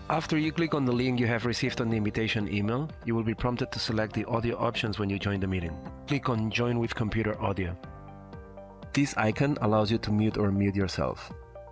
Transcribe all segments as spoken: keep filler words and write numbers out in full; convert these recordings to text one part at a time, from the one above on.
After you click on the link you have received on the invitation email, you will be prompted to select the audio options when you join the meeting. Click on Join with Computer Audio. This icon allows you to mute or mute yourself.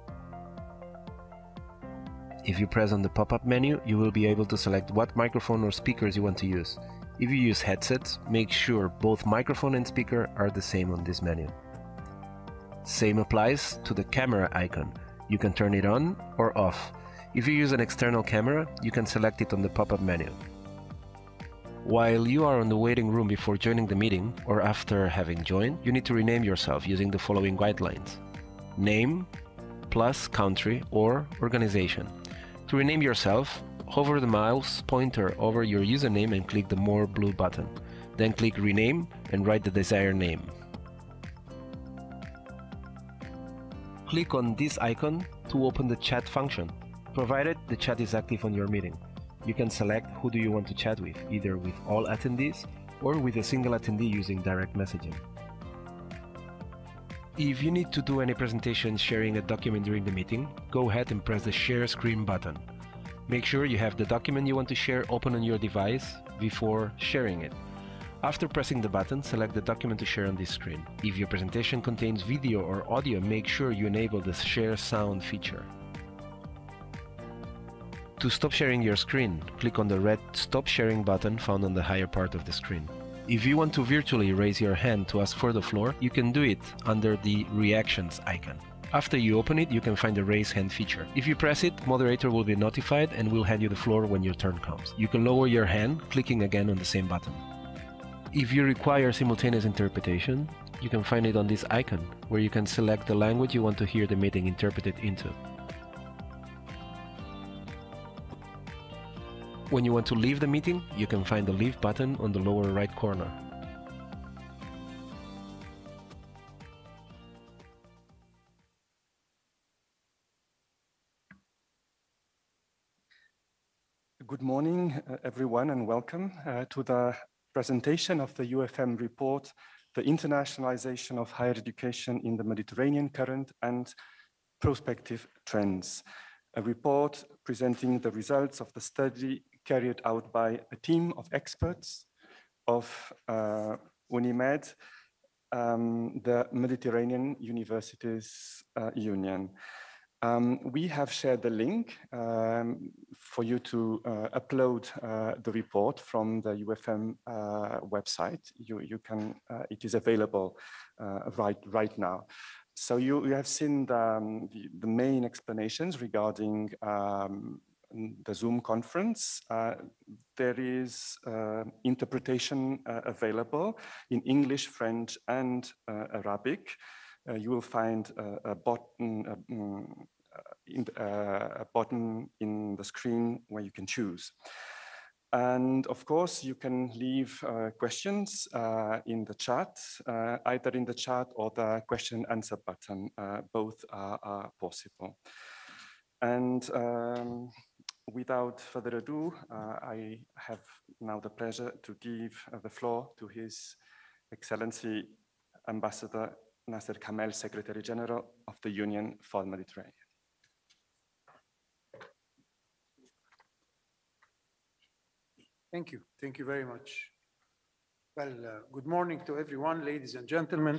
If you press on the pop-up menu, you will be able to select what microphone or speakers you want to use. If you use headsets, make sure both microphone and speaker are the same on this menu. Same applies to the camera icon. You can turn it on or off. If you use an external camera, you can select it on the pop-up menu. While you are in the waiting room before joining the meeting, or after having joined, you need to rename yourself using the following guidelines. Name, plus country or organization. To rename yourself, hover the mouse pointer over your username and click the More blue button. Then click Rename and write the desired name. Click on this icon to open the chat function, provided the chat is active on your meeting. You can select who do you want to chat with, either with all attendees or with a single attendee using direct messaging. If you need to do any presentation sharing a document during the meeting, go ahead and press the Share Screen button. Make sure you have the document you want to share open on your device before sharing it. After pressing the button, select the document to share on this screen. If your presentation contains video or audio, make sure you enable the Share Sound feature. To stop sharing your screen, click on the red Stop Sharing button found on the higher part of the screen. If you want to virtually raise your hand to ask for the floor, you can do it under the Reactions icon. After you open it, you can find the Raise Hand feature. If you press it, moderator will be notified and will hand you the floor when your turn comes. You can lower your hand, clicking again on the same button. If you require simultaneous interpretation, you can find it on this icon, where you can select the language you want to hear the meeting interpreted into. When you want to leave the meeting, you can find the Leave button on the lower right corner. Good morning, uh, everyone, and welcome uh, to the presentation of the U F M report, The Internationalization of Higher Education in the Mediterranean Current and Prospective Trends, a report presenting the results of the study carried out by a team of experts of uh, UNIMED, um, the Mediterranean Universities uh, Union. Um, we have shared the link um, for you to uh, upload uh, the report from the U F M uh, website. You, you can, uh, it is available uh, right, right now. So you, you have seen the, um, the, the main explanations regarding um, the Zoom conference. Uh, there is uh, interpretation uh, available in English, French, and uh, Arabic. Uh, you will find uh, a button, uh, in, uh, a button in the screen where you can choose. And of course, you can leave uh, questions uh, in the chat, uh, either in the chat or the question and answer button. Uh, both are, are possible. And um, without further ado, uh, I have now the pleasure to give uh, the floor to His Excellency Ambassador Nasser Kamel, Secretary General of the Union for the Mediterranean. Thank you. Thank you very much. Well, uh, good morning to everyone, ladies and gentlemen.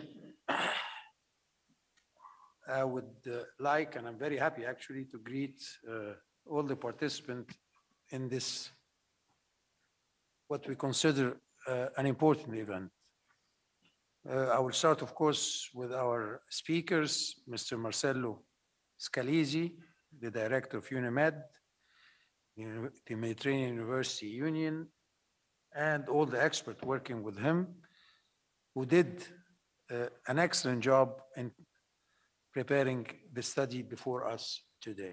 I would uh, like, and I'm very happy actually, to greet uh, all the participants in this, what we consider uh, an important event. Uh, I will start, of course, with our speakers, Mister Marcello Scalisi, the director of UNIMED, the Mediterranean University Union, and all the experts working with him, who did uh, an excellent job in preparing the study before us today.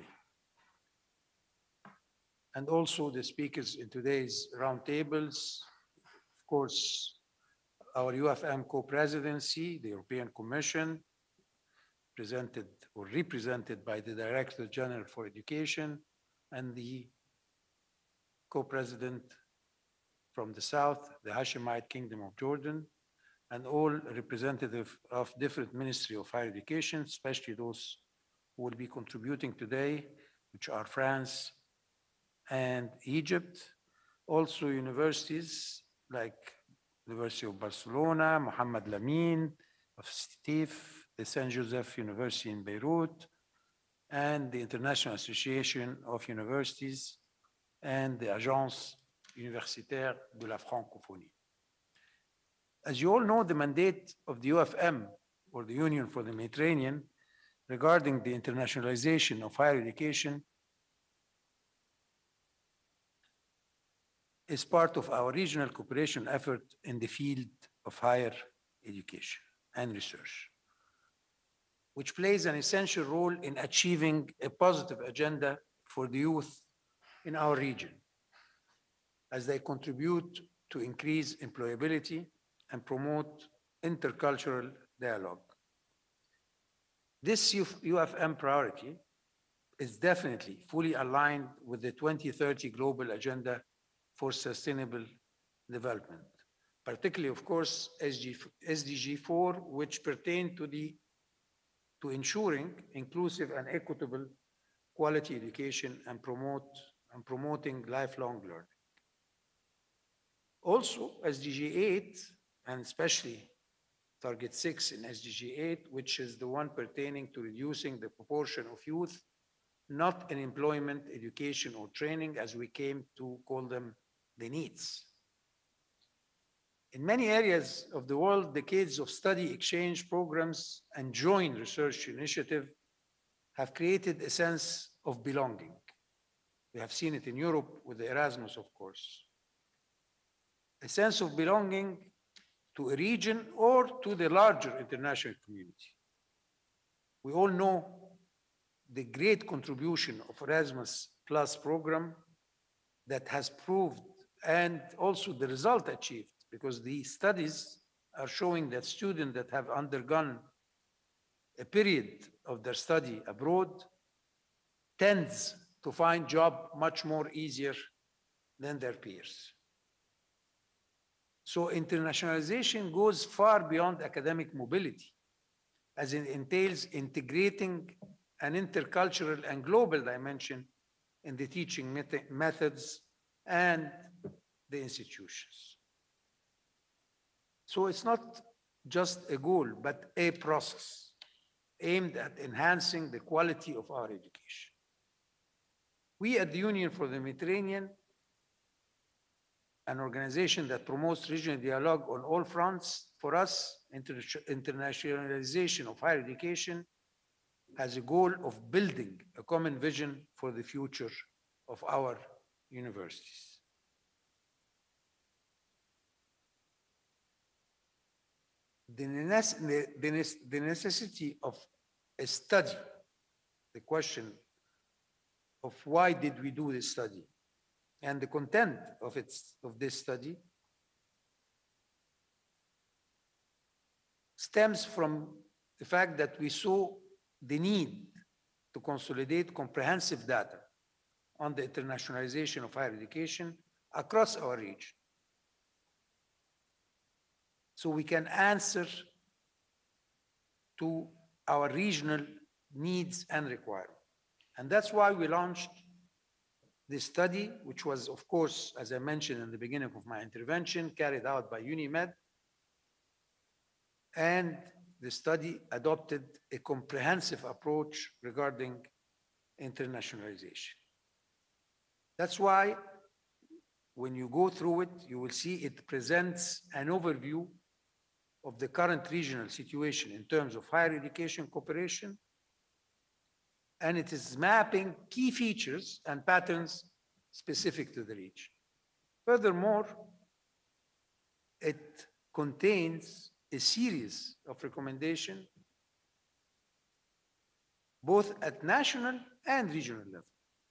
And also the speakers in today's roundtables, of course, our U F M co-presidency, the European Commission, presented or represented by the Director General for Education, and the co-president from the South, the Hashemite Kingdom of Jordan, and all representatives of different Ministry of Higher Education, especially those who will be contributing today, which are France, and Egypt. Also universities like University of Barcelona, Mohammed Lamine of Sétif, the Saint Joseph University in Beirut, and the International Association of Universities and the Agence Universitaire de la Francophonie. As you all know, the mandate of the U F M, or the Union for the Mediterranean, regarding the internationalization of higher education is part of our regional cooperation effort in the field of higher education and research, which plays an essential role in achieving a positive agenda for the youth in our region, as they contribute to increase employability and promote intercultural dialogue. This U F M priority is definitely fully aligned with the twenty thirty Global Agenda for Sustainable Development, particularly, of course, S D G four, which pertain to the to ensuring inclusive and equitable quality education and promote and promoting lifelong learning. Also, S D G eight, and especially Target six in S D G eight, which is the one pertaining to reducing the proportion of youth not in employment, education, or training, as we came to call them, the needs. In many areas of the world, decades of study exchange programs and joint research initiatives have created a sense of belonging. We have seen it in Europe with the Erasmus, of course. A sense of belonging to a region or to the larger international community. We all know the great contribution of Erasmus Plus program that has proved, and also the result achieved, because the studies are showing that students that have undergone a period of their study abroad tends to find job much more easier than their peers. So internationalization goes far beyond academic mobility, as it entails integrating an intercultural and global dimension in the teaching met- methods and the institutions. So it's not just a goal, but a process aimed at enhancing the quality of our education. We at the Union for the Mediterranean, an organization that promotes regional dialogue on all fronts, for us, inter- internationalization of higher education has a goal of building a common vision for the future of our universities. The, necess- the, the necessity of a study, the question of why did we do this study, and the content of, its, of this study stems from the fact that we saw the need to consolidate comprehensive data on the internationalization of higher education across our region, so we can answer to our regional needs and requirements. And that's why we launched this study, which was, of course, as I mentioned in the beginning of my intervention, carried out by UNIMED. And the study adopted a comprehensive approach regarding internationalization. That's why when you go through it, you will see it presents an overview of the current regional situation in terms of higher education cooperation, and it is mapping key features and patterns specific to the region. Furthermore, it contains a series of recommendations both at national and regional level.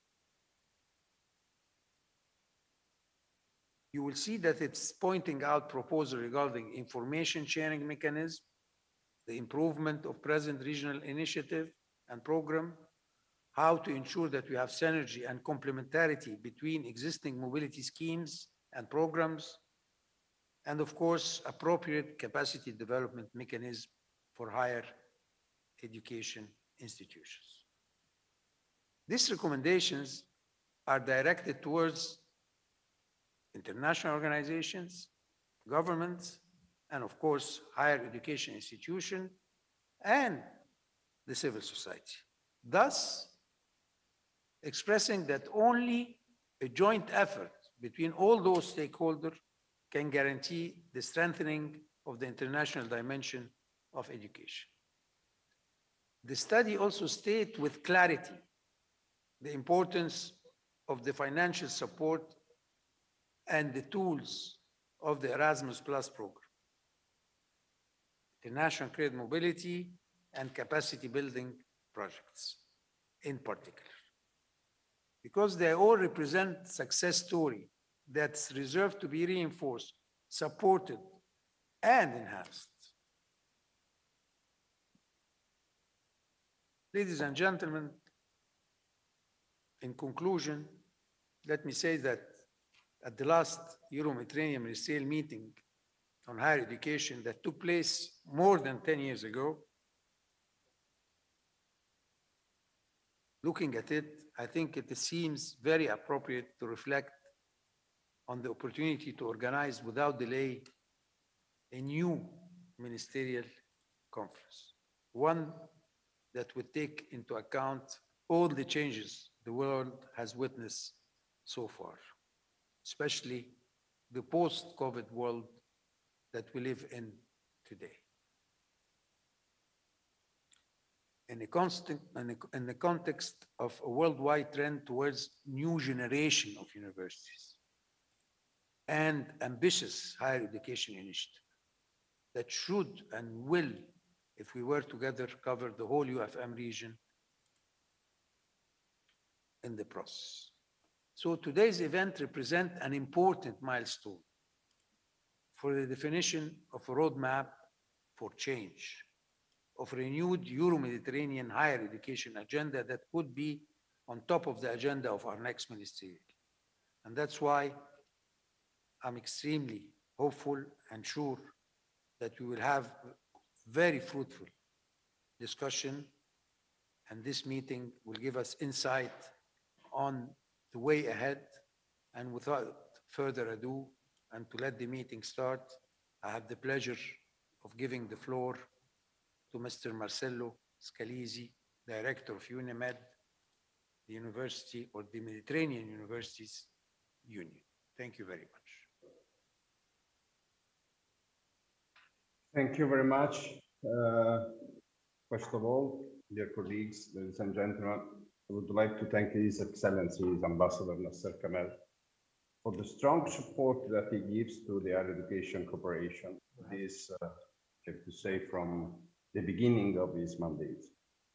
You will see that it's pointing out proposals regarding information sharing mechanism, the improvement of present regional initiative and program, how to ensure that we have synergy and complementarity between existing mobility schemes and programs, and of course, appropriate capacity development mechanism for higher education institutions. These recommendations are directed towards international organizations, governments, and of course, higher education institutions and the civil society. Thus, expressing that only a joint effort between all those stakeholders can guarantee the strengthening of the international dimension of education. The study also states with clarity the importance of the financial support and the tools of the Erasmus Plus program, international credit mobility and capacity building projects in particular, because they all represent success story that's reserved to be reinforced, supported, and enhanced. Ladies and gentlemen, in conclusion, let me say that at the last Euro-Mediterranean ministerial meeting on higher education that took place more than ten years ago, looking at it, I think it seems very appropriate to reflect on the opportunity to organize without delay a new ministerial conference, one that would take into account all the changes the world has witnessed so far, especially the post-COVID world that we live in today. In the, constant, in, the, in the context of a worldwide trend towards new generation of universities and ambitious higher education initiative that should and will, if we work together, cover the whole U F M region in the process. So today's event represents an important milestone for the definition of a roadmap for change, of renewed Euro-Mediterranean higher education agenda that could be on top of the agenda of our next ministerial. And that's why I'm extremely hopeful and sure that we will have very fruitful discussion, and this meeting will give us insight on the way ahead. And without further ado, and to let the meeting start, I have the pleasure of giving the floor to Mister Marcello Scalisi, Director of UNIMED, the University or the Mediterranean Universities Union. Thank you very much. Thank you very much. Uh, first of all, dear colleagues, ladies and gentlemen, I would like to thank His Excellency, Ambassador Nasser Kamel, for the strong support that he gives to the higher education cooperation. This, uh, I have to say, from the beginning of his mandate.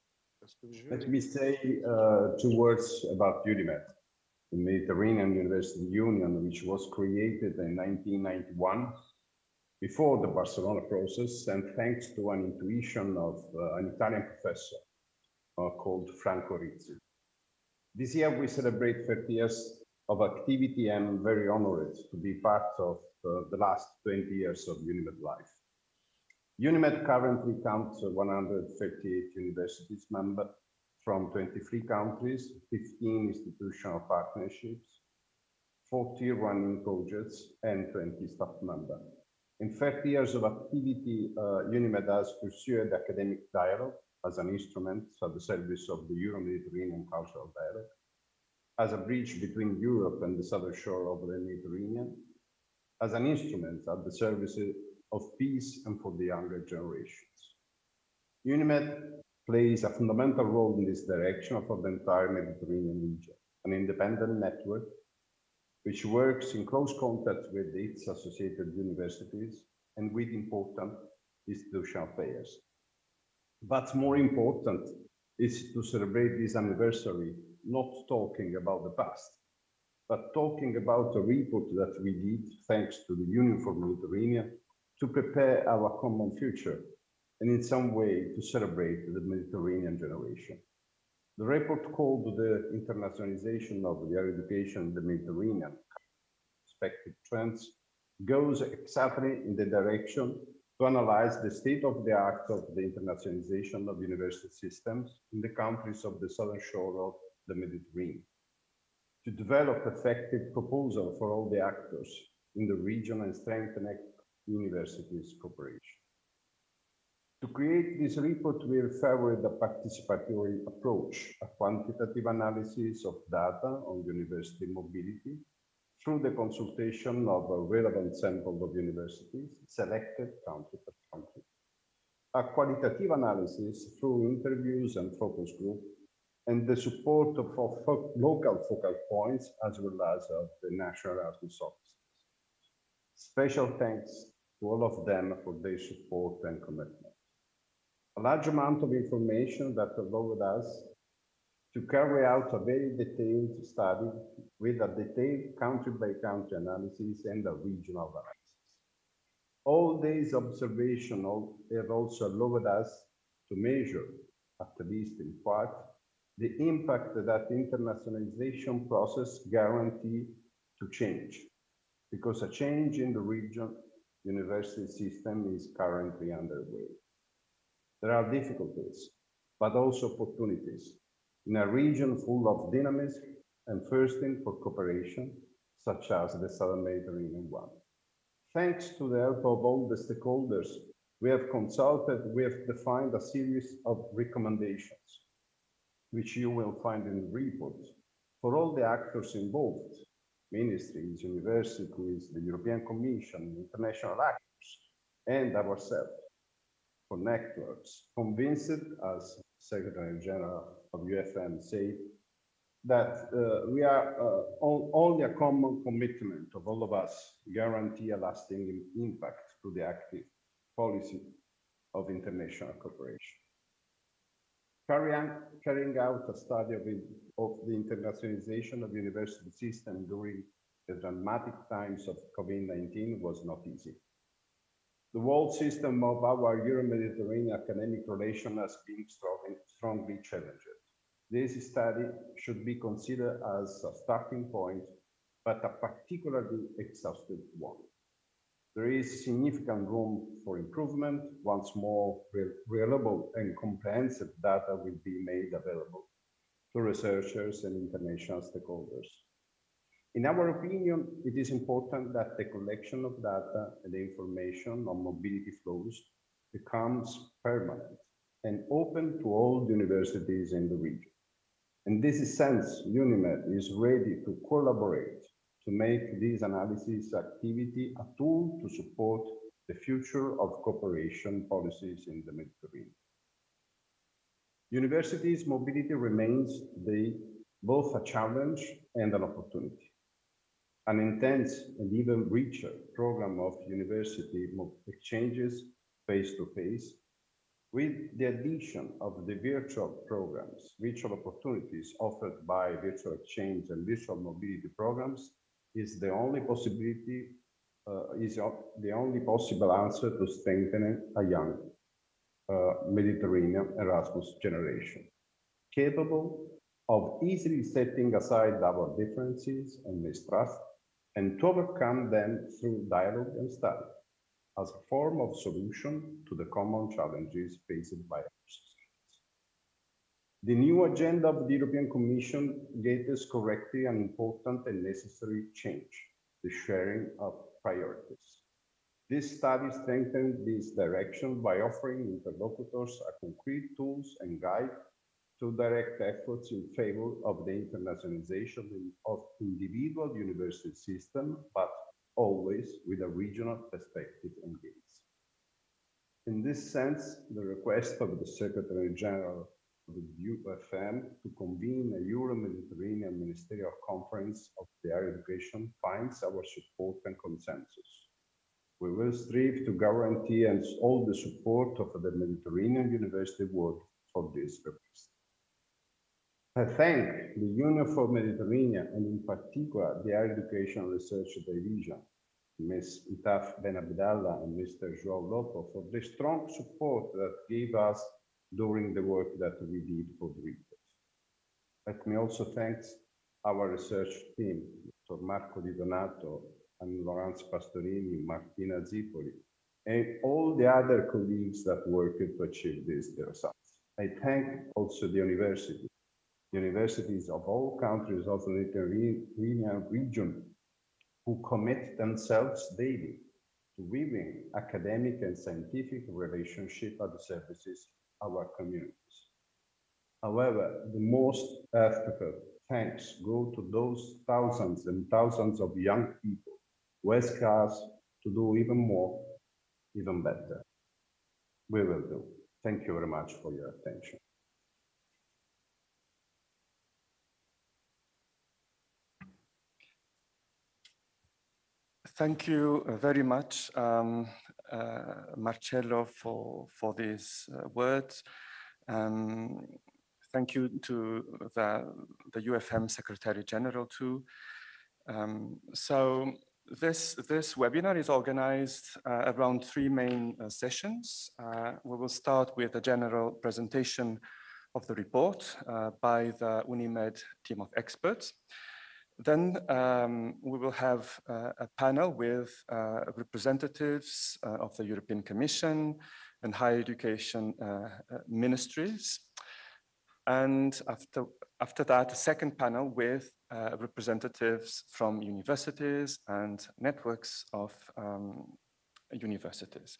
Let me say uh, two words about UNIMED, the Mediterranean University Union, which was created in nineteen ninety-one, before the Barcelona process, and thanks to an intuition of uh, an Italian professor uh, called Franco Rizzi. This year we celebrate thirty years of activity, and I'm very honored to be part of uh, the last twenty years of UNIMED life. UNIMED currently counts one hundred thirty-eight universities members from twenty-three countries, fifteen institutional partnerships, forty running projects, and twenty staff members. In thirty years of activity, uh, UNIMED has pursued academic dialogue as an instrument at the service of the Euro-Mediterranean cultural dialogue, as a bridge between Europe and the southern shore of the Mediterranean, as an instrument at the service of peace and for the younger generations. UNIMED plays a fundamental role in this direction for the entire Mediterranean region, an independent network which works in close contact with its associated universities and with important institutional players. But more important is to celebrate this anniversary, not talking about the past, but talking about a report that we did thanks to the Union for Mediterranean to prepare our common future and in some way to celebrate the Mediterranean generation. The report called the Internationalization of Higher Education in the Mediterranean, Expected Trends, goes exactly in the direction to analyze the state of the art of the internationalization of university systems in the countries of the southern shore of the Mediterranean. to develop effective proposal for all the actors in the region and strengthen universities' cooperation. To create this report, we favored a participatory approach, a quantitative analysis of data on university mobility through the consultation of a relevant sample of universities selected country per country. A qualitative analysis through interviews and focus group, and the support of, of local focal points as well as of the national Erasmus offices. Special thanks to all of them for their support and commitment. A large amount of information that allowed us to carry out a very detailed study with a detailed country-by-country analysis and a regional analysis. All these observations have also allowed us to measure, at least in part, the impact that internationalization process guarantee to change, because a change in the region university system is currently underway. There are difficulties, but also opportunities in a region full of dynamism and thirsting for cooperation, such as the Southern Mediterranean one. Thanks to the help of all the stakeholders we have consulted, we have defined a series of recommendations, which you will find in the report, for all the actors involved, ministries, universities, the European Commission, international actors, and ourselves, for networks, convinced, as Secretary General of U F M said, that uh, we are uh, all, only a common commitment of all of us guarantee a lasting impact to the active policy of international cooperation. Carrying, carrying out a study of, it, of the internationalization of the university system during the dramatic times of COVID nineteen was not easy. The whole system of our Euro-Mediterranean academic relation has been strongly, strongly challenged. This study should be considered as a starting point, but a particularly exhaustive one. There is significant room for improvement once more reliable and comprehensive data will be made available to researchers and international stakeholders. In our opinion, it is important that the collection of data and information on mobility flows becomes permanent and open to all universities in the region. In this sense, UNIMED is ready to collaborate to make this analysis activity a tool to support the future of cooperation policies in the Mediterranean. Universities' mobility remains the, both a challenge and an opportunity. An intense and even richer program of university exchanges face-to-face, with the addition of the virtual programs, virtual opportunities offered by virtual exchange and virtual mobility programs, is the only possibility, uh, is the only possible answer to strengthening a young uh, Mediterranean Erasmus generation, capable of easily setting aside our differences and mistrust and to overcome them through dialogue and study as a form of solution to the common challenges faced by our societies. The new agenda of the European Commission gave us correctly an important and necessary change, the sharing of priorities. This study strengthened this direction by offering interlocutors a concrete tools and guide to direct efforts in favor of the internationalization of individual university system, but always with a regional perspective and gaze. In this sense, the request of the Secretary General of the U F M to convene a Euro-Mediterranean Ministerial Conference of Higher Education finds our support and consensus. We will strive to guarantee and all the support of the Mediterranean university world for this request. I thank the Union for Mediterranean and in particular the Higher Education Research Division, Miz Itaf Ben Abdallah and Mister João Lopo for the strong support that gave us during the work that we did for the report. Let me also thank our research team, Doctor Marco Di Donato and Lorenzo Pastorini, Martina Zipoli, and all the other colleagues that worked to achieve these results. I thank also the university Universities of all countries of the Mediterranean region who commit themselves daily to weaving academic and scientific relationship at the services of our communities. However, the most heartfelt thanks go to those thousands and thousands of young people who ask us to do even more, even better. We will do. Thank you very much for your attention. Thank you very much, um, uh, Marcello, for, for these uh, words. Um, thank you to the, the U F M Secretary General too. Um, so this, this webinar is organized uh, around three main uh, sessions. Uh, we will start with a general presentation of the report uh, by the UNIMED team of experts. Then um, we will have uh, a panel with uh, representatives uh, of the European Commission and higher education uh, uh, ministries. And after, after that, a second panel with uh, representatives from universities and networks of um, universities.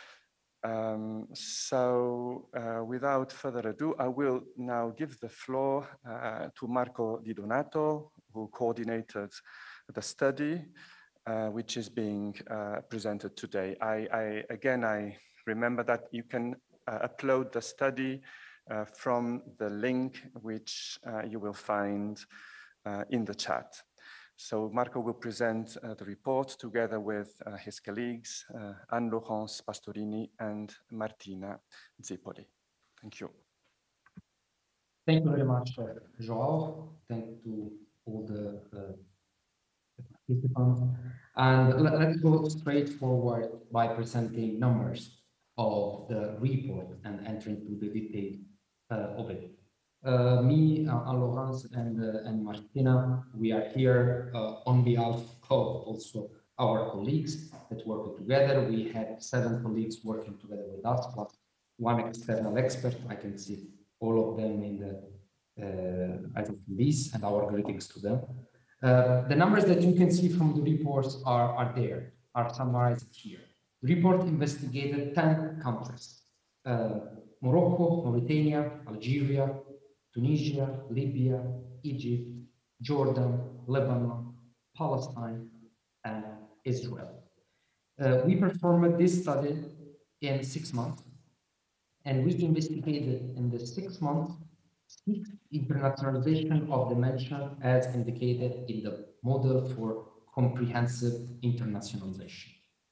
Um, so uh, without further ado, I will now give the floor uh, to Marco Di Donato, who coordinated the study, uh, which is being uh, presented today. I, I, again, I remember that you can uh, upload the study uh, from the link which uh, you will find uh, in the chat. So Marco will present uh, the report together with uh, his colleagues, uh, Anne-Laurence Pastorini and Martina Zipoli. Thank you. Thank you very much, uh, Joao. Thank to all the uh, participants. And let, let's go straight forward by presenting numbers of the report and entering to the detail uh, of it. Uh, me, uh, Anne-Laurence and, uh, and Martina, we are here uh, on behalf of also our colleagues that work together. We have seven colleagues working together with us, plus one external expert. I can see all of them in the uh, attendees, and our greetings to them. Uh, the numbers that you can see from the reports are, are there, are summarized here. The report investigated ten countries, uh, Morocco, Mauritania, Algeria, Tunisia, Libya, Egypt, Jordan, Lebanon, Palestine, and Israel. Uh, we performed this study in six months, and we investigated in the six months six internationalization of dementia as indicated in the model for comprehensive internationalization.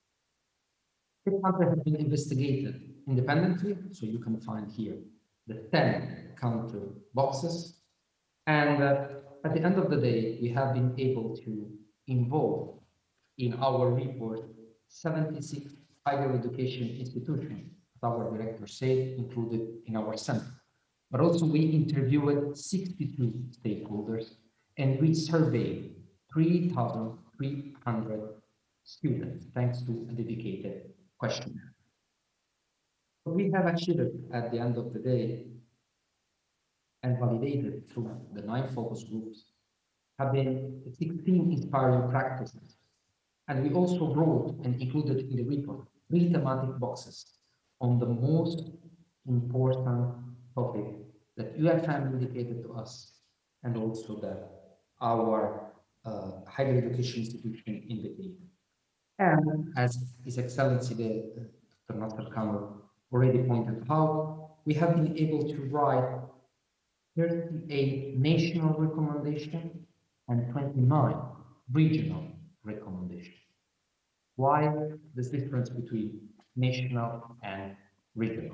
Six countries have been investigated independently, so you can find here the ten country boxes. And uh, at the end of the day, we have been able to involve in our report seventy-six higher education institutions, as our director said, included in our center. But also we interviewed sixty-two stakeholders and we surveyed three thousand three hundred students, thanks to a dedicated questionnaire. What we have achieved at the end of the day and validated through the nine focus groups have been sixteen inspiring practices. And we also wrote and included in the report three thematic boxes on the most important topic that U F M indicated to us, and also that our uh, higher education institution indicated. And as His Excellency the Doctor Nasser Kamal already pointed out, we have been able to write thirty-eight national recommendations and twenty-nine regional recommendations. Why this difference between national and regional?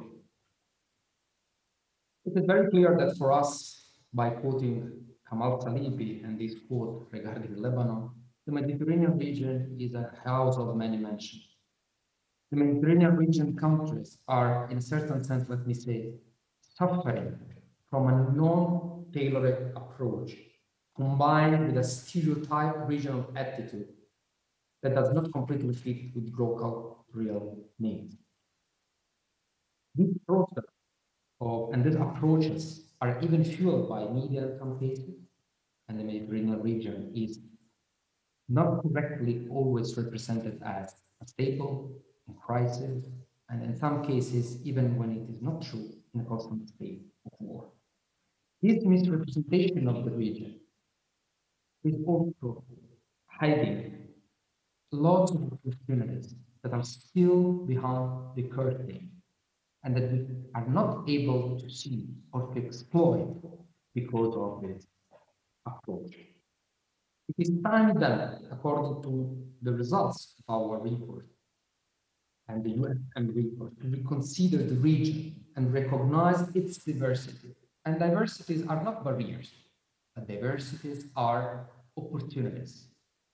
It is very clear that for us, by quoting Kamal Talibi and this quote regarding Lebanon, the Mediterranean region is a house of many mentions. The Mediterranean region countries are, in a certain sense, let me say, suffering from a non-tailored approach, combined with a stereotyped regional attitude that does not completely fit with local real needs. This process of, and these approaches are even fueled by media in some cases, and the Mediterranean region is not correctly always represented as a stable in crisis, and in some cases, even when it is not true, in a constant state of war. This misrepresentation of the region is also hiding lots of opportunities that are still behind the curtain and that we are not able to see or to exploit because of this approach. It is time then, according to the results of our report and the U N report, to reconsider the region and recognize its diversity. And diversities are not barriers, but diversities are opportunities.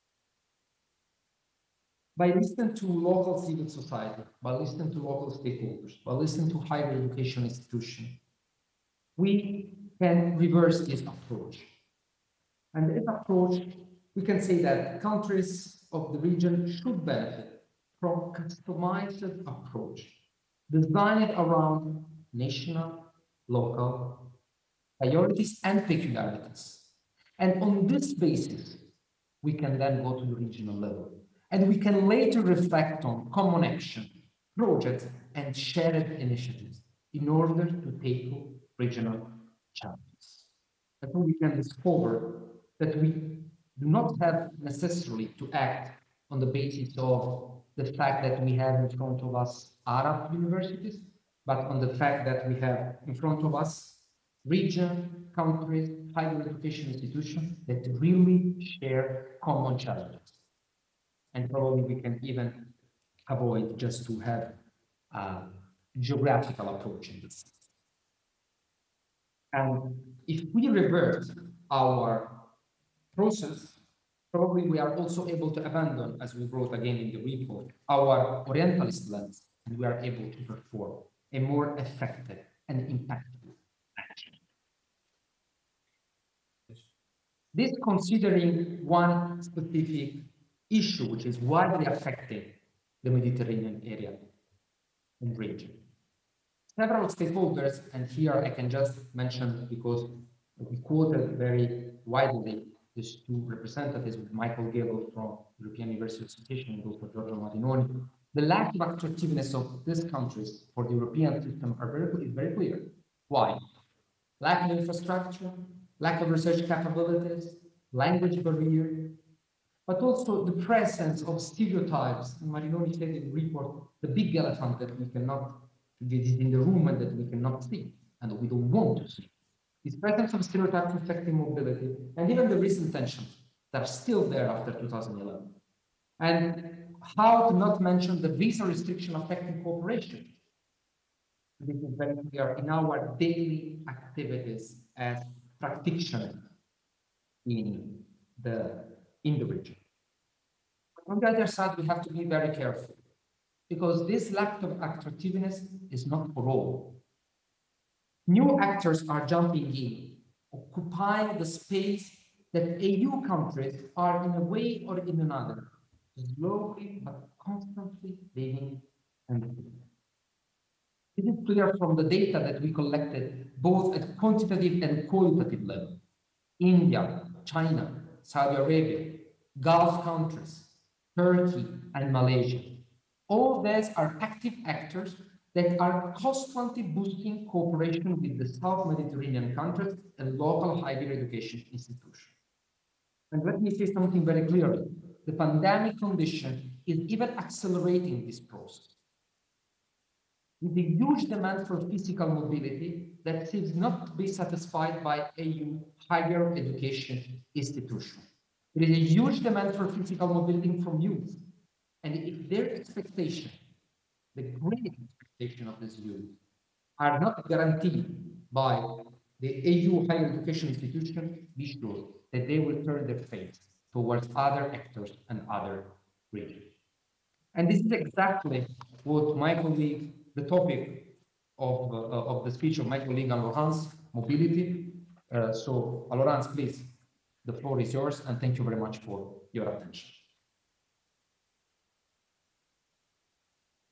By listening to local civil society, by listening to local stakeholders, by listening to higher education institutions, we can reverse this approach. And this approach, we can say that countries of the region should benefit from a customized approach, designed around national, local priorities and peculiarities. And on this basis, we can then go to the regional level. And we can later reflect on common action, projects, and shared initiatives in order to tackle regional challenges. That's we can discover that we do not have necessarily to act on the basis of the fact that we have in front of us Arab universities, but on the fact that we have in front of us region, countries, higher education institutions that really share common challenges. And probably we can even avoid just to have a geographical approach in this. And if we reverse our process, probably we are also able to abandon, as we wrote again in the report, our Orientalist lens, and we are able to perform a more effective and impactful action. This considering one specific issue, which is widely affecting the Mediterranean area and region. Several stakeholders, and here I can just mention because we quoted very widely these two representatives, Michael Gable from European University Association and Doctor Giorgio Marinoni. The lack of attractiveness of these countries for the European system are very, is very clear. Why? Lack of infrastructure, lack of research capabilities, language barrier, but also the presence of stereotypes. And Marinoni said in the report, the big elephant that we cannot, that is in the room and that we cannot see, and that we don't want to see. This presence of stereotypes affecting mobility, and even the recent tensions that are still there after two thousand eleven. And how to not mention the visa restriction affecting cooperation. This is very clear in our daily activities as practitioners in the, in the region. On the other side, we have to be very careful because this lack of attractiveness is not for all. New actors are jumping in, occupying the space that E U countries are in a way or in another, slowly but constantly leaving and leaving. It is clear from the data that we collected both at quantitative and qualitative level. India, China, Saudi Arabia, Gulf countries, Turkey, and Malaysia. All these are active actors that are constantly boosting cooperation with the South Mediterranean countries and local higher education institutions. And let me say something very clearly. The pandemic condition is even accelerating this process. With a huge demand for physical mobility that seems not to be satisfied by E U higher education institutions. There is a huge demand for physical mobility from youth. And if their expectation, the great expectation of this youth, are not guaranteed by the E U higher education institution, be sure that they will turn their face towards other actors and other regions. And this is exactly what my colleague, the topic of, uh, of the speech of my colleague Laurence, mobility. Uh, so, Laurence, please, the floor is yours, and thank you very much for your attention.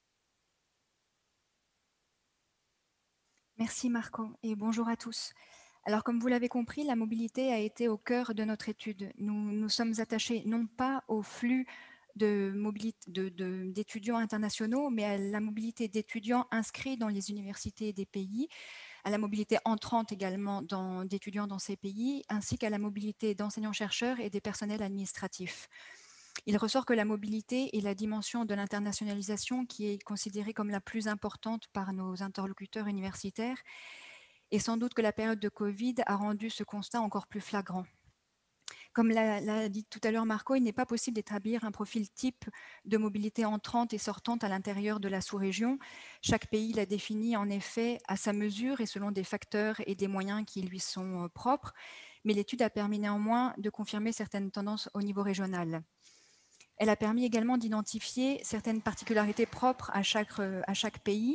Merci Marco et bonjour à tous. Alors, comme vous l'avez compris, la mobilité a été au cœur de notre étude. Nous nous sommes attachés non pas au flux de mobilité de, de, d'étudiants internationaux, mais à la mobilité d'étudiants inscrits dans les universités des pays, à la mobilité entrante également dans, d'étudiants dans ces pays, ainsi qu'à la mobilité d'enseignants-chercheurs et des personnels administratifs. Il ressort que la mobilité est la dimension de l'internationalisation qui est considérée comme la plus importante par nos interlocuteurs universitaires, et sans doute que la période de Covid a rendu ce constat encore plus flagrant. Comme l'a dit tout à l'heure Marco, il n'est pas possible d'établir un profil type de mobilité entrante et sortante à l'intérieur de la sous-région. Chaque pays l'a défini en effet à sa mesure et selon des facteurs et des moyens qui lui sont propres, mais l'étude a permis néanmoins de confirmer certaines tendances au niveau régional. Elle a permis également d'identifier certaines particularités propres à chaque, à chaque pays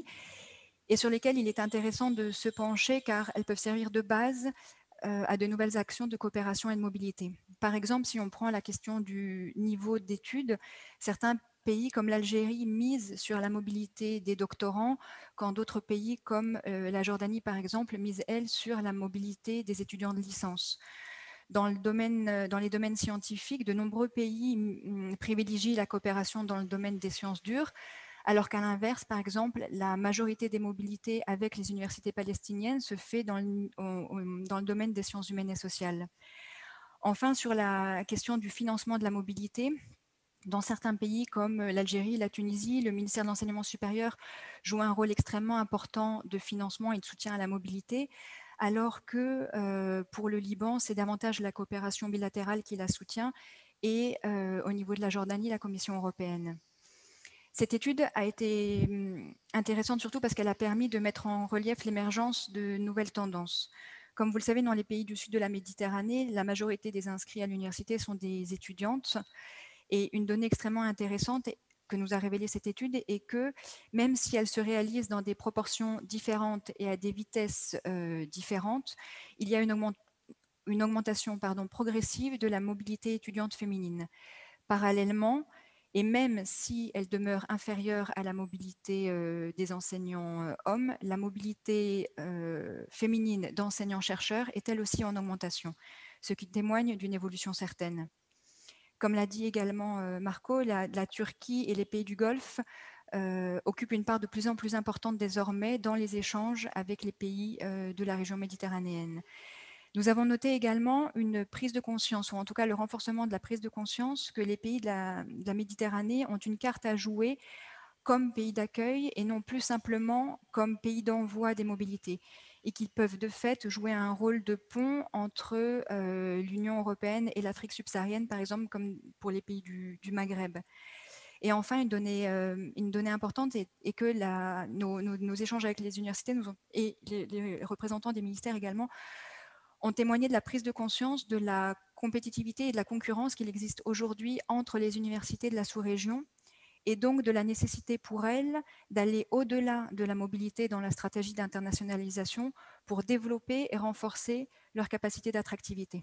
et sur lesquelles il est intéressant de se pencher car elles peuvent servir de base euh, à de nouvelles actions de coopération et de mobilité. Par exemple, si on prend la question du niveau d'études, certains pays comme l'Algérie misent sur la mobilité des doctorants, quand d'autres pays comme euh, la Jordanie, par exemple, misent, elle, sur la mobilité des étudiants de licence. Dans, le domaine, dans les domaines scientifiques, de nombreux pays mm, privilégient la coopération dans le domaine des sciences dures, alors qu'à l'inverse, par exemple, la majorité des mobilités avec les universités palestiniennes se fait dans le, dans le domaine des sciences humaines et sociales. Enfin, sur la question du financement de la mobilité, dans certains pays comme l'Algérie, la Tunisie, le ministère de l'Enseignement supérieur joue un rôle extrêmement important de financement et de soutien à la mobilité, alors que euh, pour le Liban, c'est davantage la coopération bilatérale qui la soutient et euh, au niveau de la Jordanie, la Commission européenne. Cette étude a été intéressante surtout parce qu'elle a permis de mettre en relief l'émergence de nouvelles tendances. Comme vous le savez, dans les pays du sud de la Méditerranée, la majorité des inscrits à l'université sont des étudiantes. Et une donnée extrêmement intéressante que nous a révélée cette étude est que même si elle se réalise dans des proportions différentes et à des vitesses euh, différentes, il y a une, augment une augmentation pardon, progressive de la mobilité étudiante féminine. Parallèlement, et même si elle demeure inférieure à la mobilité euh, des enseignants euh, hommes, la mobilité euh, féminine d'enseignants-chercheurs est elle aussi en augmentation, ce qui témoigne d'une évolution certaine. Comme l'a dit également euh, Marco, la, la Turquie et les pays du Golfe euh, occupent une part de plus en plus importante désormais dans les échanges avec les pays euh, de la région méditerranéenne. Nous avons noté également une prise de conscience, ou en tout cas le renforcement de la prise de conscience que les pays de la, de la Méditerranée ont une carte à jouer comme pays d'accueil et non plus simplement comme pays d'envoi des mobilités, et qu'ils peuvent de fait jouer un rôle de pont entre euh, l'Union européenne et l'Afrique subsaharienne, par exemple, comme pour les pays du, du Maghreb. Et enfin, une donnée, euh, une donnée importante est, est que la, nos, nos, nos échanges avec les universités nous ont, et les, les représentants des ministères également ont témoigné de la prise de conscience de la compétitivité et de la concurrence qu'il existe aujourd'hui entre les universités de la sous-région, et donc de la nécessité pour elles d'aller au-delà de la mobilité dans la stratégie d'internationalisation pour développer et renforcer leur capacité d'attractivité.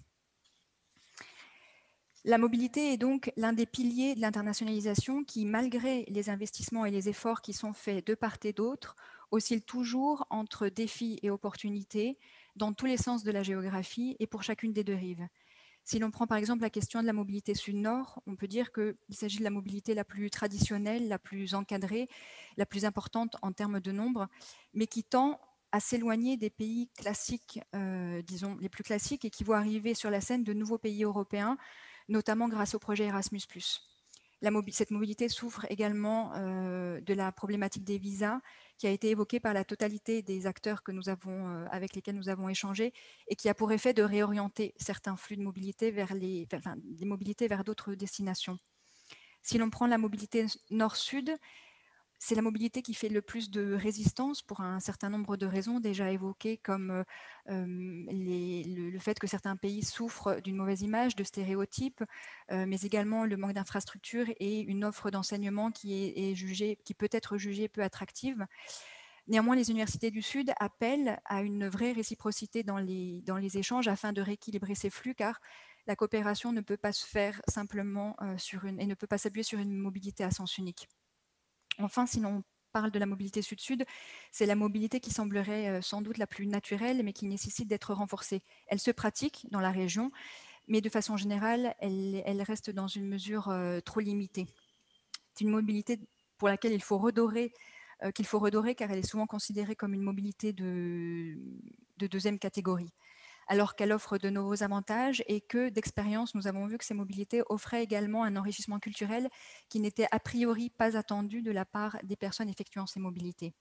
La mobilité est donc l'un des piliers de l'internationalisation qui, malgré les investissements et les efforts qui sont faits de part et d'autre, oscille toujours entre défis et opportunités dans tous les sens de la géographie et pour chacune des deux rives. Si l'on prend par exemple la question de la mobilité sud-nord, on peut dire qu'il s'agit de la mobilité la plus traditionnelle, la plus encadrée, la plus importante en termes de nombre, mais qui tend à s'éloigner des pays classiques, euh, disons les plus classiques, et qui voit arriver sur la scène de nouveaux pays européens, notamment grâce au projet Erasmus plus. La mobi- cette mobilité souffre également euh, de la problématique des visas qui a été évoquée par la totalité des acteurs que nous avons, euh, avec lesquels nous avons échangé et qui a pour effet de réorienter certains flux de mobilité vers les, enfin, des mobilités vers d'autres destinations. Si l'on prend la mobilité nord-sud, c'est la mobilité qui fait le plus de résistance pour un certain nombre de raisons déjà évoquées, comme euh, les, le, le fait que certains pays souffrent d'une mauvaise image, de stéréotypes, euh, mais également le manque d'infrastructures et une offre d'enseignement qui, est, est jugée, qui peut être jugée peu attractive. Néanmoins, les universités du Sud appellent à une vraie réciprocité dans les, dans les échanges afin de rééquilibrer ces flux, car la coopération ne peut pas se faire simplement euh, sur une, et ne peut pas s'appuyer sur une mobilité à sens unique. Enfin, si l'on parle de la mobilité sud-sud, c'est la mobilité qui semblerait euh, sans doute la plus naturelle, mais qui nécessite d'être renforcée. Elle se pratique dans la région, mais de façon générale, elle, elle reste dans une mesure euh, trop limitée. C'est une mobilité pour laquelle il faut redorer, euh, qu'il faut redorer, car elle est souvent considérée comme une mobilité de, de deuxième catégorie, alors qu'elle offre de nouveaux avantages et que d'expérience, nous avons vu que ces mobilités offraient également un enrichissement culturel qui n'était a priori pas attendu de la part des personnes effectuant ces mobilités.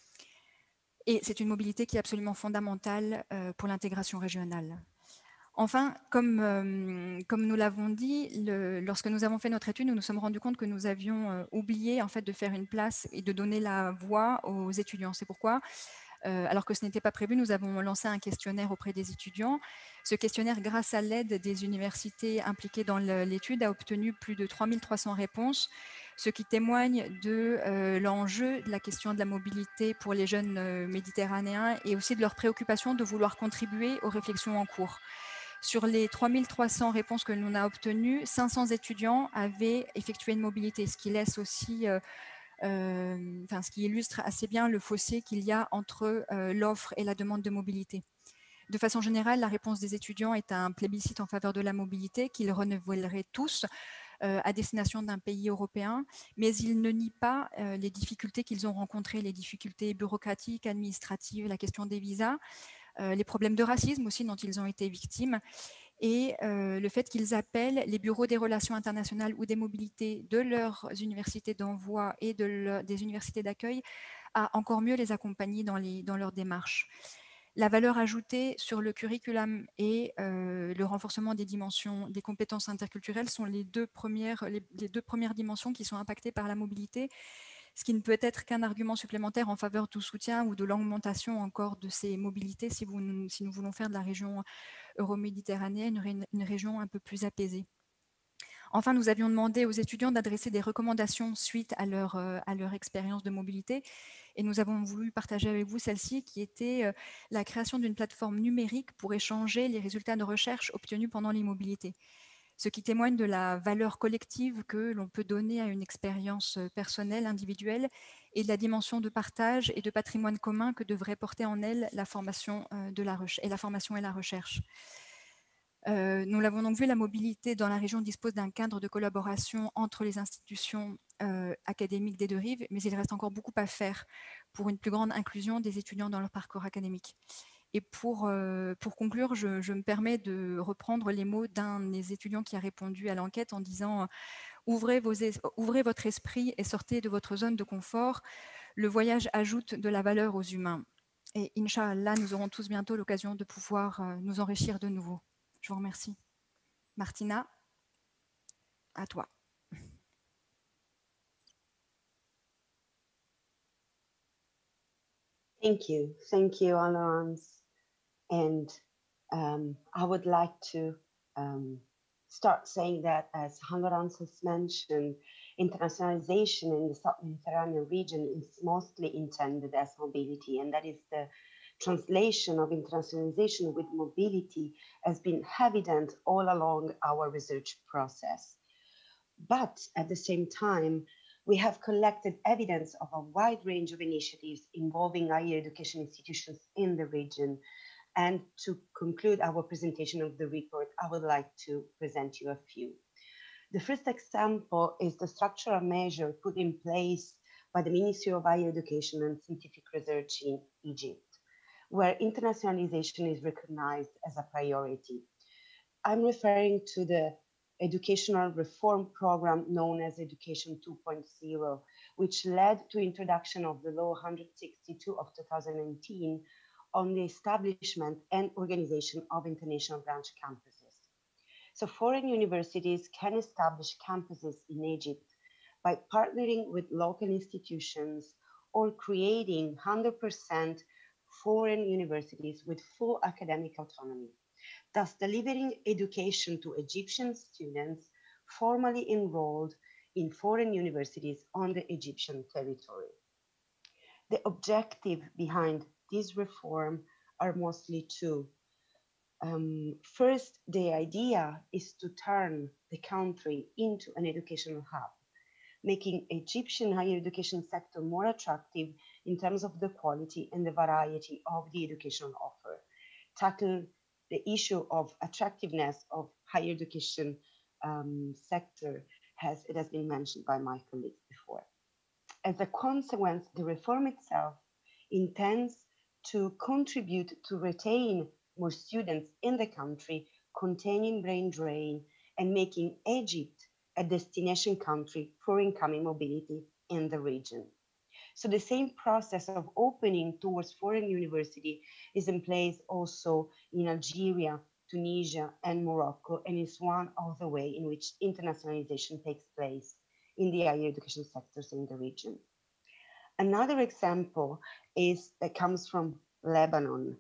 Et c'est une mobilité qui est absolument fondamentale euh, pour l'intégration régionale. Enfin, comme, euh, comme nous l'avons dit, le, lorsque nous avons fait notre étude, nous nous sommes rendus compte que nous avions euh, oublié en fait, de faire une place et de donner la voix aux étudiants. C'est pourquoi, euh, alors que ce n'était pas prévu, nous avons lancé un questionnaire auprès des étudiants. Ce questionnaire, grâce à l'aide des universités impliquées dans l'étude, a obtenu plus de trois mille trois cents réponses, ce qui témoigne de euh, l'enjeu de la question de la mobilité pour les jeunes euh, méditerranéens et aussi de leur préoccupation de vouloir contribuer aux réflexions en cours. Sur les trois mille trois cents réponses que l'on a obtenues, cinq cents étudiants avaient effectué une mobilité, ce qui laisse aussi, euh, euh, enfin, ce qui illustre assez bien le fossé qu'il y a entre euh, l'offre et la demande de mobilité. De façon générale, la réponse des étudiants est un plébiscite en faveur de la mobilité qu'ils renouvelleraient tous euh, à destination d'un pays européen, mais ils ne nient pas euh, les difficultés qu'ils ont rencontrées, les difficultés bureaucratiques, administratives, la question des visas, Euh, les problèmes de racisme aussi dont ils ont été victimes, et euh, le fait qu'ils appellent les bureaux des relations internationales ou des mobilités de leurs universités d'envoi et de leur, des universités d'accueil à encore mieux les accompagner dans, les, dans leurs démarches. La valeur ajoutée sur le curriculum et euh, le renforcement des dimensions des compétences interculturelles sont les deux, premières, les, les deux premières dimensions qui sont impactées par la mobilité, ce qui ne peut être qu'un argument supplémentaire en faveur du soutien ou de l'augmentation encore de ces mobilités si, vous, si nous voulons faire de la région euroméditerranéenne une, une région un peu plus apaisée. Enfin, nous avions demandé aux étudiants d'adresser des recommandations suite à leur, euh, à leur expérience de mobilité, et nous avons voulu partager avec vous celle-ci qui était euh, la création d'une plateforme numérique pour échanger les résultats de recherche obtenus pendant les mobilités, ce qui témoigne de la valeur collective que l'on peut donner à une expérience personnelle, individuelle, et de la dimension de partage et de patrimoine commun que devrait porter en elle la formation, de la, et, la formation et la recherche. Euh, nous l'avons donc vu, la mobilité dans la région dispose d'un cadre de collaboration entre les institutions euh, académiques des deux rives, mais il reste encore beaucoup à faire pour une plus grande inclusion des étudiants dans leur parcours académique. Et pour, euh, pour conclure, je, je me permets de reprendre les mots d'un des étudiants qui a répondu à l'enquête en disant « ouvrez, vos, ouvrez votre esprit et sortez de votre zone de confort. Le voyage ajoute de la valeur aux humains. » Et Inch'Allah, nous aurons tous bientôt l'occasion de pouvoir euh, nous enrichir de nouveau. Je vous remercie. Martina, à toi. Thank you. Thank you, Laurence. And um, I would like to um, start saying that, as Laurence has mentioned, internationalization in the sub-Mediterranean region is mostly intended as mobility, and that is the translation of internationalization with mobility has been evident all along our research process. But at the same time, we have collected evidence of a wide range of initiatives involving higher education institutions in the region. And to conclude our presentation of the report, I would like to present you a few. The first example is the structural measure put in place by the Ministry of Higher Education and Scientific Research in Egypt, where internationalization is recognized as a priority. I'm referring to the educational reform program known as Education two point oh, which led to introduction of the Law one hundred sixty-two of two thousand nineteen on the establishment and organization of international branch campuses. So foreign universities can establish campuses in Egypt by partnering with local institutions or creating one hundred percent foreign universities with full academic autonomy, thus delivering education to Egyptian students formally enrolled in foreign universities on the Egyptian territory. The objective behind this reform are mostly two. Um, first, the idea is to turn the country into an educational hub making Egyptian higher education sector more attractive in terms of the quality and the variety of the educational offer, tackle the issue of attractiveness of higher education um, sector, as it has been mentioned by my colleagues before. As a consequence, the reform itself intends to contribute to retain more students in the country, containing brain drain and making Egypt a destination country for incoming mobility in the region. So the same process of opening towards foreign university is in place also in Algeria, Tunisia, and Morocco, and is one of the way in which internationalization takes place in the higher education sectors in the region. Another example is that comes from Lebanon.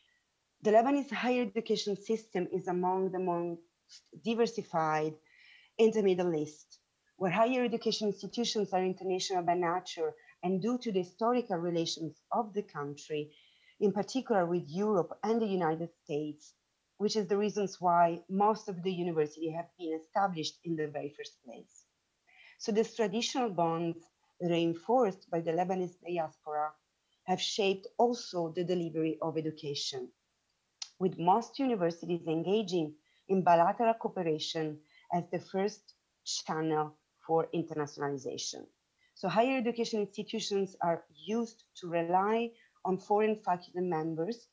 The Lebanese higher education system is among the most diversified in the Middle East, where higher education institutions are international by nature and due to the historical relations of the country, in particular with Europe and the United States, which is the reasons why most of the universities have been established in the very first place. So these traditional bonds reinforced by the Lebanese diaspora have shaped also the delivery of education, with most universities engaging in bilateral cooperation as the first channel for internationalization. So higher education institutions are used to rely on foreign faculty members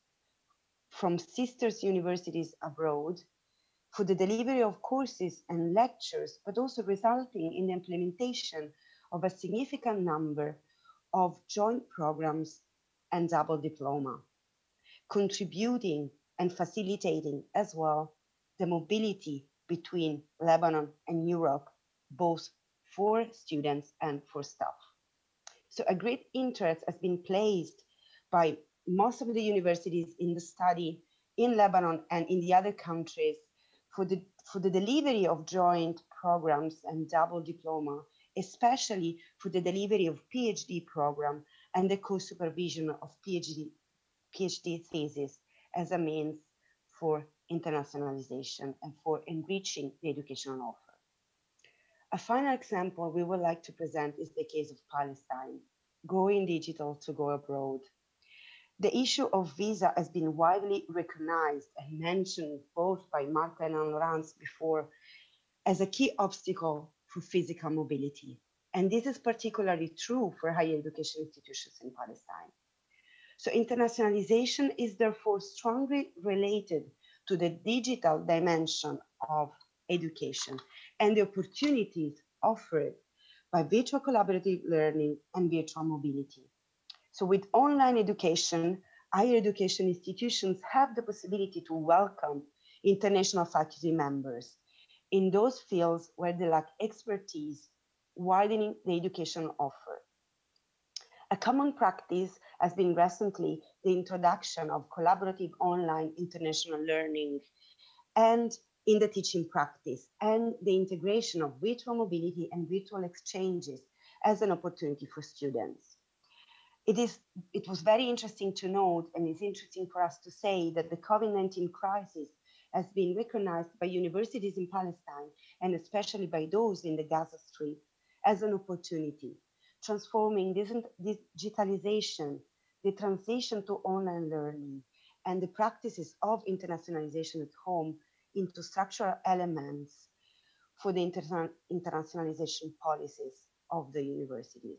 from sisters universities abroad for the delivery of courses and lectures, but also resulting in the implementation of a significant number of joint programs and double diploma, contributing and facilitating as well the mobility between Lebanon and Europe, both for students and for staff. So a great interest has been placed by most of the universities in the study in Lebanon and in the other countries for the, for the delivery of joint programs and double diploma, especially for the delivery of PhD program and the co-supervision of PhD, PhD thesis as a means for internationalization and for enriching the educational offer. A final example we would like to present is the case of Palestine, going digital to go abroad. The issue of visa has been widely recognized and mentioned both by Marco and Laurence before as a key obstacle for physical mobility. And this is particularly true for higher education institutions in Palestine. So internationalization is therefore strongly related to the digital dimension of education and the opportunities offered by virtual collaborative learning and virtual mobility. So with online education, higher education institutions have the possibility to welcome international faculty members in those fields where they lack expertise, widening the educational offer. A common practice has been recently the introduction of collaborative online international learning and in the teaching practice and the integration of virtual mobility and virtual exchanges as an opportunity for students. It, is, it was very interesting to note, and it's interesting for us to say that the COVID nineteen crisis has been recognized by universities in Palestine, and especially by those in the Gaza Strip, as an opportunity, transforming this digitalization, the transition to online learning, and the practices of internationalization at home into structural elements for the interna internationalization policies of the universities.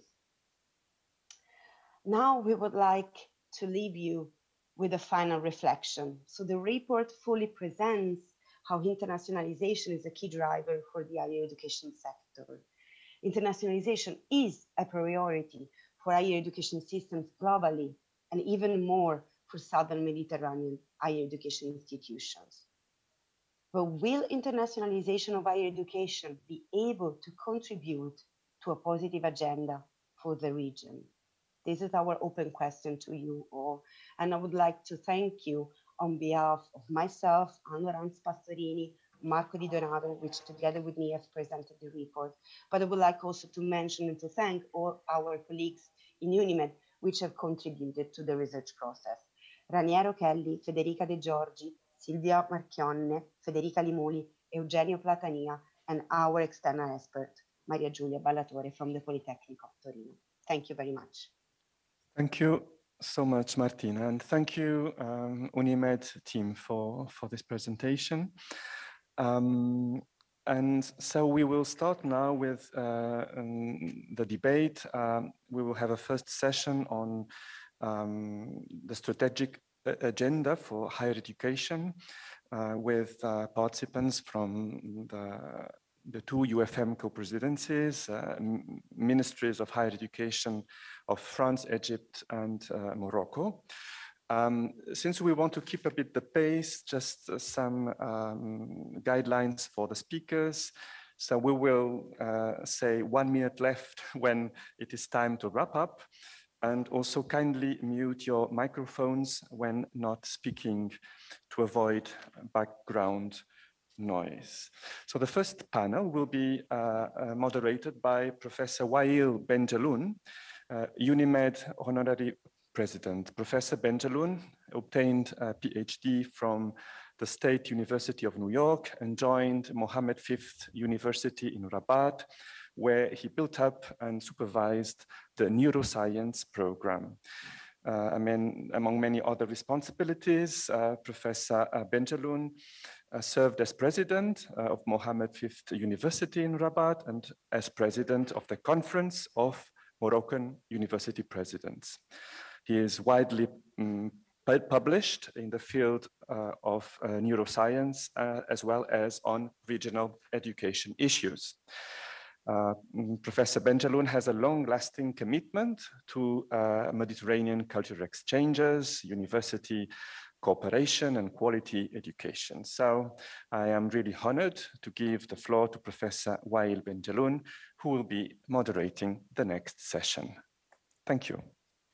Now we would like to leave you with a final reflection. So the report fully presents how internationalization is a key driver for the higher education sector. Internationalization is a priority for higher education systems globally, and even more for Southern Mediterranean higher education institutions. But will internationalization of higher education be able to contribute to a positive agenda for the region? This is our open question to you all. And I would like to thank you on behalf of myself, Laurence Pastorini, Marco Di Donato, which together with me has presented the report. But I would like also to mention and to thank all our colleagues in UNIMED, which have contributed to the research process. Raniero Kelly, Federica De Giorgi, Silvia Marchionne, Federica Limuli, Eugenio Platania, and our external expert, Maria Giulia Ballatore from the Polytechnic of Torino. Thank you very much. Thank you so much, Martina, and thank you, um, UNIMED team, for, for this presentation. Um, and so we will start now with uh, um, the debate. Um, we will have a first session on um, the strategic agenda for higher education uh, with uh, participants from the the two U F M co-presidencies, uh, ministries of higher education of France, Egypt, and uh, Morocco. Um, since we want to keep a bit the pace, just uh, some um, guidelines for the speakers. So we will uh, say one minute left when it is time to wrap up, and also kindly mute your microphones when not speaking to avoid background noise. So the first panel will be uh, uh, moderated by Professor Wael Benjelloun, uh, UNIMED Honorary President. Professor Benjelloun obtained a PhD from the State University of New York and joined Mohammed fifth University in Rabat, where he built up and supervised the neuroscience program. Uh, I mean, among many other responsibilities, uh, Professor uh, Benjelloun uh, served as president uh, of Mohammed fifth University in Rabat and as president of the Conference of Moroccan University Presidents. He is widely um, published in the field uh, of uh, neuroscience uh, as well as on regional education issues. Uh, Professor Benjelloun has a long-lasting commitment to uh, Mediterranean cultural exchanges, university cooperation, and quality education. So I am really honored to give the floor to Professor Wael Benjelloun, who will be moderating the next session. Thank you.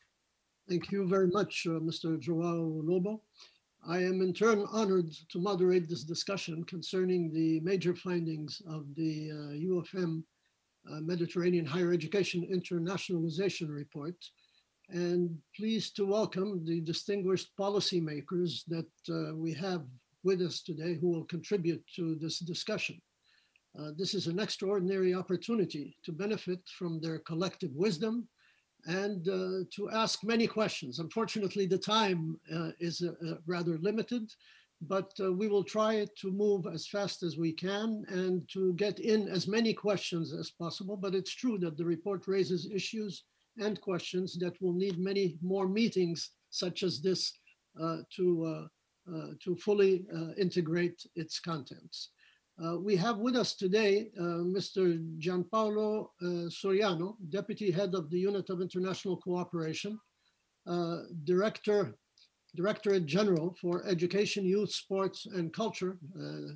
Thank you very much, uh, Mister Joao Lobo. I am in turn honored to moderate this discussion concerning the major findings of the uh, U F M Uh, Mediterranean Higher Education Internationalization Report, and pleased to welcome the distinguished policymakers that uh, we have with us today who will contribute to this discussion. Uh, this is an extraordinary opportunity to benefit from their collective wisdom and uh, to ask many questions. Unfortunately, the time uh, is uh, rather limited, but uh, we will try to move as fast as we can and to get in as many questions as possible. But it's true that the report raises issues and questions that will need many more meetings such as this uh, to, uh, uh, to fully uh, integrate its contents. Uh, we have with us today uh, Mister Gianpaolo uh, Soriano, Deputy Head of the Unit of International Cooperation, uh, Director Directorate General for Education, Youth, Sports and Culture, uh,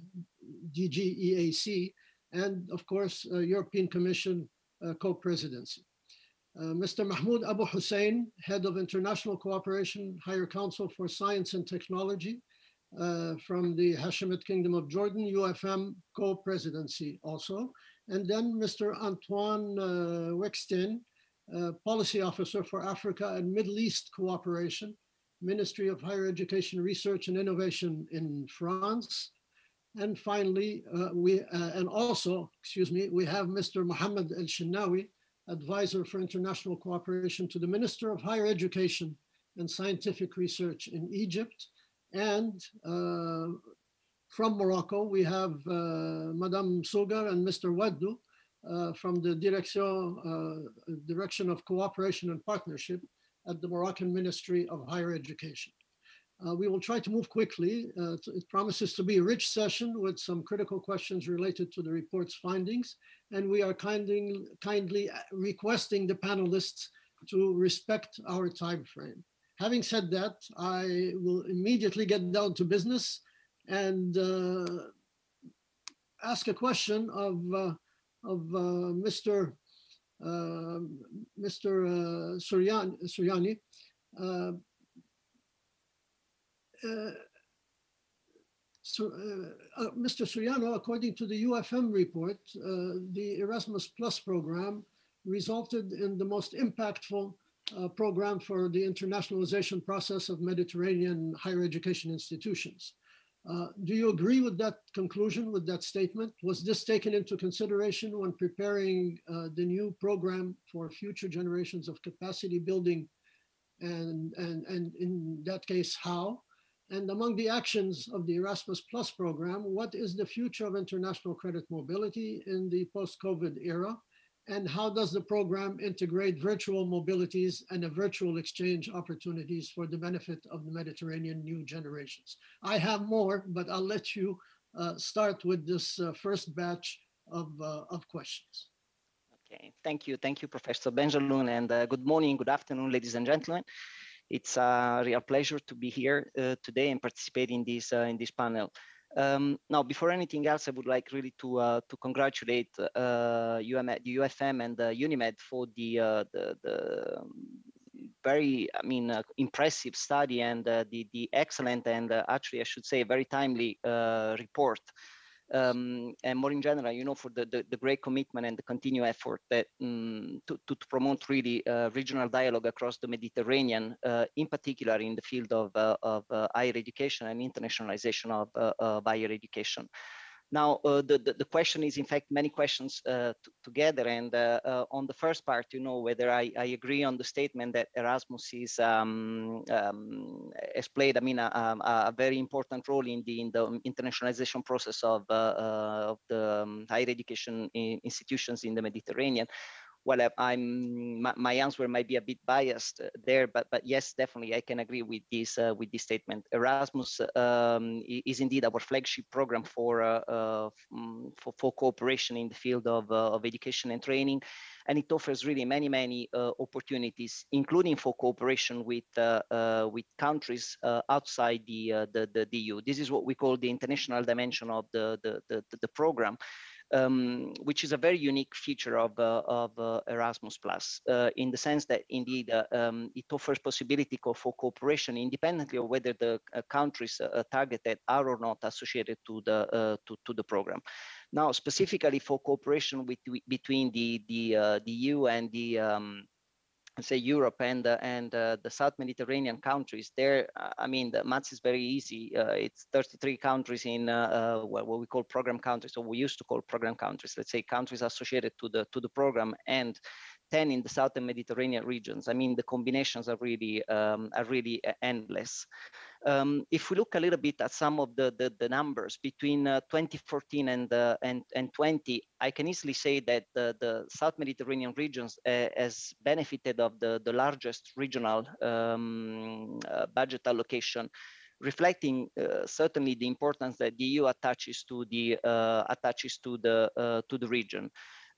D G E A C, and of course, uh, European Commission uh, co-presidency. Uh, Mister Mahmoud Abu Hussein, Head of International Cooperation, Higher Council for Science and Technology uh, from the Hashemite Kingdom of Jordan, U F M co-presidency also. And then Mister Antoine uh, Wekstein, uh, Policy Officer for Africa and Middle East Cooperation, Ministry of Higher Education, Research and Innovation in France. And finally, uh, we, uh, and also, excuse me, we have Mister Mohammed El-Shenawi, Advisor for International Cooperation to the Minister of Higher Education and Scientific Research in Egypt. And uh, from Morocco, we have uh, Madame Sougar and Mister Waddu uh, from the Direction, uh, Direction of Cooperation and Partnership at the Moroccan Ministry of Higher Education. Uh, we will try to move quickly. Uh, it promises to be a rich session with some critical questions related to the report's findings, and we are kindly, kindly requesting the panelists to respect our time frame. Having said that, I will immediately get down to business and uh, ask a question of, uh, of uh, Mister Uh, Mister Uh, Suryani. Suryani. Uh, uh, so, uh, uh, Mister Soriano, according to the U F M report, uh, the Erasmus Plus program resulted in the most impactful uh, program for the internationalization process of Mediterranean higher education institutions. Uh, do you agree with that conclusion, with that statement? Was this taken into consideration when preparing uh, the new program for future generations of capacity building? And, and, and in that case, how? And among the actions of the Erasmus Plus program, what is the future of international credit mobility in the post-COVID era? And how does the program integrate virtual mobilities and a virtual exchange opportunities for the benefit of the Mediterranean new generations? I have more, but I'll let you uh, start with this uh, first batch of, uh, of questions. Okay, thank you. Thank you, Professor Bengelloun, and uh, good morning, good afternoon, ladies and gentlemen. It's a real pleasure to be here uh, today and participate in this, uh, in this panel. Um, now, before anything else, I would like really to uh, to congratulate uh, U M, the U F M and uh, UNIMED for the uh, the, the very, I mean, uh, impressive study and uh, the the excellent and uh, actually I should say very timely uh, report. Um, and more in general, you know, for the, the, the great commitment and the continued effort that um, to, to, to promote really uh, regional dialogue across the Mediterranean, uh, in particular in the field of, uh, of uh, higher education and internationalization of, uh, of higher education. Now, uh, the, the, the question is, in fact, many questions uh, together. And uh, uh, on the first part, you know, whether I, I agree on the statement that Erasmus is, um, um, has played, I mean, a, a, a very important role in the, in the internationalization process of, uh, uh, of the um, higher education institutions in the Mediterranean. Well, I'm my, my answer might be a bit biased there, but but yes, definitely I can agree with this uh, with this statement. Erasmus um, is indeed our flagship program for uh, uh, for, for cooperation in the field of uh, of education and training, and it offers really many many uh, opportunities, including for cooperation with uh, uh, with countries uh, outside the, uh, the the the E U. This is what we call the international dimension of the the the, the program. Um, which is a very unique feature of, uh, of uh, Erasmus Plus, uh, in the sense that indeed uh, um, it offers possibility for cooperation independently of whether the uh, countries uh, targeted are or not associated to the uh, to, to the program. Now, specifically for cooperation with, between the the uh, the E U and the um, say Europe and uh, and uh, the South Mediterranean countries, there, uh, I mean, the maths is very easy. Uh, it's thirty-three countries in uh, uh, what, what we call program countries, or we used to call program countries. Let's say countries associated to the to the program, and ten in the Southern Mediterranean regions. I mean, the combinations are really um, are really endless. Um, if we look a little bit at some of the the, the numbers between uh, twenty fourteen and, uh, and and twenty, I can easily say that the, the South Mediterranean regions uh, has benefited of the the largest regional um, uh, budget allocation, reflecting uh, certainly the importance that the E U attaches to the uh, attaches to the uh, to the region.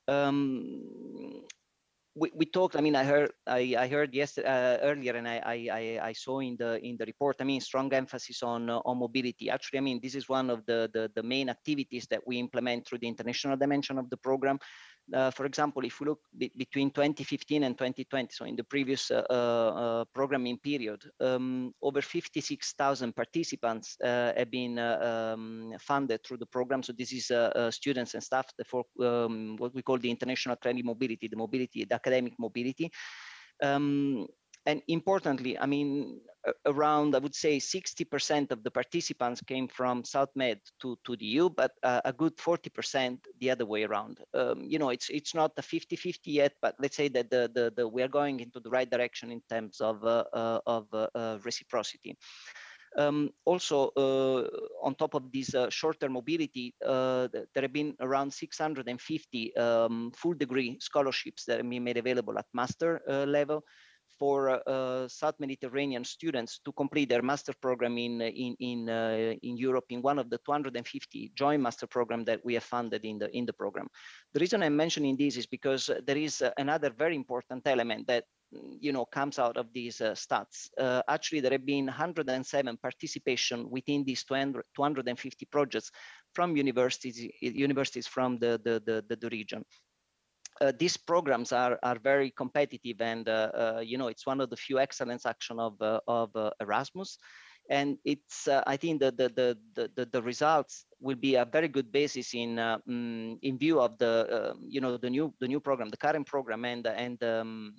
Um, We, we talked. I mean, I heard. I, I heard yesterday uh, earlier, and I, I I saw in the in the report. I mean, strong emphasis on uh, on mobility. Actually, I mean, this is one of the, the the main activities that we implement through the international dimension of the program. Uh, for example, if we look be, between twenty fifteen and twenty twenty, so in the previous uh, uh, programming period, um, over fifty-six thousand participants uh, have been uh, um, funded through the program. So this is uh, uh, students and staff for um, what we call the international credit mobility, the mobility, the academic mobility. Um, and importantly, I mean, around, I would say sixty percent of the participants came from South Med to, to the E U, but uh, a good forty percent the other way around. Um, you know, it's it's not a fifty fifty yet, but let's say that the, the, the, we are going into the right direction in terms of, uh, uh, of uh, uh, reciprocity. Um, also, uh, on top of this uh, short-term mobility, uh, there have been around six hundred fifty um, full degree scholarships that have been made available at master uh, level for uh, South Mediterranean students to complete their master program in in in, uh, in Europe in one of the two hundred fifty joint master program that we have funded in the in the program. The reason I'm mentioning this is because there is uh, another very important element that you know comes out of these uh, stats. Uh, actually, there have been one hundred seven participation within these two hundred fifty projects from universities universities from the the the, the, the region. Uh, these programs are are very competitive, and uh, uh, you know it's one of the few excellence action of uh, of uh, Erasmus, and it's uh, I think the the, the the the results will be a very good basis in uh, in view of the uh, you know the new the new program, the current program, and and um,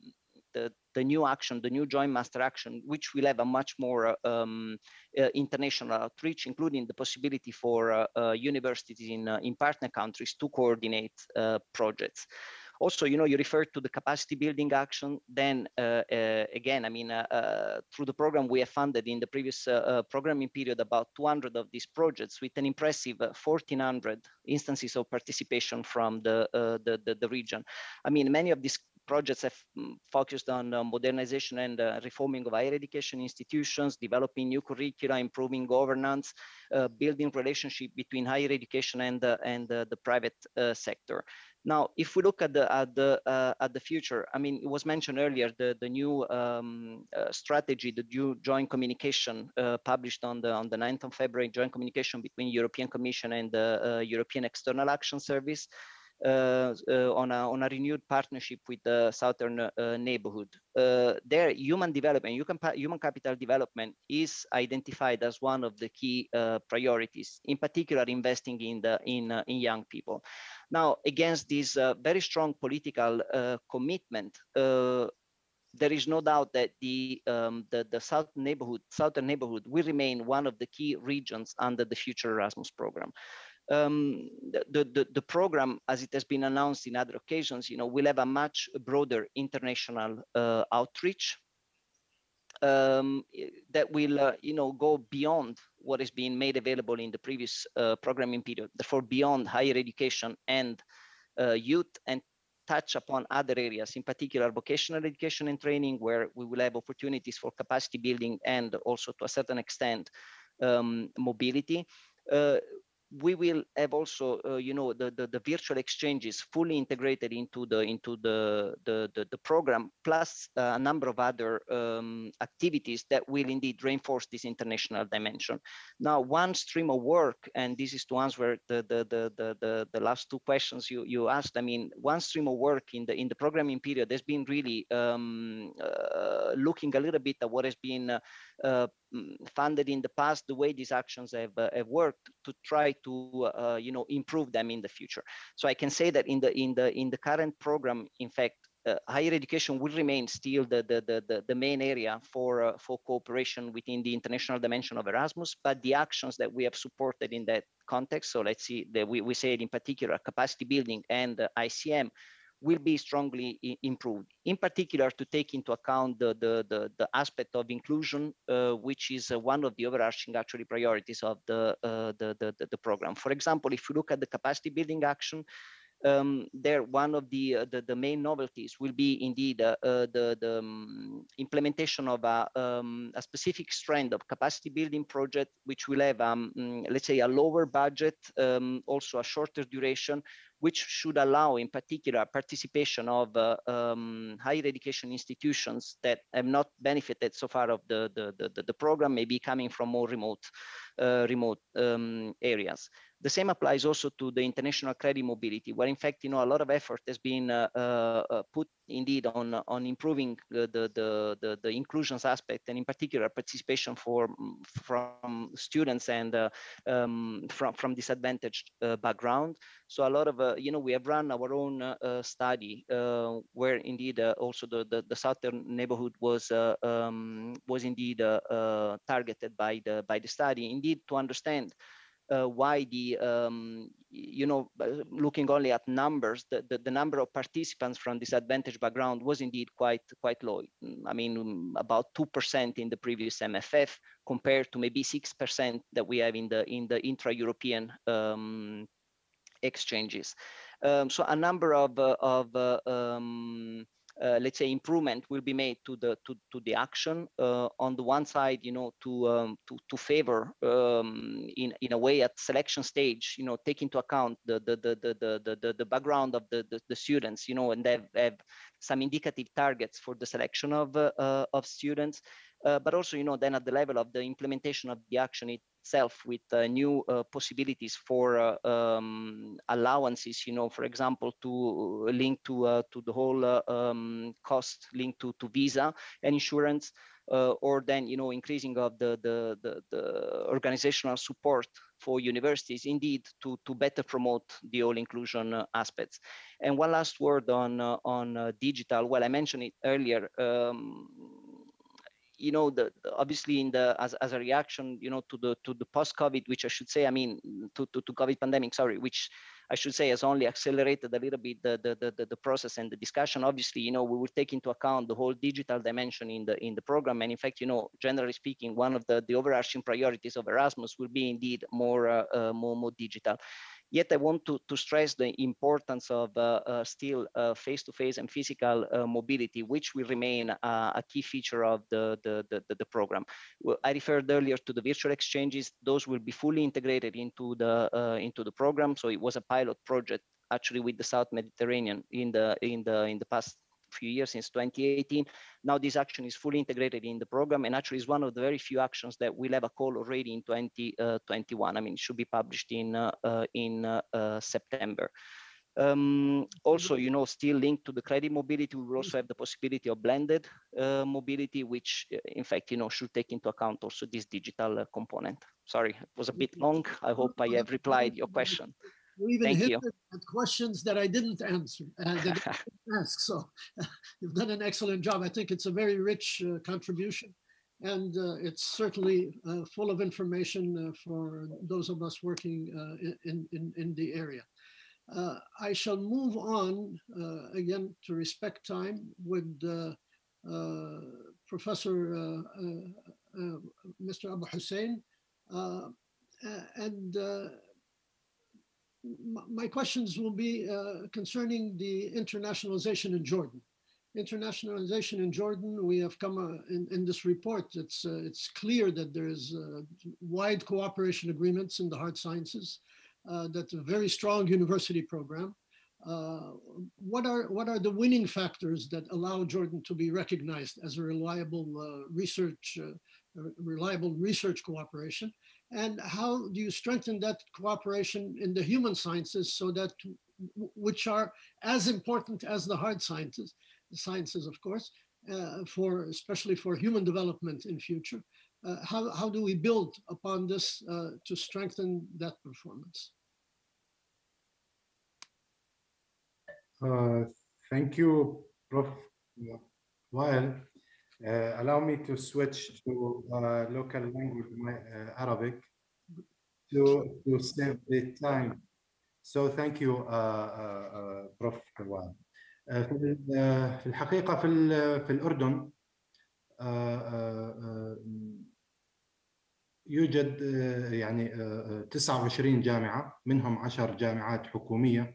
the, the new action, the new joint master action, which will have a much more um, uh, international outreach, including the possibility for uh, uh, universities in, uh, in partner countries to coordinate uh, projects. Also, you know, you referred to the capacity building action. Then uh, uh, again, I mean, uh, uh, through the program we have funded in the previous uh, uh, programming period about two hundred of these projects with an impressive uh, fourteen hundred instances of participation from the, uh, the, the, the region. I mean, many of these projects have focused on uh, modernization and uh, reforming of higher education institutions, developing new curricula, improving governance, uh, building relationship between higher education and, uh, and uh, the private uh, sector. Now, if we look at the at the uh, at the future, I mean, it was mentioned earlier the the new um, uh, strategy, the new joint communication uh, published on the on the ninth of February, joint communication between European Commission and the uh, European External Action Service. Uh, uh, on, a, on a renewed partnership with the southern uh, neighborhood. Uh, there, human development, human capital development is identified as one of the key uh, priorities, in particular investing in, the, in, uh, in young people. Now, against this uh, very strong political uh, commitment, uh, there is no doubt that the, um, the, the south neighborhood, southern neighborhood will remain one of the key regions under the future Erasmus program. Um, the, the, the program, as it has been announced in other occasions, you know, will have a much broader international uh, outreach um, that will, uh, you know, go beyond what is being made available in the previous uh, programming period, therefore beyond higher education and uh, youth, and touch upon other areas, in particular vocational education and training, where we will have opportunities for capacity building and also to a certain extent um, mobility. Uh, we will have also, uh, you know, the, the, the virtual exchanges fully integrated into the into the the, the, the program, plus uh, a number of other um, activities that will indeed reinforce this international dimension. Now, one stream of work, and this is to answer the the the the, the, the last two questions you, you asked. I mean, one stream of work in the in the programming period has been really um, uh, looking a little bit at what has been uh, uh, funded in the past, the way these actions have, uh, have worked, to try to uh, you know, improve them in the future. So I can say that in the in the in the current program, in fact, uh, higher education will remain still the the the, the main area for uh, for cooperation within the international dimension of Erasmus. But the actions that we have supported in that context, so let's see that we we say it in particular, capacity building and uh, I C M, will be strongly improved, in particular to take into account the, the, the, the aspect of inclusion, uh, which is uh, one of the overarching actually priorities of the, uh, the, the, the program. For example, if you look at the capacity building action, um, there one of the, uh, the the main novelties will be indeed uh, uh, the, the um, implementation of a, um, a specific strand of capacity building project, which will have, um, let's say, a lower budget, um, also a shorter duration, which should allow, in particular, participation of uh, um, higher education institutions that have not benefited so far of the, the, the, the program, maybe coming from more remote, uh, remote um, areas. The same applies also to the international credit mobility, where in fact, you know, a lot of effort has been uh, uh, put indeed on, on improving the, the, the, the inclusions aspect, and in particular participation for, from students and uh, um, from, from disadvantaged uh, background. So a lot of, uh, you know, we have run our own uh, study uh, where indeed uh, also the, the, the southern neighborhood was, uh, um, was indeed uh, uh, targeted by the, by the study, indeed to understand Uh, why the, um, you know, looking only at numbers, the, the, the number of participants from disadvantaged background was indeed quite, quite low. I mean, about two percent in the previous M F F compared to maybe six percent that we have in the, in the intra-European um, exchanges. Um, so a number of, uh, of uh, um, Uh, let's say improvement will be made to the to, to the action uh, on the one side, you know, to um, to to favor um, in in a way at selection stage, you know, take into account the the the the the, the, the background of the, the the students, you know, and they have, have some indicative targets for the selection of uh, uh, of students. uh, but also, you know, then at the level of the implementation of the action itself with uh, new uh, possibilities for uh, um, allowances, you know, for example, to link to uh, to the whole uh, um, cost linked to, to visa and insurance, uh, or then, you know, increasing of the, the, the, the organizational support for universities, indeed, to, to better promote the all inclusion uh, aspects. And one last word on, uh, on uh, digital. Well, I mentioned it earlier. Um, you know, the, the obviously in the as, as a reaction, you know, to the to the post-COVID, which I should say, I mean, to, to, to COVID pandemic, sorry, which I should say has only accelerated a little bit the, the, the, the process and the discussion. Obviously, you know, we will take into account the whole digital dimension in the in the program. And in fact, you know, generally speaking, one of the, the overarching priorities of Erasmus will be indeed more, uh, uh, more, more digital. Yet I want to, to stress the importance of uh, uh, still uh, face-to-face and physical uh, mobility, which will remain uh, a key feature of the, the, the, the program. Well, I referred earlier to the virtual exchanges. Those will be fully integrated into the, uh, into the program. So it was a pilot project actually with the South Mediterranean in the, in the, in the past few years, since twenty eighteen. Now this action is fully integrated in the program, and actually is one of the very few actions that will have a call already in twenty twenty-one. I mean, it should be published in uh, uh, in uh, uh, September. Um, also, you know, still linked to the credit mobility, we will also have the possibility of blended uh, mobility, which in fact, you know, should take into account also this digital uh, component. Sorry, it was a bit long. I hope I have replied your question. You even Thank hinted you. at questions that I didn't answer, uh, that I didn't ask. So uh, you've done an excellent job. I think it's a very rich uh, contribution, and uh, it's certainly uh, full of information uh, for those of us working uh, in, in, in the area. Uh, I shall move on uh, again to respect time with uh, uh, Professor uh, uh, uh, Mister Abu Hussein, uh, and uh, my questions will be uh, concerning the internationalization in Jordan. Internationalization in Jordan, we have come uh, in, in this report, it's, uh, it's clear that there is uh, wide cooperation agreements in the hard sciences, uh, that's a very strong university program. Uh, what are, what are the winning factors that allow Jordan to be recognized as a reliable uh, research, uh, reliable research cooperation? And how do you strengthen that cooperation in the human sciences so that, which are as important as the hard sciences, the sciences, of course, uh, for, especially for human development in future? Uh, how, how do we build upon this uh, to strengthen that performance? Uh, thank you, Professor Wael. Uh, allow me to switch to uh, local language, my, uh, Arabic, to, to save the time. So thank you, uh, uh, Professor Wael. Uh, في الحقيقة في في الأردن uh, uh, يوجد uh, يعني uh, تسعة وعشرين جامعة، منهم عشر جامعات حكومية،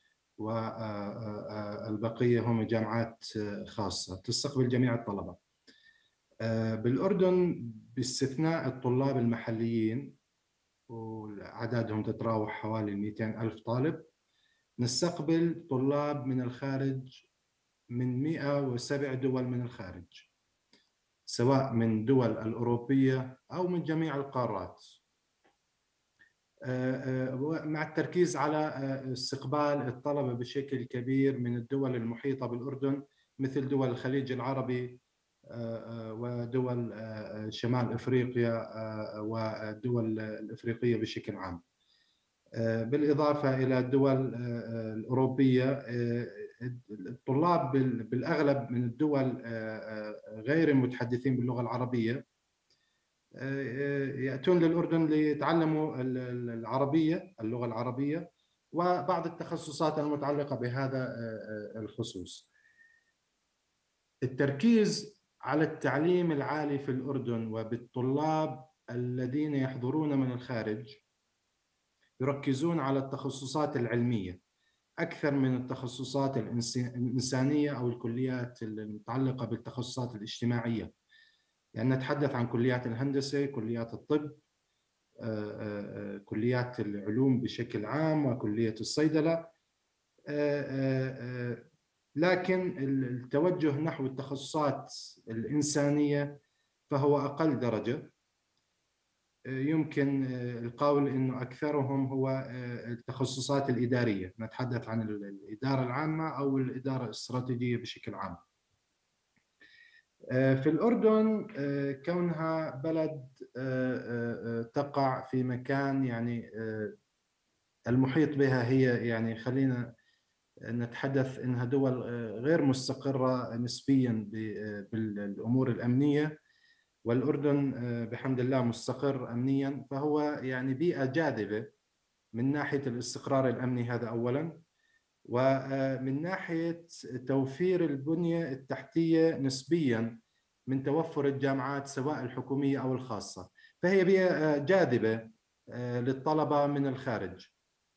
والبقية هم جامعات خاصة تستقبل جميع الطلبة. بالأردن باستثناء الطلاب المحليين وعددهم تتراوح حوالي مئتين ألف طالب، نستقبل طلاب من الخارج من مئة وسبع دول من الخارج، سواء من دول الأوروبية أو من جميع القارات، مع التركيز على استقبال الطلبة بشكل كبير من الدول المحيطة بالأردن مثل دول الخليج العربي ودول شمال أفريقيا والدول الأفريقية بشكل عام، بالإضافة إلى الدول الأوروبية. الطلاب بالأغلب من الدول غير المتحدثين باللغة العربية يأتون للأردن ليتعلموا العربية، اللغة العربية، وبعض التخصصات المتعلقة بهذا الخصوص. التركيز على التعليم العالي في الأردن وبالطلاب الذين يحضرون من الخارج يركزون على التخصصات العلمية أكثر من التخصصات الإنسانية أو الكليات المتعلقة بالتخصصات الاجتماعية، لأن نتحدث عن كليات الهندسة، كليات الطب، كليات العلوم بشكل عام، وكلية الصيدلة، لكن التوجه نحو التخصصات الإنسانية فهو أقل درجة. يمكن القول أنه أكثرهم هو التخصصات الإدارية، نتحدث عن الإدارة العامة أو الإدارة الاستراتيجية بشكل عام. في الأردن كونها بلد تقع في مكان يعني المحيط بها هي يعني خلينا نتحدث انها دول غير مستقره نسبيا بالامور الامنيه، والاردن بحمد الله مستقر امنيا، فهو يعني بيئه جاذبه من ناحيه الاستقرار الامني، هذا اولا، ومن ناحيه توفير البنيه التحتيه نسبيا من توفر الجامعات سواء الحكوميه او الخاصه، فهي بيئه جاذبه للطلبه من الخارج.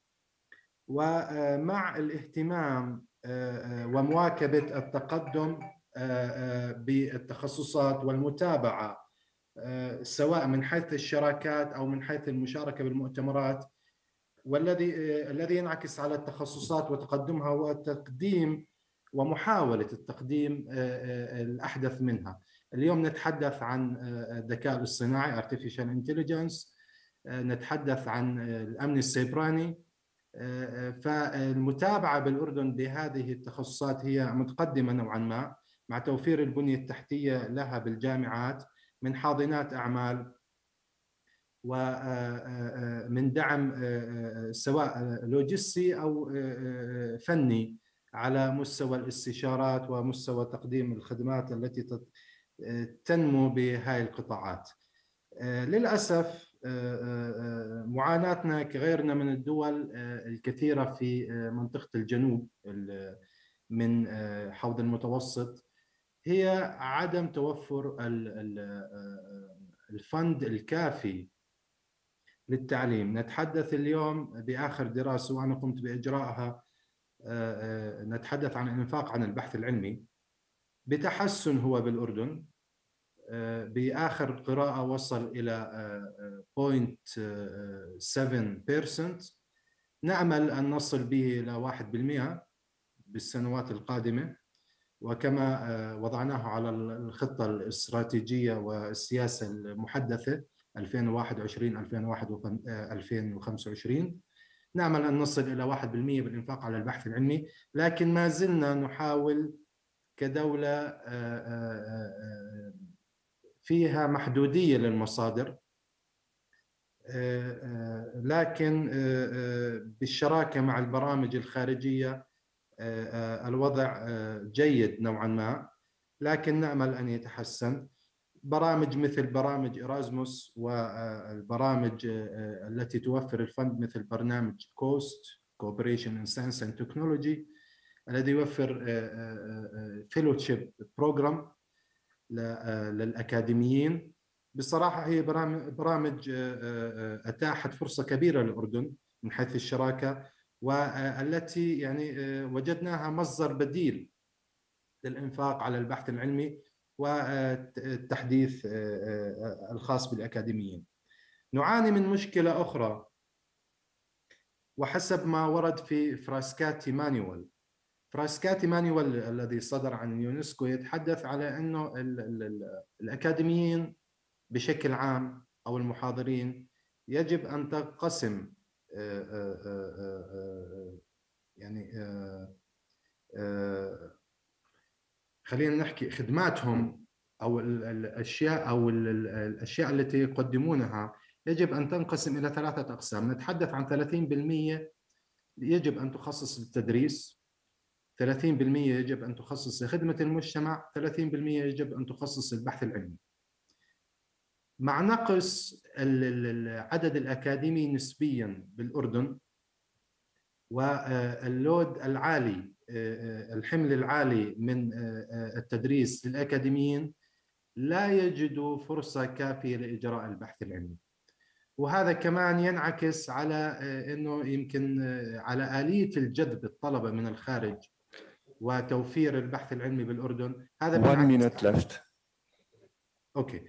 ومع الاهتمام ومواكبة التقدم بالتخصصات والمتابعة سواء من حيث الشراكات أو من حيث المشاركة بالمؤتمرات، والذي الذي ينعكس على التخصصات وتقدمها وتقديم ومحاولة التقديم الأحدث منها. اليوم نتحدث عن الذكاء الاصطناعي Artificial Intelligence، نتحدث عن الأمن السيبراني، فالمتابعة بالأردن بهذه التخصصات هي متقدمة نوعا ما، مع توفير البنية التحتية لها بالجامعات من حاضنات أعمال ومن دعم سواء لوجستي أو فني على مستوى الاستشارات ومستوى تقديم الخدمات التي تنمو بهذه القطاعات. للأسف معاناتنا كغيرنا من الدول الكثيرة في منطقة الجنوب من حوض المتوسط هي عدم توفر الفند الكافي للتعليم. نتحدث اليوم بآخر دراسة وأنا قمت بإجراءها، نتحدث عن الإنفاق عن البحث العلمي بتحسن هو بالأردن، بآخر قراءة وصل إلى صفر فاصلة سبعة بالمئة، نأمل أن نصل به إلى واحد بالمئة بالسنوات القادمة، وكما وضعناه على الخطة الاستراتيجية والسياسة المحدثة ألفين وواحد وعشرين ألفين وخمسة وعشرين، نأمل أن نصل إلى واحد بالمئة بالإنفاق على البحث العلمي، لكن ما زلنا نحاول كدولة فيها محدودية للمصادر، لكن بالشراكة مع البرامج الخارجية الوضع جيد نوعا ما، لكن نأمل أن يتحسن. برامج مثل برامج إرازموس والبرامج التي توفر الفند مثل برنامج كوست Cooperation in Science and Technology الذي يوفر فيلوشيب بروجرام للأكاديميين، بصراحة هي برامج أتاحت فرصة كبيرة للأردن من حيث الشراكة، والتي يعني وجدناها مصدر بديل للإنفاق على البحث العلمي والتحديث الخاص بالأكاديميين. نعاني من مشكلة أخرى، وحسب ما ورد في فراسكاتي مانيوال فراسكاتي مانيوال الذي صدر عن اليونسكو يتحدث على أنه ال ال ال الأكاديميين بشكل عام أو المحاضرين يجب أن تنقسم يعني خلينا نحكي خدماتهم أو الأشياء أو الأشياء التي يقدمونها يجب أن تنقسم إلى ثلاثة أقسام. نتحدث عن ثلاثين بالمئة يجب أن تخصص للتدريس، ثلاثين بالمئة يجب أن تخصص لخدمة المجتمع، ثلاثين بالمئة يجب أن تخصص للبحث العلمي. مع نقص العدد الأكاديمي نسبياً بالأردن واللود العالي، الحمل العالي من التدريس للأكاديميين، لا يجدوا فرصة كافية لإجراء البحث العلمي. وهذا كمان ينعكس على أنه يمكن على آلية الجذب الطلبة من الخارج وتوفير البحث العلمي بالأردن. هذا One minute left. أوكي.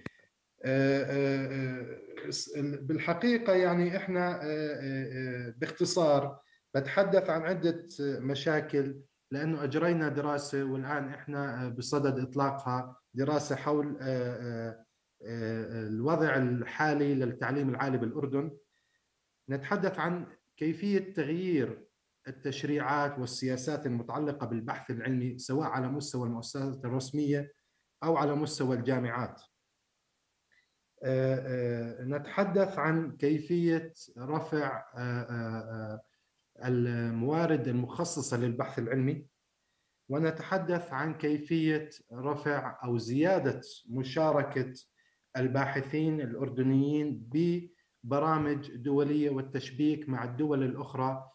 بالحقيقة يعني إحنا باختصار بتحدث عن عدة مشاكل، لأنه أجرينا دراسة والآن إحنا بصدد إطلاقها، دراسة حول الوضع الحالي للتعليم العالي بالأردن. نتحدث عن كيفية تغيير التشريعات والسياسات المتعلقة بالبحث العلمي سواء على مستوى المؤسسات الرسمية أو على مستوى الجامعات. نتحدث عن كيفية رفع الموارد المخصصة للبحث العلمي، ونتحدث عن كيفية رفع أو زيادة مشاركة الباحثين الأردنيين ببرامج دولية والتشبيك مع الدول الأخرى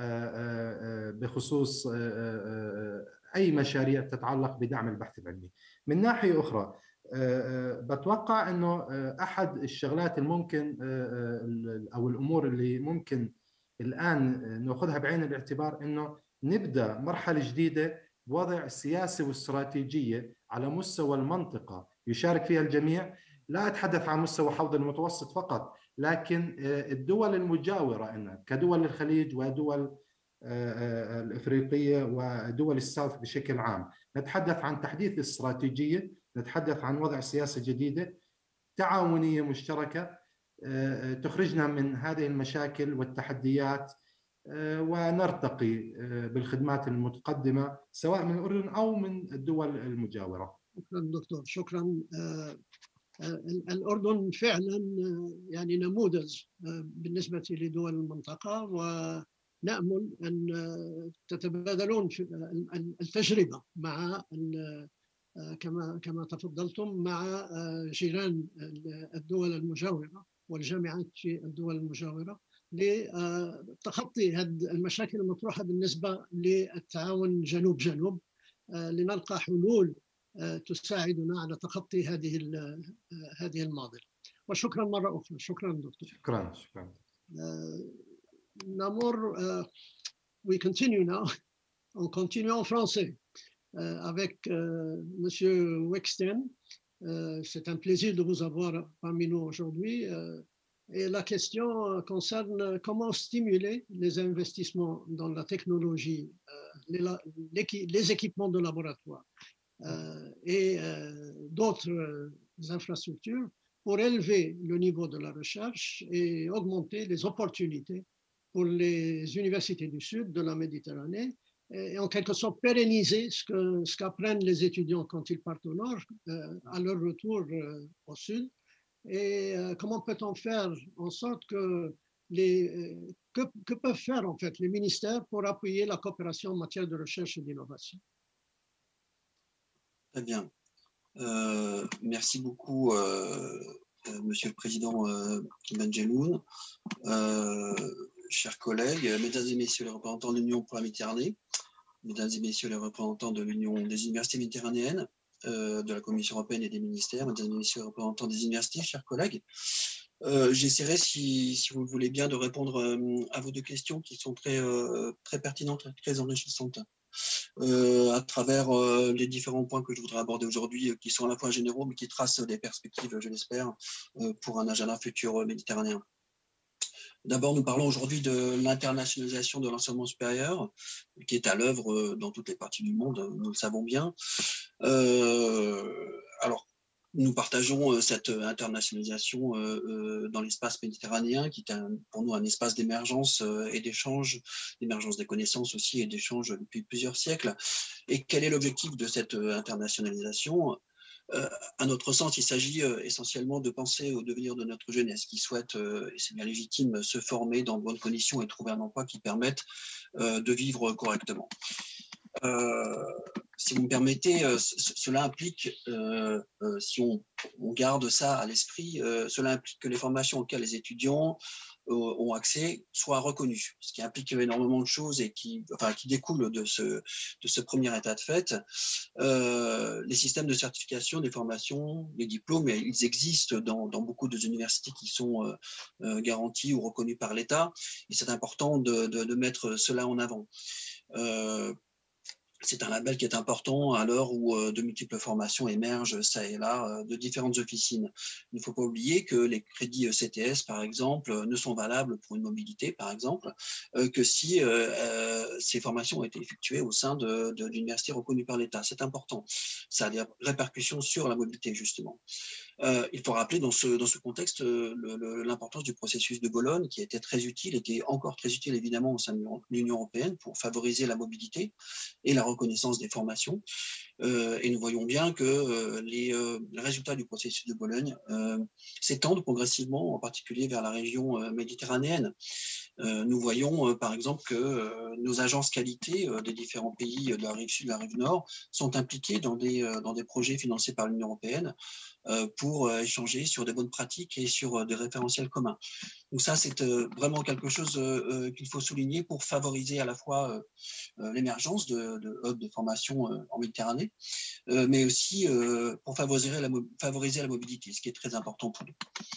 بخصوص أي مشاريع تتعلق بدعم البحث العلمي. من ناحية أخرى بتوقع أنه أحد الشغلات الممكن أو الأمور اللي ممكن الآن نأخذها بعين الاعتبار أنه نبدأ مرحلة جديدة بوضع السياسة والاستراتيجية على مستوى المنطقة يشارك فيها الجميع. لا أتحدث عن مستوى حوض المتوسط فقط، لكن الدول المجاورة إنها كدول الخليج ودول الإفريقية ودول الساوث بشكل عام. نتحدث عن تحديث استراتيجية، نتحدث عن وضع سياسة جديدة تعاونية مشتركة تخرجنا من هذه المشاكل والتحديات ونرتقي بالخدمات المتقدمة سواء من الأردن أو من الدول المجاورة. شكرا دكتور، شكرا. الأردن فعلا يعني نموذج بالنسبة لدول المنطقة، ونأمل أن تتبادلون التجربة مع كما كما تفضلتم مع جيران الدول المجاورة والجامعات في الدول المجاورة لتخطي هذه المشاكل المطروحة بالنسبة للتعاون جنوب جنوب، لنلقى حلول تساعدنا على تخطي هذه هذه المعضلة. وشكرا مرة أخرى. شكرا دكتور. شكرا شكرا. نمر we continue now. On continue en français avec Monsieur Wexten. C'est un plaisir de vous avoir parmi nous aujourd'hui. Et la question concerne comment stimuler les investissements dans la technologie, les, les équipements de laboratoire euh, et euh, d'autres infrastructures pour élever le niveau de la recherche et augmenter les opportunités pour les universités du Sud de la Méditerranée, et en quelque sorte pérenniser ce que, ce qu'apprennent les étudiants quand ils partent au nord, euh, à leur retour euh, au sud. Et euh, comment peut-on faire en sorte que les euh, que, que peuvent faire en fait les ministères pour appuyer la coopération en matière de recherche et d'innovation? Très bien. Euh, merci beaucoup, euh, euh, Monsieur le Président euh, Benjeloun, euh, chers collègues, mesdames et messieurs les représentants de l'Union pour la Méditerranée, mesdames et messieurs les représentants de l'Union des universités méditerranéennes, euh, de la Commission européenne et des ministères, mesdames et messieurs les représentants des universités, chers collègues. Euh, J'essaierai, si, si vous le voulez bien, de répondre euh, à vos deux questions qui sont très, euh, très pertinentes et très enrichissantes euh, à travers euh, les différents points que je voudrais aborder aujourd'hui, euh, qui sont à la fois généraux, mais qui tracent des perspectives, je l'espère, euh, pour un agenda futur euh, méditerranéen. D'abord, nous parlons aujourd'hui de l'internationalisation de l'enseignement supérieur, qui est à l'œuvre dans toutes les parties du monde, nous le savons bien. Euh, alors, nous partageons cette internationalisation dans l'espace méditerranéen, qui est un, pour nous un espace d'émergence et d'échange, d'émergence des connaissances aussi et d'échange depuis plusieurs siècles. Et quel est l'objectif de cette internationalisation ? Euh, à notre sens, il s'agit euh, essentiellement de penser au devenir de notre jeunesse qui souhaite, euh, et c'est bien légitime, se former dans de bonnes conditions et trouver un emploi qui permette euh, de vivre correctement. Euh, si vous me permettez, euh, cela implique, euh, euh, si on, on garde ça à l'esprit, euh, cela implique que les formations auxquelles les étudiants euh, ont accès soient reconnues, ce qui implique énormément de choses et qui, enfin, qui découle de ce, de ce premier état de fait. Euh, les systèmes de certification des formations, les diplômes, ils existent dans, dans beaucoup de universités qui sont euh, euh, garantis ou reconnus par l'État, et c'est important de, de, de mettre cela en avant. Euh, C'est un label qui est important à l'heure où euh, de multiples formations émergent ça et là euh, de différentes officines. Il ne faut pas oublier que les crédits C T S, par exemple, ne sont valables pour une mobilité, par exemple, euh, que si euh, euh, ces formations ont été effectuées au sein de, de l'université reconnue par l'État. C'est important. Ça a des répercussions sur la mobilité, justement. Euh, il faut rappeler dans ce, dans ce contexte euh, l'importance du processus de Bologne, qui était très utile et qui est encore très utile évidemment au sein de l'Union européenne pour favoriser la mobilité et la reconnaissance des formations. Euh, et nous voyons bien que euh, les, euh, les résultats du processus de Bologne euh, s'étendent progressivement, en particulier vers la région euh, méditerranéenne. Euh, nous voyons euh, par exemple que euh, nos agences qualité euh, des différents pays de la rive sud et de la rive nord sont impliquées dans des, euh, dans des projets financés par l'Union européenne euh, pour euh, échanger sur des bonnes pratiques et sur euh, des référentiels communs. Donc ça, c'est euh, vraiment quelque chose euh, qu'il faut souligner pour favoriser à la fois euh, l'émergence de, de hubs de formation euh, en Méditerranée, euh, mais aussi euh, pour favoriser la, favoriser la mobilité, ce qui est très important pour nous.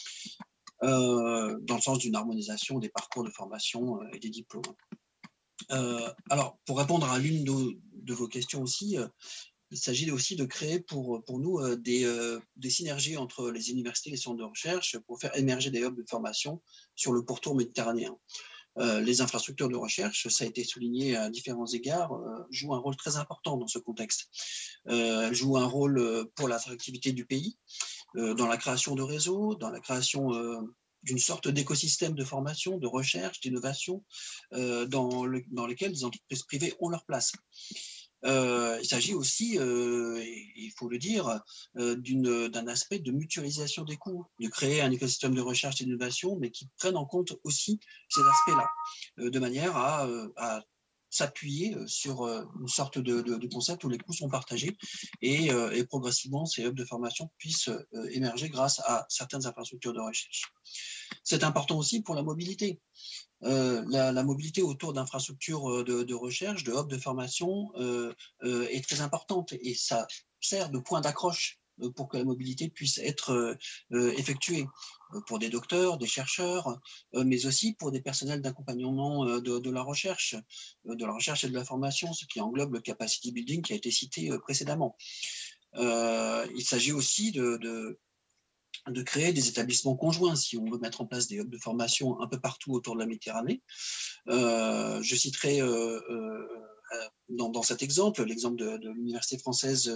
Euh, dans le sens d'une harmonisation des parcours de formation euh, et des diplômes. Euh, alors, pour répondre à l'une de, de vos questions aussi, euh, il s'agit aussi de créer pour, pour nous euh, des, euh, des synergies entre les universités et les centres de recherche pour faire émerger des hubs de formation sur le pourtour méditerranéen. Euh, les infrastructures de recherche, ça a été souligné à différents égards, euh, jouent un rôle très important dans ce contexte. Euh, elles jouent un rôle pour l'attractivité du pays, euh, dans la création de réseaux, dans la création euh, d'une sorte d'écosystème de formation, de recherche, d'innovation, euh, dans, le, dans lesquels les entreprises privées ont leur place. Euh, il s'agit aussi, euh, il faut le dire, euh, d'un aspect de mutualisation des coûts, de créer un écosystème de recherche et d'innovation, mais qui prenne en compte aussi ces aspects-là, euh, de manière à, à s'appuyer sur une sorte de, de, de concept où les coûts sont partagés et, euh, et progressivement ces hubs de formation puissent euh, émerger grâce à certaines infrastructures de recherche. C'est important aussi pour la mobilité. Euh, la, la mobilité autour d'infrastructures de, de recherche, de hubs de formation euh, euh, est très importante et ça sert de point d'accroche pour que la mobilité puisse être euh, effectuée pour des docteurs, des chercheurs, euh, mais aussi pour des personnels d'accompagnement euh, de, de la recherche, euh, de la recherche et de la formation, ce qui englobe le capacity building qui a été cité euh, précédemment. Euh, il s'agit aussi de, de de créer des établissements conjoints si on veut mettre en place des hubs de formation un peu partout autour de la Méditerranée. Euh, je citerai euh, euh, dans, dans cet exemple l'exemple de, de l'université française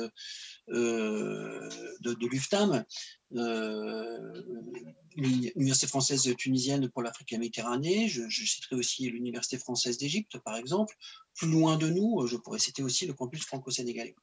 euh, de, de l'U F T A M, euh, l'université française tunisienne pour l'Afrique et la Méditerranée. Je, je citerai aussi l'université française d'Égypte, par exemple. Plus loin de nous, je pourrais citer aussi le campus franco-sénégalais.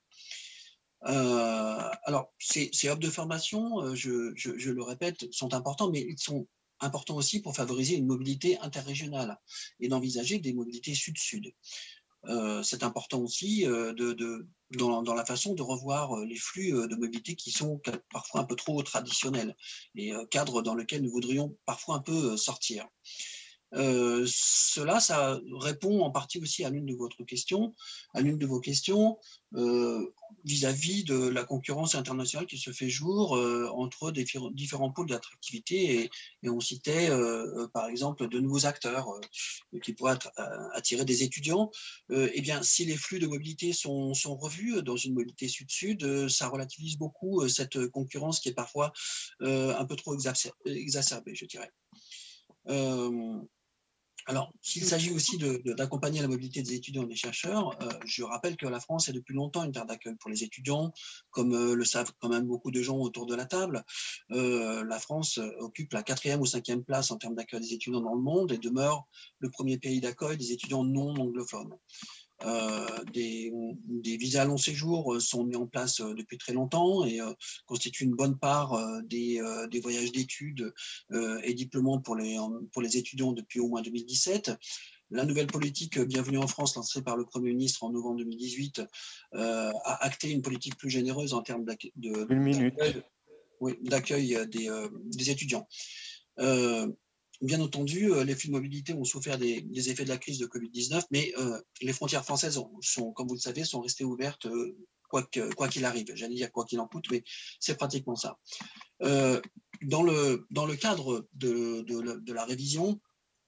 Euh, alors, ces, ces hubs de formation, euh, je, je, je le répète, sont importants, mais ils sont importants aussi pour favoriser une mobilité interrégionale et d'envisager des mobilités sud-sud. Euh, c'est important aussi euh, de, de, dans, dans la façon de revoir les flux de mobilité qui sont parfois un peu trop traditionnels et euh, cadres dans lesquels nous voudrions parfois un peu sortir. Euh, cela, ça répond en partie aussi à l'une de votre question, à l'une de vos questions vis-à-vis euh, -vis de la concurrence internationale qui se fait jour euh, entre des différents pôles d'attractivité et, et on citait euh, par exemple de nouveaux acteurs euh, qui pourraient attirer des étudiants. Euh, eh bien, si les flux de mobilité sont, sont revus dans une mobilité sud-sud, euh, ça relativise beaucoup euh, cette concurrence qui est parfois euh, un peu trop exacerbée, je dirais. Euh, Alors, s'il s'agit aussi d'accompagner la mobilité des étudiants et des chercheurs, euh, je rappelle que la France est depuis longtemps une terre d'accueil pour les étudiants, comme euh, le savent quand même beaucoup de gens autour de la table. Euh, la France occupe la quatrième ou cinquième place en termes d'accueil des étudiants dans le monde et demeure le premier pays d'accueil des étudiants non anglophones. Euh, des, des visas long séjour sont mis en place depuis très longtemps et euh, constituent une bonne part euh, des, euh, des voyages d'études euh, et diplômants pour les, pour les étudiants depuis au moins deux mille dix-sept. La nouvelle politique Bienvenue en France, lancée par le Premier ministre en novembre deux mille dix-huit, euh, a acté une politique plus généreuse en termes d'accueil de, de, oui, d'accueil des, euh, des étudiants. Euh, Bien entendu, les flux de mobilité ont souffert des, des effets de la crise de Covid dix-neuf, mais euh, les frontières françaises sont, comme vous le savez, sont restées ouvertes euh, quoi que, quoi qu'il arrive. J'allais dire quoi qu'il en coûte, mais c'est pratiquement ça. Euh, dans, le, dans le cadre de, de, de la révision,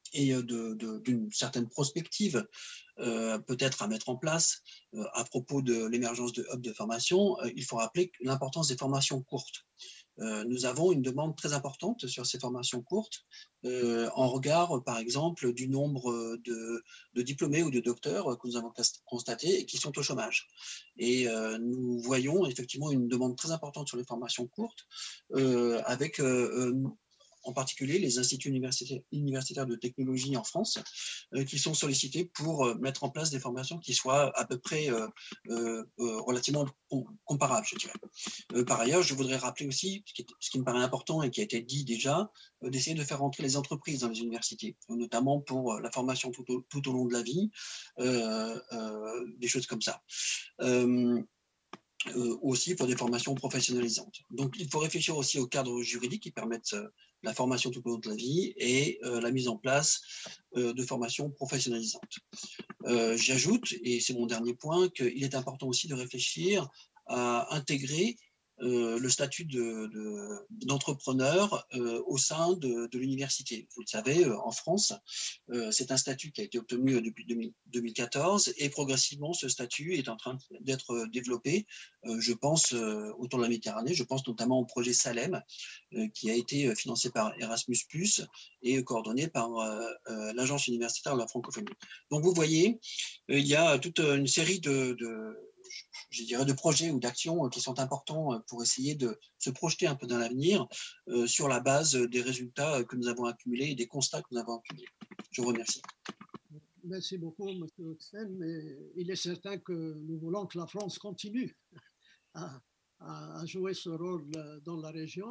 et d'une certaine prospective euh, peut-être à mettre en place euh, à propos de l'émergence de hubs de formation, euh, il faut rappeler l'importance des formations courtes. Euh, nous avons une demande très importante sur ces formations courtes euh, en regard, par exemple, du nombre de, de diplômés ou de docteurs que nous avons constatés et qui sont au chômage. Et euh, nous voyons effectivement une demande très importante sur les formations courtes euh, avec euh, en particulier les instituts universitaires, universitaires de technologie en France, euh, qui sont sollicités pour euh, mettre en place des formations qui soient à peu près euh, euh, relativement com comparables, je dirais. Euh, par ailleurs, je voudrais rappeler aussi, ce qui, est, ce qui me paraît important et qui a été dit déjà, euh, d'essayer de faire rentrer les entreprises dans les universités, notamment pour la formation tout au, tout au long de la vie, euh, euh, des choses comme ça. Euh, Euh, aussi pour des formations professionnalisantes. Donc, il faut réfléchir aussi au cadre juridique qui permettent euh, la formation tout au long de la vie et euh, la mise en place euh, de formations professionnalisantes. Euh, J'ajoute, et c'est mon dernier point, qu'il est important aussi de réfléchir à intégrer euh, le statut d'entrepreneur de, de, euh, au sein de, de l'université. Vous le savez, euh, en France, euh, c'est un statut qui a été obtenu depuis deux mille quatorze et progressivement, ce statut est en train d'être développé. Euh, je pense euh, autour de la Méditerranée, je pense notamment au projet Salem, euh, qui a été financé par Erasmus plus, et coordonné par euh, euh, l'agence universitaire de la francophonie. Donc vous voyez, euh, il y a toute une série de, de je dirais, de projets ou d'actions qui sont importants pour essayer de se projeter un peu dans l'avenir euh, sur la base des résultats que nous avons accumulés et des constats que nous avons accumulés. Je vous remercie. Merci beaucoup, M. Oxen, mais il est certain que nous voulons que la France continue à, à jouer ce rôle dans la région.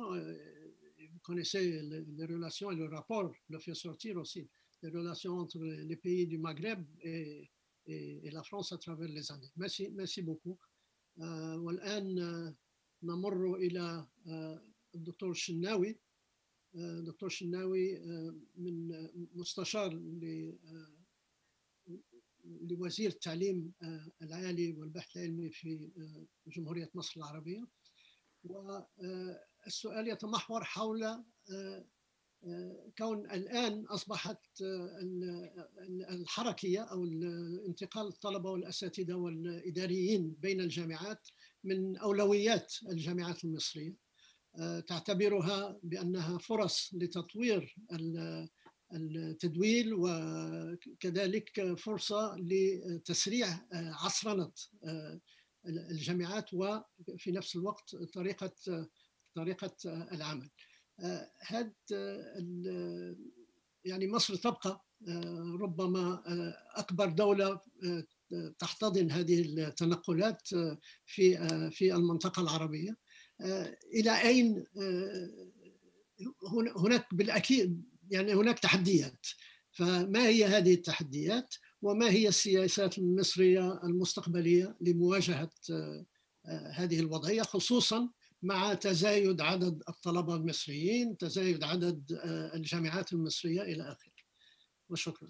Vous connaissez les, les relations et le rapport le fait sortir aussi, les relations entre les pays du Maghreb et, et, et la France à travers les années. Merci, merci beaucoup. Uh, والآن uh, نمر إلى uh, الدكتور الشناوي. الدكتور الشناوي uh, من مستشار ل, uh, لوزير التعليم uh, العالي والبحث العلمي في uh, جمهورية مصر العربية. والسؤال يتمحور حول uh, كون الآن أصبحت الحركية أو انتقال الطلبة والأساتذة والإداريين بين الجامعات من أولويات الجامعات المصرية، تعتبرها بأنها فرص لتطوير التدوير وكذلك فرصة لتسريع عصرنة الجامعات وفي نفس الوقت طريقة طريقة العمل. هذا يعني مصر تبقى ربما أكبر دولة تحتضن هذه التنقلات في في المنطقة العربية. إلى أين هناك بالأكيد يعني هناك تحديات، فما هي هذه التحديات وما هي السياسات المصرية المستقبلية لمواجهة هذه الوضعية، خصوصاً مع تزايد عدد الطلبة المصريين، تزايد عدد الجامعات المصرية إلى آخره. وشكرا.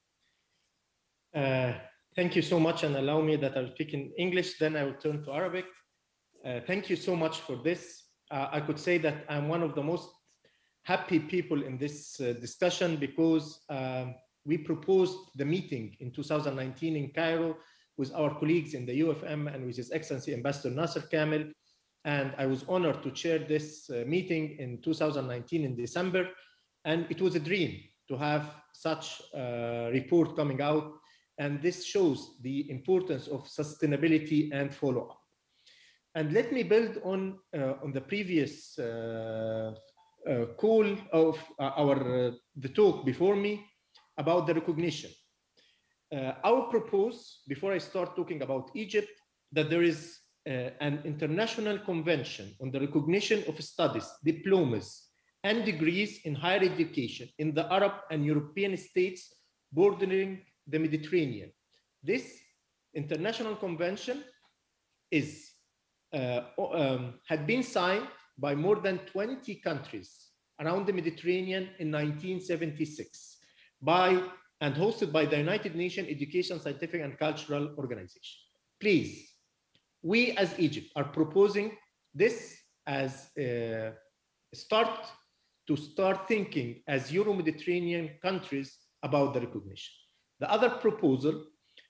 Uh, thank you so much, and allow me that I'll speak in English, then I will turn to Arabic. Uh, thank you so much for this. Uh, I could say that I'm one of the most happy people in this uh, discussion because um, we proposed the meeting in two thousand nineteen in Cairo with our colleagues in the U F M and with His Excellency Ambassador Nasser Kamel. And I was honored to chair this uh, meeting in two thousand nineteen in December. And it was a dream to have such a report coming out. And this shows the importance of sustainability and follow-up. And let me build on, uh, on the previous uh, uh, call of uh, our uh, the talk before me about the recognition. Uh, our propose, before I start talking about Egypt, that there is Uh, an international convention on the recognition of studies, diplomas, and degrees in higher education in the Arab and European states bordering the Mediterranean. This international convention is, uh, um, had been signed by more than twenty countries around the Mediterranean in nineteen seventy-six by, and hosted by the United Nations Education, Scientific, and Cultural Organization. Please, we as Egypt are proposing this as a start to start thinking as Euro-Mediterranean countries about the recognition. The other proposal,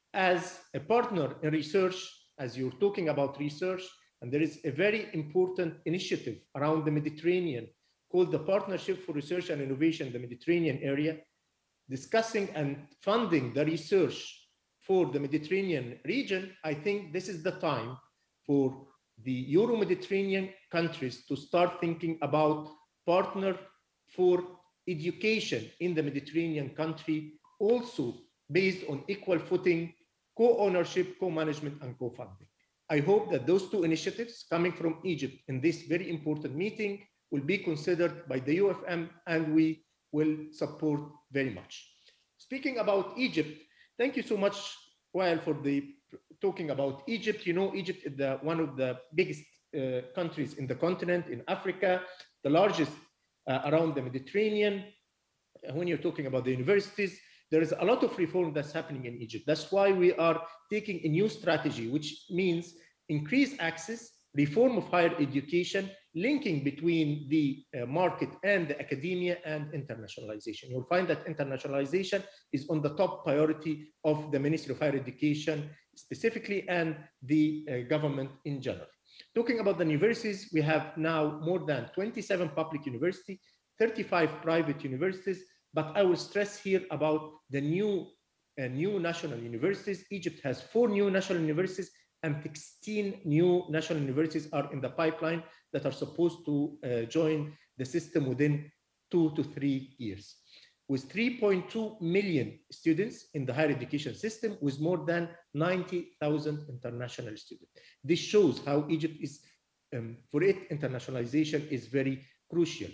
as a partner in research, as you're talking about research, and there is a very important initiative around the Mediterranean called the Partnership for Research and Innovation in the Mediterranean area, discussing and funding the research for the Mediterranean region. I think this is the time for the Euro-Mediterranean countries to start thinking about partner for education in the Mediterranean country, also based on equal footing, co-ownership, co-management, and co-funding. I hope that those two initiatives coming from Egypt in this very important meeting will be considered by the U F M, and we will support very much. Speaking about Egypt, thank you so much, Wael, for the talking about Egypt. You know, Egypt is the, one of the biggest uh, countries in the continent, in Africa, the largest uh, around the Mediterranean. When you're talking about the universities, there is a lot of reform that's happening in Egypt. That's why we are taking a new strategy, which means increased access, reform of higher education, linking between the uh, market and the academia, and internationalization. You'll find that internationalization is on the top priority of the Ministry of Higher Education specifically, and the uh, government in general. Talking about the universities, we have now more than twenty-seven public universities, thirty-five private universities, but I will stress here about the new, uh, new national universities. Egypt has four new national universities, and sixteen new national universities are in the pipeline that are supposed to uh, join the system within two to three years. With three point two million students in the higher education system, with more than ninety thousand international students. This shows how Egypt is, um, for it, internationalization is very crucial.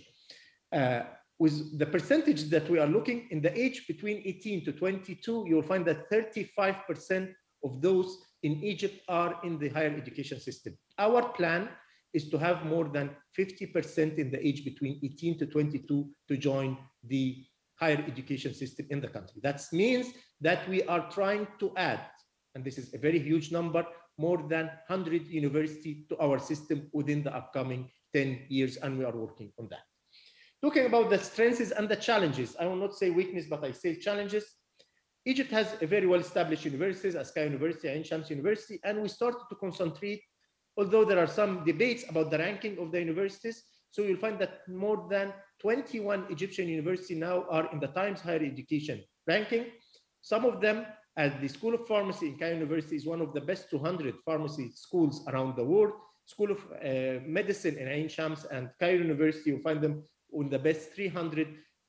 Uh, with the percentage that we are looking in the age between eighteen to twenty-two, you'll find that thirty-five percent of those in Egypt are in the higher education system. Our plan is to have more than fifty percent in the age between eighteen to twenty-two to join the higher education system in the country. That means that we are trying to add, and this is a very huge number, more than one hundred universities to our system within the upcoming ten years, and we are working on that. Talking about the strengths and the challenges, I will not say weakness, but I say challenges. Egypt has a very well-established universities, Aska University, Ain Shams University, and we started to concentrate, although there are some debates about the ranking of the universities. So you'll find that more than twenty-one Egyptian universities now are in the Times Higher Education ranking. Some of them, at the School of Pharmacy in Cairo University, is one of the best two hundred pharmacy schools around the world. School of uh, Medicine in Ain Shams and Cairo University, you'll find them in the best three hundred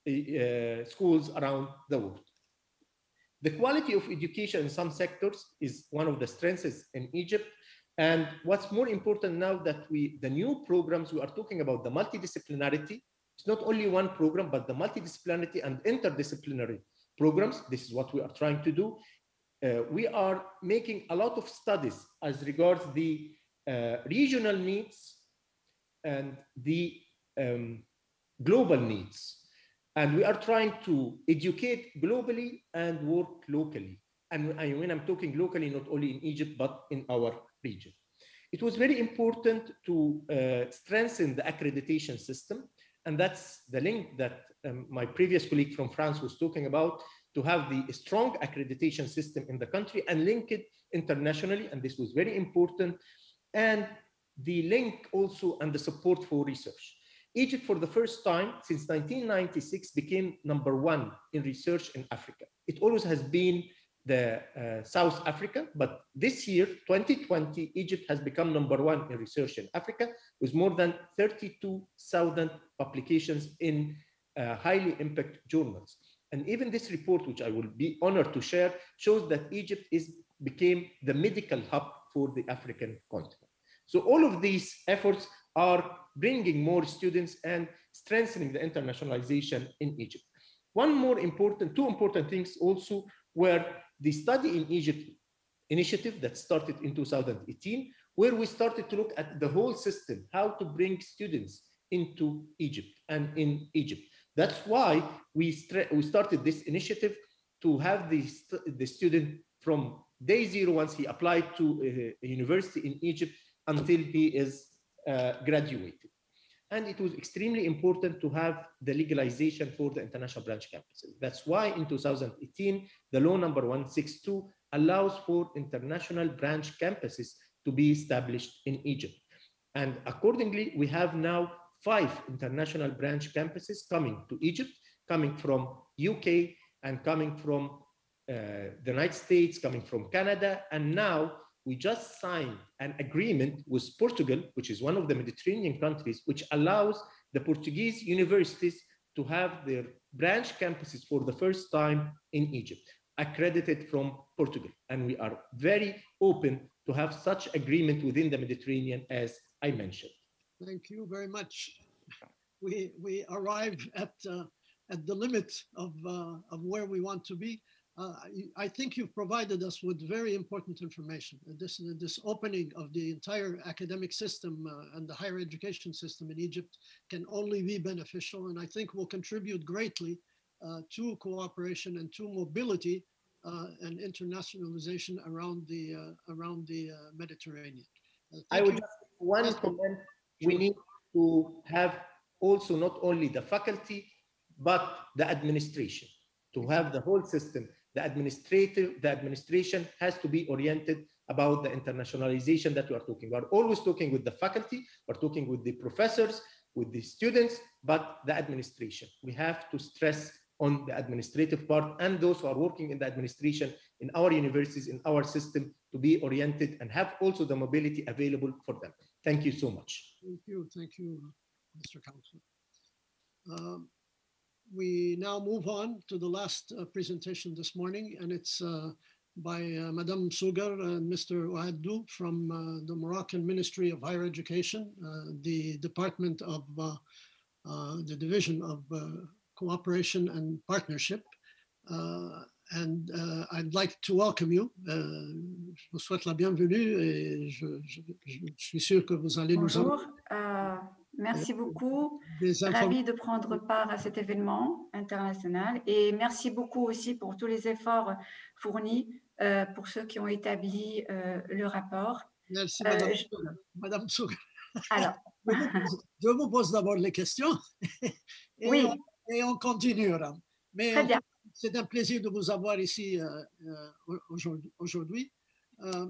uh, schools around the world. The quality of education in some sectors is one of the strengths in Egypt. And what's more important now that we, the new programs, we are talking about the multidisciplinarity. It's not only one program, but the multidisciplinarity and interdisciplinary programs. This is what we are trying to do. Uh, we are making a lot of studies as regards the uh, regional needs and the um, global needs. And we are trying to educate globally and work locally. And I, when I'm talking locally, not only in Egypt, but in our region. It was very important to uh, strengthen the accreditation system. And that's the link that um, my previous colleague from France was talking about, to have the strong accreditation system in the country and link it internationally. And this was very important. And the link also and the support for research. Egypt, for the first time since nineteen ninety-six, became number one in research in Africa. It always has been the uh, South Africa, but this year, twenty twenty, Egypt has become number one in research in Africa, with more than thirty-two thousand publications in uh, highly impact journals. And even this report, which I will be honored to share, shows that Egypt is became the medical hub for the African continent. So all of these efforts are bringing more students and strengthening the internationalization in Egypt. One more important, two important things also were the Study in Egypt initiative that started in two thousand eighteen, where we started to look at the whole system, how to bring students into Egypt and in Egypt. That's why we, we started this initiative to have the, st the student from day zero, once he applied to a, a university in Egypt, until he is uh, graduated. And it was extremely important to have the legalization for the international branch campuses. That's why in two thousand eighteen, the law number one sixty-two allows for international branch campuses to be established in Egypt. And accordingly, we have now five international branch campuses coming to Egypt, coming from U K and coming from uh, the United States, coming from Canada. And now we just signed an agreement with Portugal, which is one of the Mediterranean countries, which allows the Portuguese universities to have their branch campuses for the first time in Egypt, accredited from Portugal. And we are very open to have such agreement within the Mediterranean, as I mentioned. Thank you very much. We, we arrive at, uh, at the limit of, uh, of where we want to be. Uh, I think you've provided us with very important information. This, this opening of the entire academic system uh, and the higher education system in Egypt can only be beneficial, and I think will contribute greatly uh, to cooperation and to mobility uh, and internationalization around the, uh, around the uh, Mediterranean. Uh, I would you. just one comment. We need to have also not only the faculty, but the administration. To have the whole system, the administrative, the administration has to be oriented about the internationalization that we are talking. We are always talking with the faculty, we're talking with the professors, with the students, but the administration. We have to stress on the administrative part, and those who are working in the administration in our universities, in our system, to be oriented and have also the mobility available for them. Thank you so much. Thank you, thank you, Mister Counselor. Um, we now move on to the last uh, presentation this morning, and it's uh, by uh, Madame Sugar and Mister Ouaddou from uh, the Moroccan Ministry of Higher Education, uh, the Department of uh, uh, the Division of uh, Cooperation and Partnership. Uh, and uh, I'd like to welcome you. Uh, je vous souhaite la bienvenue et je, je, je suis sûr que vous allez Bonjour, nous... euh, merci beaucoup. Des Ravi de prendre part à cet événement international et merci beaucoup aussi pour tous les efforts fournis euh, pour ceux qui ont établi euh, le rapport. Merci, Euh, Madame, je- Madame Souga. Alors, Je vous pose- je vous pose d'abord les questions et, Oui. on, et on continuera. Mais Très en bien. tout cas, c'est un plaisir de vous avoir ici euh, euh, aujourd'hui. aujourd'hui. Euh,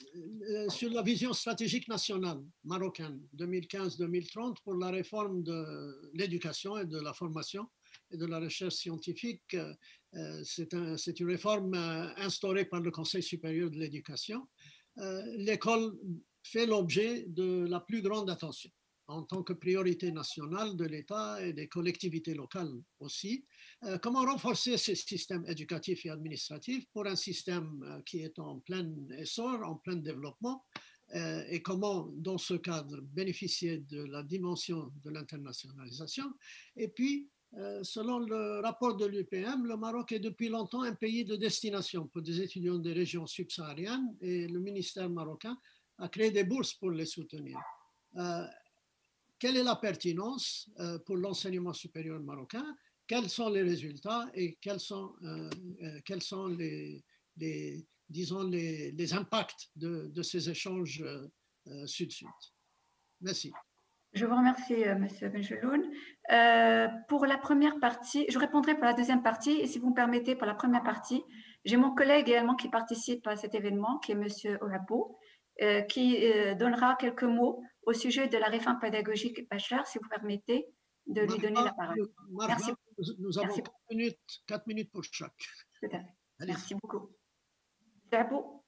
euh, sur la vision stratégique nationale marocaine deux mille quinze deux mille trente pour la réforme de l'éducation et de la formation et de la recherche scientifique, euh, euh, c'est un, c'est une réforme euh, instaurée par le Conseil supérieur de l'éducation. Euh, l'école fait l'objet de la plus grande attention en tant que priorité nationale de l'État et des collectivités locales aussi. Euh, comment renforcer ce système éducatif et administratif pour un système euh, qui est en plein essor, en plein développement, euh, et comment, dans ce cadre, bénéficier de la dimension de l'internationalisation. Et puis, euh, selon le rapport de l'U P M, le Maroc est depuis longtemps un pays de destination pour des étudiants des régions subsahariennes et le ministère marocain a créé des bourses pour les soutenir. Euh, quelle est la pertinence euh, pour l'enseignement supérieur marocain? Quels sont les résultats et quels sont, euh, euh, quels sont les, les, disons, les, les impacts de, de ces échanges euh, euh, sud-sud? Merci. Je vous remercie, euh, Monsieur Benjeloun. Euh, pour la première partie, je répondrai pour la deuxième partie, et si vous me permettez, pour la première partie, j'ai mon collègue également qui participe à cet événement, qui est Monsieur Ouaddou, euh, qui euh, donnera quelques mots au sujet de la réforme pédagogique bachelor, si vous permettez de lui donner la parole. Marva, Merci. nous, nous avons Merci. quatre minutes, quatre minutes pour chaque. Tout à fait. Allez-y. Merci beaucoup. Monsieur Ouaddou.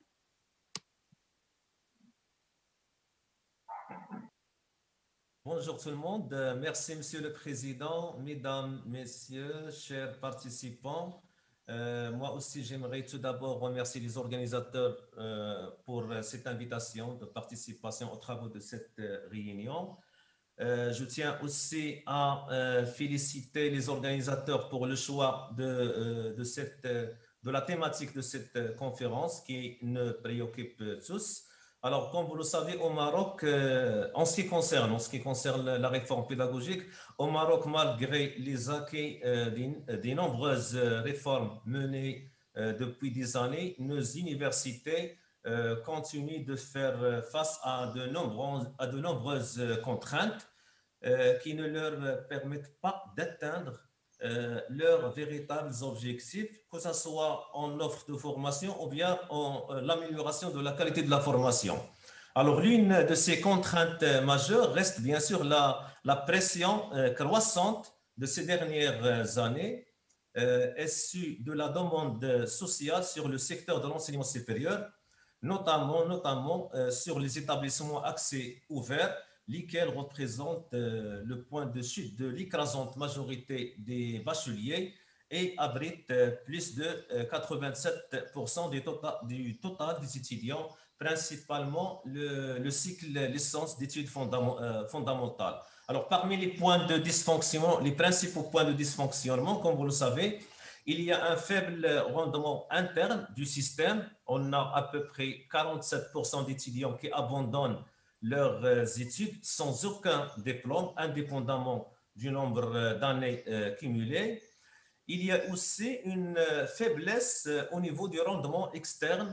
Bonjour tout le monde. Euh, Merci, Monsieur le Président, Mesdames, Messieurs, chers participants. Euh, moi aussi, j'aimerais tout d'abord remercier les organisateurs euh, pour euh, cette invitation de participation aux travaux de cette euh, réunion. Euh, je tiens aussi à euh, féliciter les organisateurs pour le choix de, euh, de, cette, euh, de la thématique de cette euh, conférence qui nous préoccupe tous. Alors, comme vous le savez, au Maroc, euh, en ce qui concerne, en ce qui concerne la réforme pédagogique, au Maroc, malgré les acquis euh, des, des nombreuses réformes menées euh, depuis des années, nos universités euh, continuent de faire face à de nombreuses, à de nombreuses contraintes. euh, qui ne leur permettent pas d'atteindre euh, leurs véritables objectifs, que ce soit en offre de formation ou bien en euh, l'amélioration de la qualité de la formation. Alors, l'une de ces contraintes majeures reste bien sûr la, la pression euh, croissante de ces dernières années, euh, issue de la demande sociale sur le secteur de l'enseignement supérieur, notamment, notamment euh, sur les établissements accès ouvert, lesquels représentent euh, le point de chute de l'écrasante majorité des bacheliers et abritent euh, plus de euh, quatre-vingt-sept pour cent du total, du total des étudiants, principalement le, le cycle licence d'études fondam euh, fondamentales. Alors, parmi les points de dysfonctionnement, les principaux points de dysfonctionnement, comme vous le savez, il y a un faible rendement interne du système. On a à peu près quarante-sept pour cent d'étudiants qui abandonnent leurs études sans aucun diplôme, indépendamment du nombre d'années cumulées. Il y a aussi une faiblesse au niveau du rendement externe.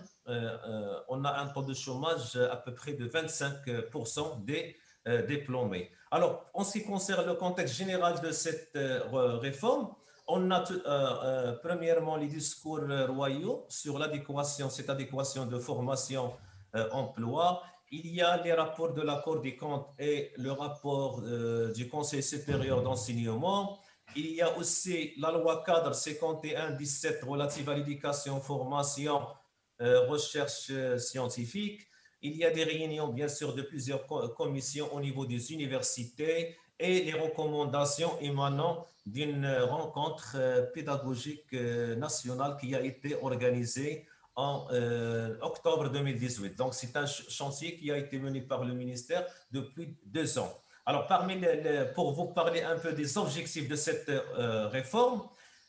On a un taux de chômage à peu près de vingt-cinq pour cent des diplômés. Alors, en ce qui concerne le contexte général de cette réforme, on a euh, euh, premièrement les discours royaux sur l'adéquation, cette adéquation de formation-emploi. Euh, Il y a les rapports de la Cour des comptes et le rapport euh, du Conseil supérieur d'enseignement. Il y a aussi la loi cadre cinquante et un dix-sept relative à l'éducation, formation, euh, recherche scientifique. Il y a des réunions, bien sûr, de plusieurs commissions au niveau des universités et les recommandations émanant d'une rencontre pédagogique nationale qui a été organisée en euh, octobre deux mille dix-huit. Donc, c'est un chantier qui a été mené par le ministère depuis deux ans. Alors, parmi les, les, pour vous parler un peu des objectifs de cette euh, réforme,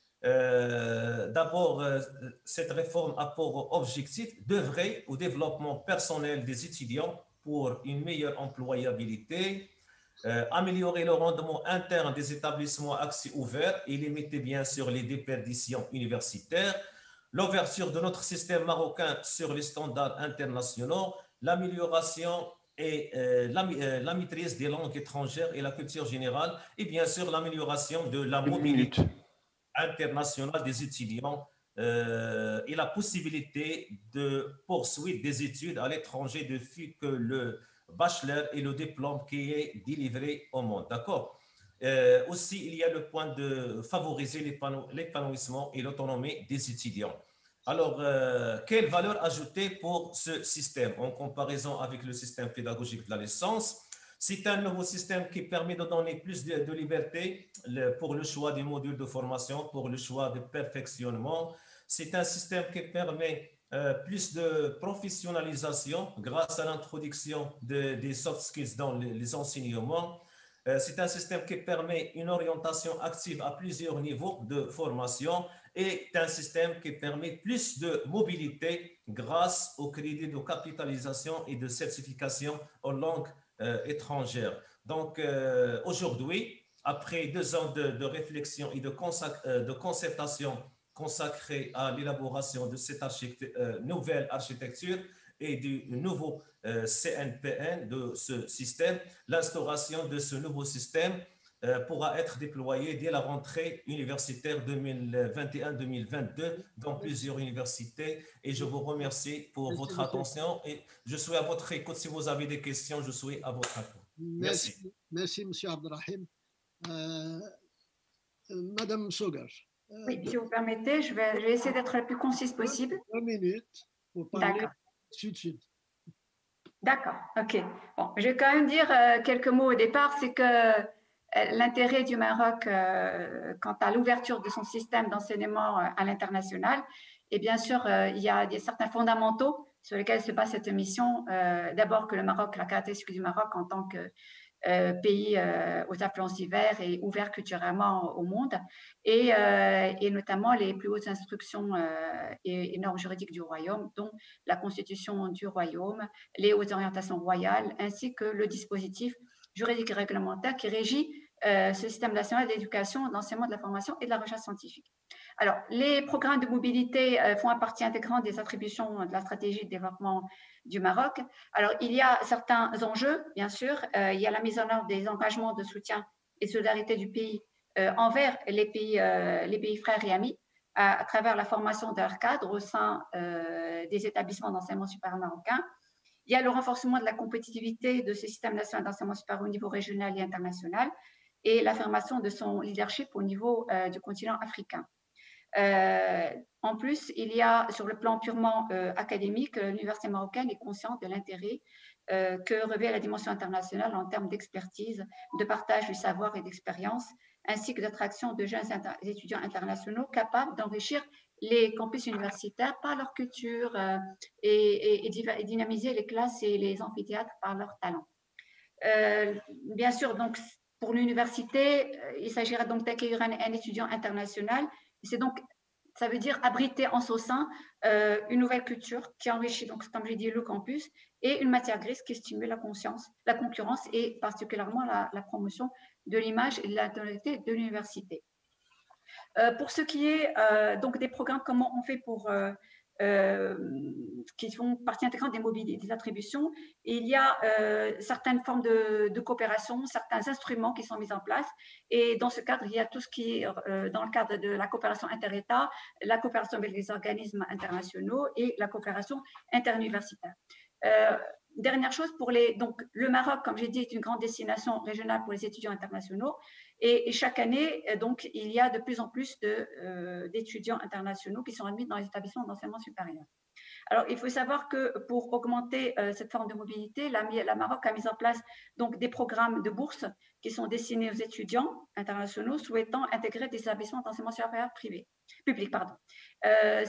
euh, d'abord, euh, cette réforme a pour objectif d'œuvrer au développement personnel des étudiants pour une meilleure employabilité, euh, améliorer le rendement interne des établissements accès ouvert et limiter bien sûr les déperditions universitaires, l'ouverture de notre système marocain sur les standards internationaux, l'amélioration et euh, la, euh, la maîtrise des langues étrangères et la culture générale, et bien sûr l'amélioration de la mobilité internationale des étudiants euh, et la possibilité de poursuite des études à l'étranger depuis que le bachelor et le diplôme qui est délivré au monde. D'accord. Euh, aussi, il y a le point de favoriser l'épanouissement et l'autonomie des étudiants. Alors, euh, quelle valeur ajoutée pour ce système en comparaison avec le système pédagogique de la licence? C'est un nouveau système qui permet de donner plus de, de liberté le, pour le choix des modules de formation, pour le choix de perfectionnement. C'est un système qui permet euh, plus de professionnalisation grâce à l'introduction de, des soft skills dans les, les enseignements. C'est un système qui permet une orientation active à plusieurs niveaux de formation et un système qui permet plus de mobilité grâce au crédit de capitalisation et de certification en langue euh, étrangère. Donc, euh, aujourd'hui, après deux ans de, de réflexion et de, euh, de concertation consacrée à l'élaboration de cette architecture, euh, nouvelle architecture et du nouveau euh, C N P N de ce système, l'instauration de ce nouveau système euh, pourra être déployée dès la rentrée universitaire deux mille vingt et un deux mille vingt-deux dans plusieurs universités. Et je vous remercie pour Merci votre attention et je suis à votre écoute. Si vous avez des questions, je suis à votre écoute. Merci. Merci, Merci M. Abdelrahim. Euh, Madame Sogar. Euh, oui, si vous permettez, je vais, je vais essayer d'être la plus concise possible. Une minute pour parler sud-sud. D'accord, ok. Bon, je vais quand même dire euh, quelques mots au départ. C'est que euh, l'intérêt du Maroc euh, quant à l'ouverture de son système d'enseignement euh, à l'international, et bien sûr, euh, il y a des, certains fondamentaux sur lesquels se base cette mission. Euh, D'abord que le Maroc, la caractéristique du Maroc en tant que Euh, pays euh, aux influences diverses et ouvert culturellement au monde, et, euh, et notamment les plus hautes instructions euh, et, et normes juridiques du royaume, dont la constitution du royaume, les hautes orientations royales, ainsi que le dispositif juridique et réglementaire qui régit euh, ce système national d'éducation, d'enseignement, de la formation et de la recherche scientifique. Alors, les programmes de mobilité euh, font partie intégrante des attributions de la stratégie de développement du Maroc. Alors, il y a certains enjeux, bien sûr. Euh, il y a la mise en œuvre des engagements de soutien et de solidarité du pays euh, envers les pays, euh, les pays frères et amis à, à travers la formation de leur cadre au sein euh, des établissements d'enseignement supérieur marocains. Il y a le renforcement de la compétitivité de ce système national d'enseignement supérieur au niveau régional et international et l'affirmation de son leadership au niveau euh, du continent africain. Euh, en plus, il y a sur le plan purement euh, académique, l'université marocaine est consciente de l'intérêt euh, que revêt la dimension internationale en termes d'expertise, de partage du savoir et d'expérience, ainsi que d'attraction de jeunes inter étudiants internationaux capables d'enrichir les campus universitaires par leur culture euh, et, et, et dynamiser les classes et les amphithéâtres par leur talent. Euh, bien sûr, donc, pour l'université, il s'agira donc d'accueillir un, un étudiant international. C'est donc, ça veut dire abriter en son sein euh, une nouvelle culture qui enrichit, donc, comme j'ai dit, le campus et une matière grise qui stimule la conscience, la concurrence et particulièrement la, la promotion de l'image et de la tonalité de l'université. Euh, pour ce qui est euh, donc des programmes, comment on fait pour euh, euh, qui font partie intégrante des mobilités, des attributions, et il y a euh, certaines formes de, de coopération, certains instruments qui sont mis en place, et dans ce cadre, il y a tout ce qui est euh, dans le cadre de la coopération inter-État, la coopération avec les organismes internationaux et la coopération interuniversitaire. Euh, Dernière chose, pour les, donc, le Maroc, comme j'ai dit, est une grande destination régionale pour les étudiants internationaux. Et, et chaque année, donc, il y a de plus en plus d'étudiants euh, internationaux qui sont admis dans les établissements d'enseignement supérieur. Alors, il faut savoir que pour augmenter euh, cette forme de mobilité, la, la Maroc a mis en place donc, des programmes de bourse qui sont destinés aux étudiants internationaux souhaitant intégrer des établissements d'enseignement supérieur privés, publics. Pardon. Euh,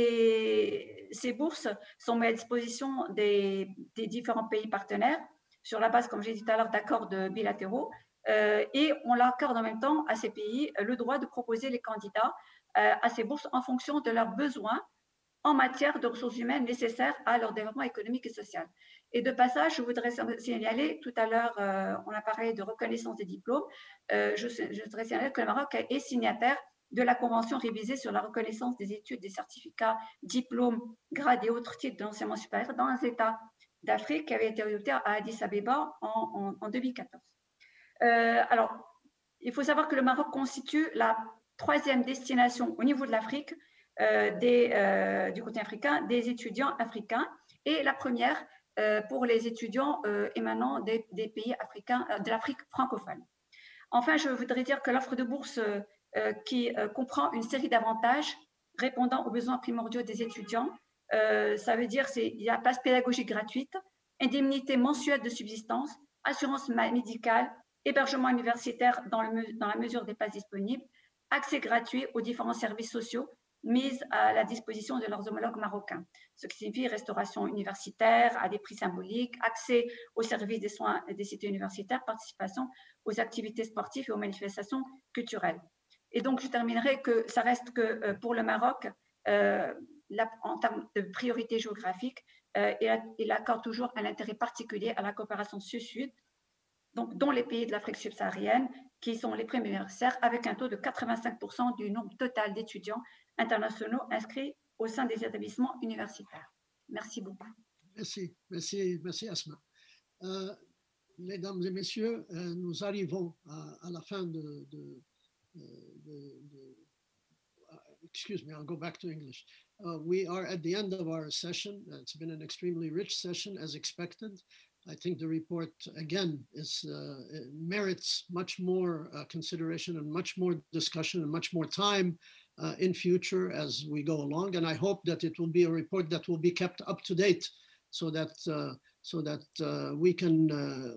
ces, ces bourses sont mises à disposition des, des différents pays partenaires sur la base, comme j'ai dit tout à l'heure, d'accords bilatéraux euh, et on l'accorde en même temps à ces pays le droit de proposer les candidats euh, à ces bourses en fonction de leurs besoins en matière de ressources humaines nécessaires à leur développement économique et social. Et de passage, je voudrais signaler, tout à l'heure, euh, on a parlé de reconnaissance des diplômes, euh, je, je voudrais signaler que le Maroc est signataire de la Convention révisée sur la reconnaissance des études, des certificats, diplômes, grades et autres titres de l'enseignement supérieur dans un État d'Afrique qui avait été adopté à Addis Abeba en, en, en deux mille quatorze. Euh, alors, il faut savoir que le Maroc constitue la troisième destination au niveau de l'Afrique Euh, des, euh, du côté africain, des étudiants africains et la première euh, pour les étudiants euh, émanant des, des pays africains, euh, de l'Afrique francophone. Enfin, je voudrais dire que l'offre de bourse euh, qui euh, comprend une série d'avantages répondant aux besoins primordiaux des étudiants, euh, ça veut dire qu'il y a place pédagogique gratuite, indemnité mensuelle de subsistance, assurance médicale, hébergement universitaire dans, le, dans la mesure des places disponibles, accès gratuit aux différents services sociaux mises à la disposition de leurs homologues marocains, ce qui signifie restauration universitaire à des prix symboliques, accès aux services des soins des cités universitaires, participation aux activités sportives et aux manifestations culturelles. Et donc, je terminerai que ça reste que euh, pour le Maroc, euh, la, en termes de priorité géographique, euh, il, il accorde toujours un intérêt particulier à la coopération sud-sud, donc dont les pays de l'Afrique subsaharienne, qui sont les premiers bénéficiaires, avec un taux de quatre-vingt-cinq pour cent du nombre total d'étudiants internationaux inscrits au sein des établissements universitaires. Merci beaucoup. Merci, merci, merci Asma. Euh, mesdames et messieurs, euh, nous arrivons à, à la fin de, de, de, de uh, excuse me, I'll go back to English. Uh, we are at the end of our session. It's been an extremely rich session as expected. I think the report, again, is, uh, merits much more uh, consideration and much more discussion and much more time uh, in future as we go along. And I hope that it will be a report that will be kept up to date so that, uh, so that uh, we can uh,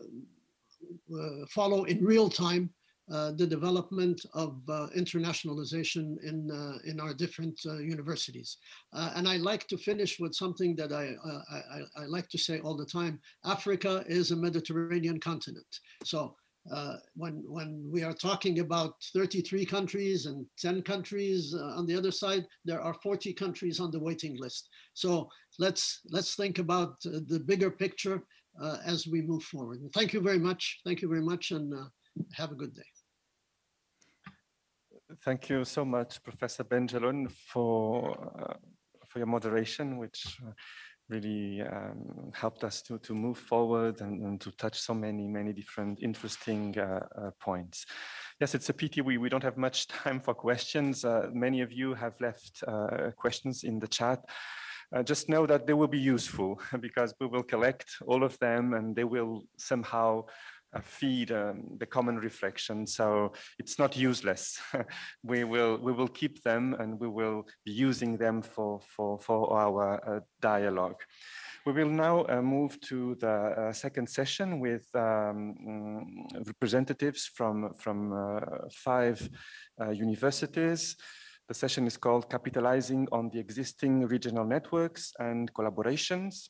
uh, follow in real time uh, the development of uh, internationalization in, uh, in our different uh, universities. Uh, and I like to finish with something that I, uh, I, I like to say all the time. Africa is a Mediterranean continent. So uh, when, when we are talking about thirty-three countries and ten countries uh, on the other side, there are forty countries on the waiting list. So let's, let's think about uh, the bigger picture uh, as we move forward. And thank you very much. Thank you very much and uh, have a good day. Thank you so much, Professor Benjelloun, for, uh, for your moderation, which uh, really um, helped us to, to move forward and, and to touch so many, many different interesting uh, uh, points. Yes, it's a pity we, we don't have much time for questions. Uh, many of you have left uh, questions in the chat. Uh, just know that they will be useful because we will collect all of them and they will somehow uh, feed um, the common reflection. So it's not useless. we will we will keep them and we will be using them for, for, for our uh, dialogue. We will now uh, move to the uh, second session with um, mm, representatives from, from uh, five uh, universities. The session is called Capitalizing on the Existing Regional Networks and Collaborations.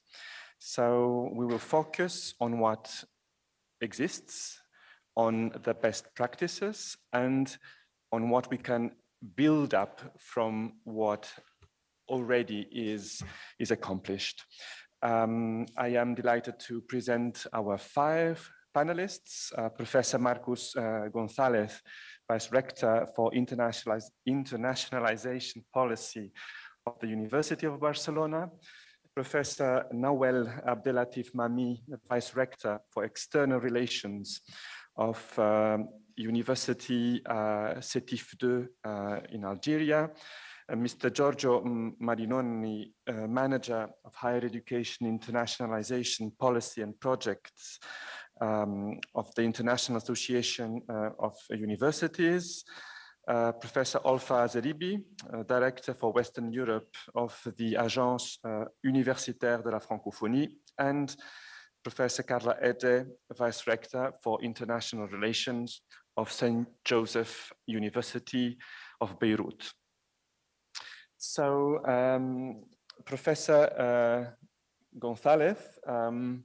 So we will focus on what exists, on the best practices, and on what we can build up from what already is, is accomplished. Um, I am delighted to present our five panelists, uh, Professor Marcus uh, Gonzalez, Vice Rector for Internationaliz Internationalization Policy of the University of Barcelona, Professor Nawel Abdelatif Mami, Vice Rector for External Relations of um, University uh, Sétif two uh, in Algeria, uh, Mister Giorgio Marinoni, uh, Manager of Higher Education Internationalization Policy and Projects um, of the International Association uh, of Universities, Uh, Professor Olfa Zeribi, uh, Director for Western Europe of the Agence uh, Universitaire de la Francophonie, and Professor Carla Ede, Vice Rector for International Relations of Saint Joseph University of Beirut. So, um, Professor uh, Gonzalez, um,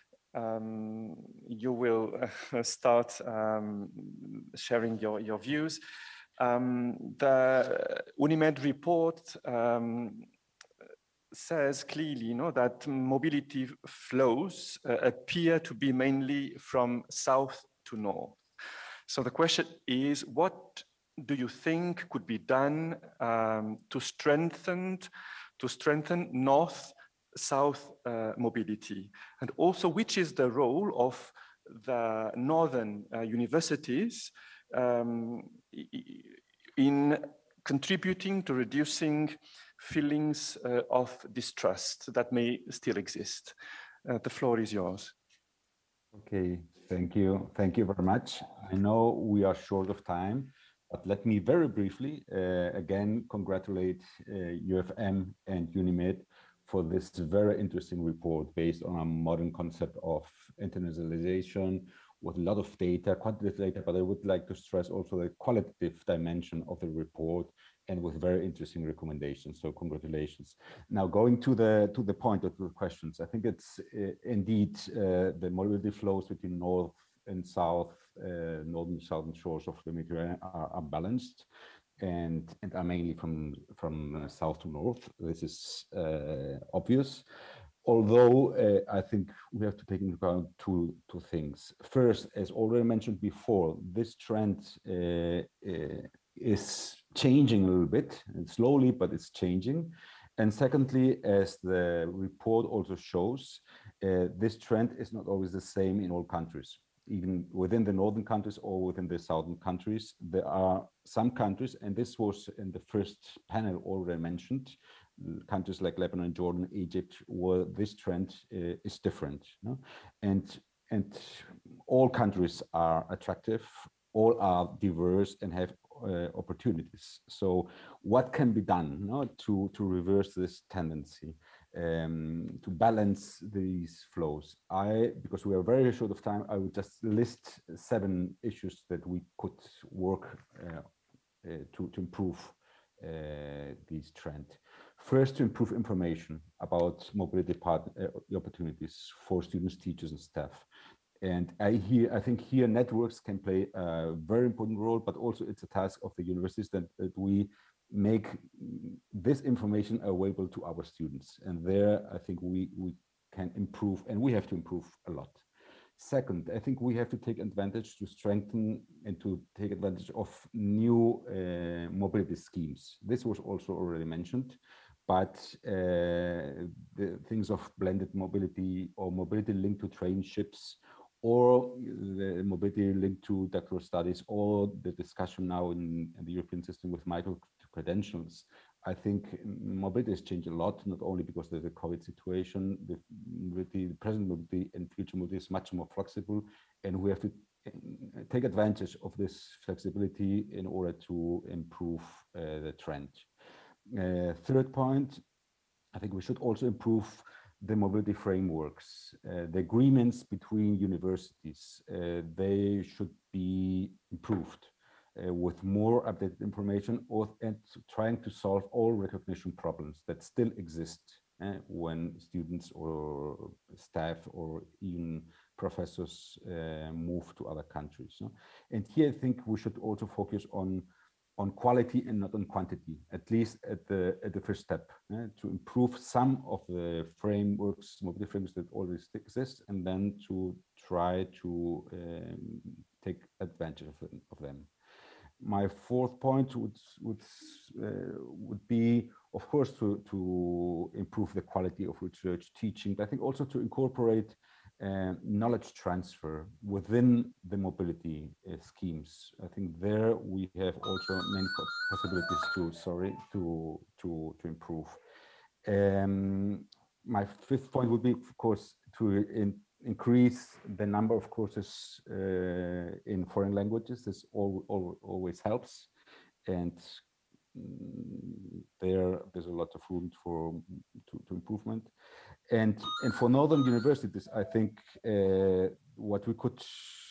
um, you will uh, start um, sharing your, your views. Um, the UNIMED report um, says clearly, you know, that mobility flows uh, appear to be mainly from south to north. So the question is, what do you think could be done um, to strengthen to strengthen north-south uh, mobility, and also which is the role of the northern uh, universities um, in contributing to reducing feelings uh, of distrust that may still exist. Uh, the floor is yours. Okay, thank you. Thank you very much. I know we are short of time, but let me very briefly uh, again congratulate uh, U F M and UNIMED for this very interesting report based on a modern concept of internationalization with a lot of data, quantitative data, but I would like to stress also the qualitative dimension of the report and with very interesting recommendations. So congratulations. Now going to the to the point of the questions, I think it's uh, indeed uh, the mobility flows between north and south, uh, northern southern shores of the Mediterranean are, are balanced and, and are mainly from, from uh, south to north. This is uh, obvious. Although uh, I think we have to take into account two, two things. First, as already mentioned before, this trend uh, uh, is changing a little bit, and slowly, but it's changing. And secondly, as the report also shows, uh, this trend is not always the same in all countries. Even within the northern countries or within the southern countries, there are some countries, and this was in the first panel already mentioned, countries like Lebanon, Jordan, Egypt, where this trend uh, is different. No? And, and all countries are attractive, all are diverse and have uh, opportunities. So what can be done no, to, to reverse this tendency, um, to balance these flows? I, because we are very short of time, I would just list seven issues that we could work uh, uh, to, to improve uh, these trends. First, to improve information about mobility part, uh, opportunities for students, teachers, and staff. And I, hear, I think here networks can play a very important role, but also it's a task of the universities that, that we make this information available to our students. And there, I think we, we can improve, and we have to improve a lot. Second, I think we have to take advantage to strengthen and to take advantage of new uh, mobility schemes. This was also already mentioned, but uh, the things of blended mobility or mobility linked to trainships or the mobility linked to doctoral studies or the discussion now in, in the European system with micro-credentials. I think mobility has changed a lot, not only because of the COVID situation, the, mobility, the present mobility and future mobility is much more flexible, and we have to take advantage of this flexibility in order to improve uh, the trend. Uh, third point, I think we should also improve the mobility frameworks, uh, the agreements between universities. Uh, they should be improved uh, with more updated information or, and trying to solve all recognition problems that still exist uh, when students or staff or even professors uh, move to other countries. So, and here I think we should also focus on on quality and not on quantity, at least at the at the first step, uh, to improve some of the frameworks, mobility frameworks that already exist, and then to try to um, take advantage of, of them. My fourth point would would uh, would be, of course, to to improve the quality of research teaching, but I think also to incorporate Uh, knowledge transfer within the mobility uh, schemes. I think there we have also many possibilities to, sorry, to to to improve. Um, my fifth point would be, of course, to in, increase the number of courses uh, in foreign languages. This all, all, always helps, and there there's a lot of room for to, to improvement. And, and for Northern universities, I think uh, what we could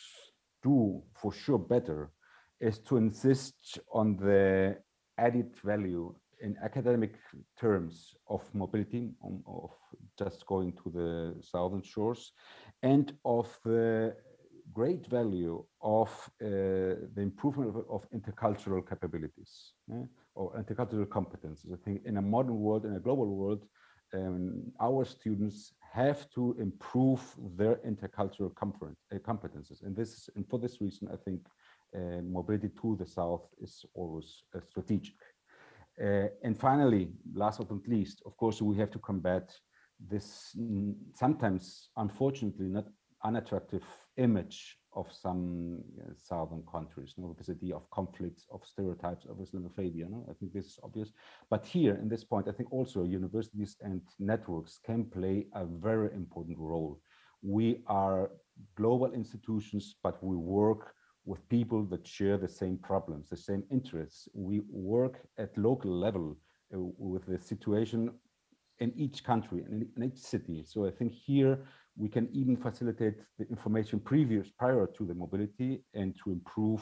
do for sure better is to insist on the added value in academic terms of mobility, um, of just going to the southern shores, and of the great value of uh, the improvement of, of intercultural capabilities eh, or intercultural competences. I think in a modern world, in a global world, Um, our students have to improve their intercultural comfort, uh, competences, and this is, and for this reason, I think uh, mobility to the south is always uh, strategic. Uh, and finally, last but not least, of course, we have to combat this mm, sometimes, unfortunately, not unattractive image of some uh, southern countries, you know, this idea of conflicts, of stereotypes, of Islamophobia. No? I think this is obvious. But here, in this point, I think also universities and networks can play a very important role. We are global institutions, but we work with people that share the same problems, the same interests. We work at local level uh, with the situation in each country and in each city. So I think here we can even facilitate the information previous prior to the mobility and to improve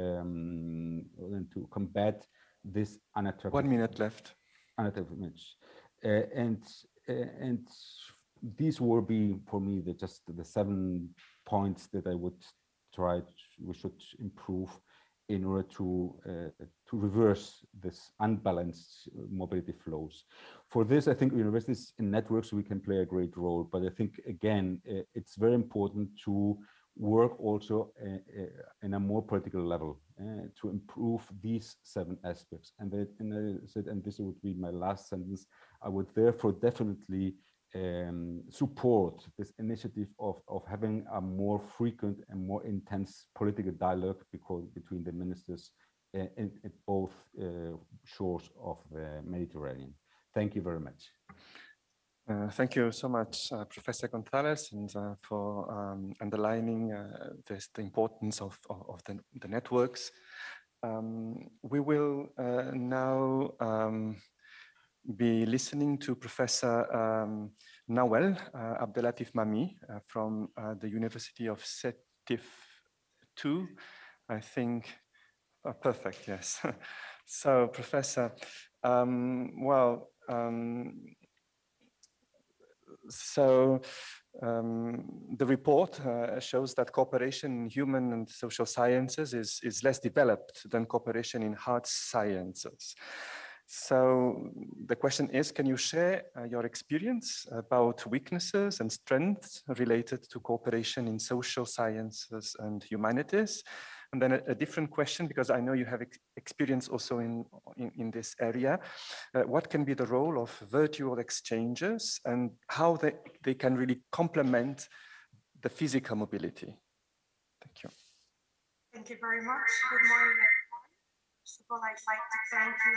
um, and to combat this unattractive. One minute left. Unattractive image, uh, and uh, and these will be for me the just the seven points that I would try to, we should improve in order to uh, to reverse this unbalanced mobility flows. For this, I think universities and networks, we can play a great role, but I think again, uh, it's very important to work also uh, uh, in a more political level uh, to improve these seven aspects. And, that, and I said, and this would be my last sentence, I would therefore definitely Um, support this initiative of, of having a more frequent and more intense political dialogue because, between the ministers uh, in, in both uh, shores of the Mediterranean. Thank you very much. Uh, thank you so much, uh, Professor Gonzalez, and uh, for um, underlining uh, this, the importance of, of, of the, the networks. Um, we will uh, now um, be listening to Professor um, Nawel uh, Abdelatif Mami uh, from uh, the University of Sétif two, I think. Oh, perfect, yes. So, Professor, um, well, um, so um, the report uh, shows that cooperation in human and social sciences is, is less developed than cooperation in hard sciences. So the question is, can you share uh, your experience about weaknesses and strengths related to cooperation in social sciences and humanities? And then a, a different question, because I know you have ex experience also in, in, in this area. Uh, what can be the role of virtual exchanges and how they, they can really complement the physical mobility? Thank you. Thank you very much. Good morning, everyone. First of all, I'd like to thank you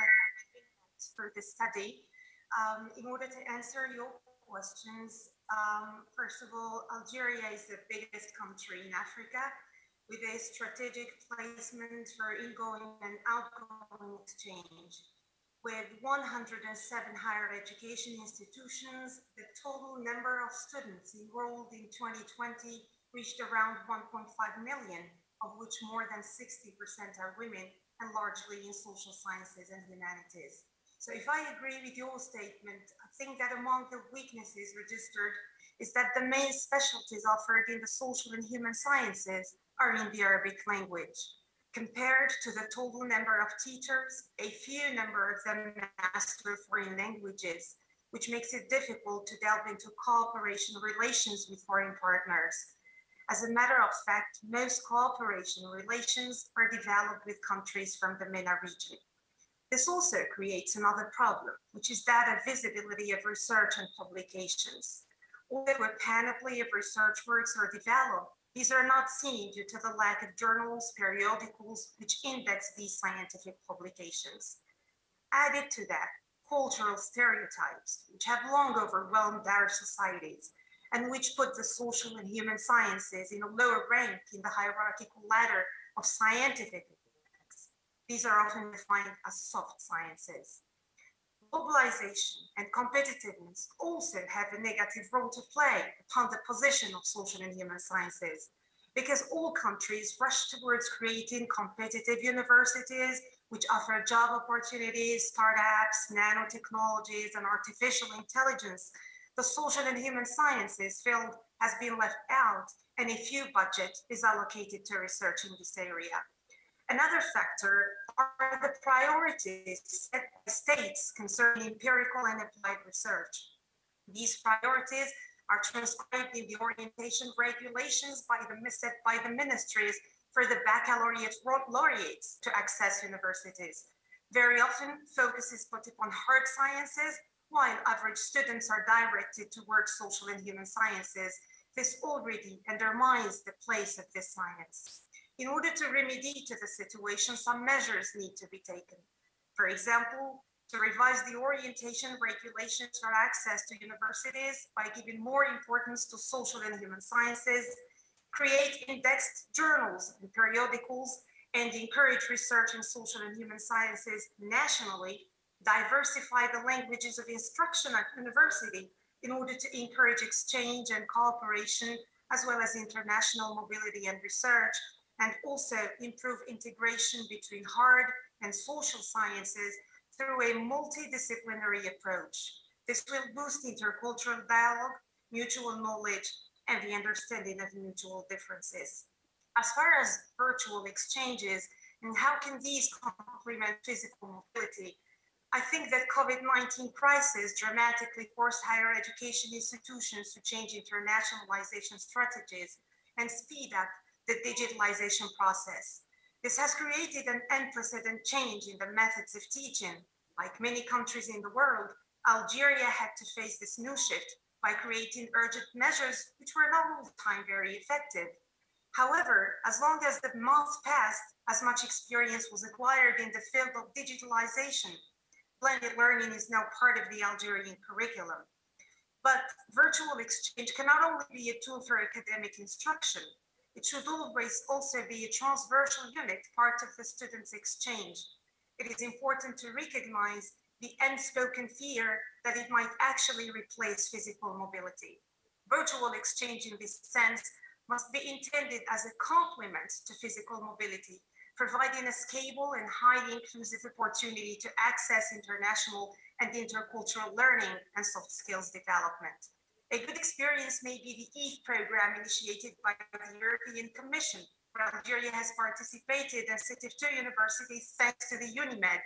for this study. Um, in order to answer your questions, um, first of all, Algeria is the biggest country in Africa with a strategic placement for ingoing and outgoing exchange. With one hundred seven higher education institutions, the total number of students enrolled in twenty twenty reached around one point five million, of which more than sixty percent are women and largely in social sciences and humanities. So if I agree with your statement, I think that among the weaknesses registered is that the main specialties offered in the social and human sciences are in the Arabic language. Compared to the total number of teachers, a few number of them master foreign languages, which makes it difficult to delve into cooperation relations with foreign partners. As a matter of fact, most cooperation relations are developed with countries from the MENA region. This also creates another problem, which is that of visibility of research and publications. Although a panoply of research works are developed, these are not seen due to the lack of journals, periodicals, which index these scientific publications. Added to that, cultural stereotypes, which have long overwhelmed our societies, and which put the social and human sciences in a lower rank in the hierarchical ladder of scientific academics. These are often defined as soft sciences. Globalization and competitiveness also have a negative role to play upon the position of social and human sciences, because all countries rush towards creating competitive universities which offer job opportunities, startups, nanotechnologies, and artificial intelligence. The social and human sciences field has been left out, and a few budget is allocated to research in this area. Another factor are the priorities set by states concerning empirical and applied research. These priorities are transcribed in the orientation regulations by the, set by the ministries for the baccalaureate laureates to access universities. Very often, focus is put upon hard sciences, while average students are directed towards social and human sciences. This already undermines the place of this science. In order to remedy to the situation, some measures need to be taken. For example, to revise the orientation regulations for access to universities by giving more importance to social and human sciences, create indexed journals and periodicals, and encourage research in social and human sciences nationally, diversify the languages of instruction at university in order to encourage exchange and cooperation, as well as international mobility and research, and also improve integration between hard and social sciences through a multidisciplinary approach. This will boost intercultural dialogue, mutual knowledge, and the understanding of mutual differences. As far as virtual exchanges and how can these complement physical mobility, I think that COVID nineteen crisis dramatically forced higher education institutions to change internationalization strategies and speed up the digitalization process. This has created an unprecedented change in the methods of teaching. Like many countries in the world, Algeria had to face this new shift by creating urgent measures which were not all the time very effective. However, as long as the months passed, as much experience was acquired in the field of digitalization, blended learning is now part of the Algerian curriculum. But virtual exchange can not only be a tool for academic instruction, it should always also be a transversal unit, part of the students' exchange. It is important to recognize the unspoken fear that it might actually replace physical mobility. Virtual exchange in this sense must be intended as a complement to physical mobility, providing a stable and highly inclusive opportunity to access international and intercultural learning and soft skills development. A good experience may be the E T H program initiated by the European Commission, where Algeria has participated and cited two universities thanks to the UNIMED.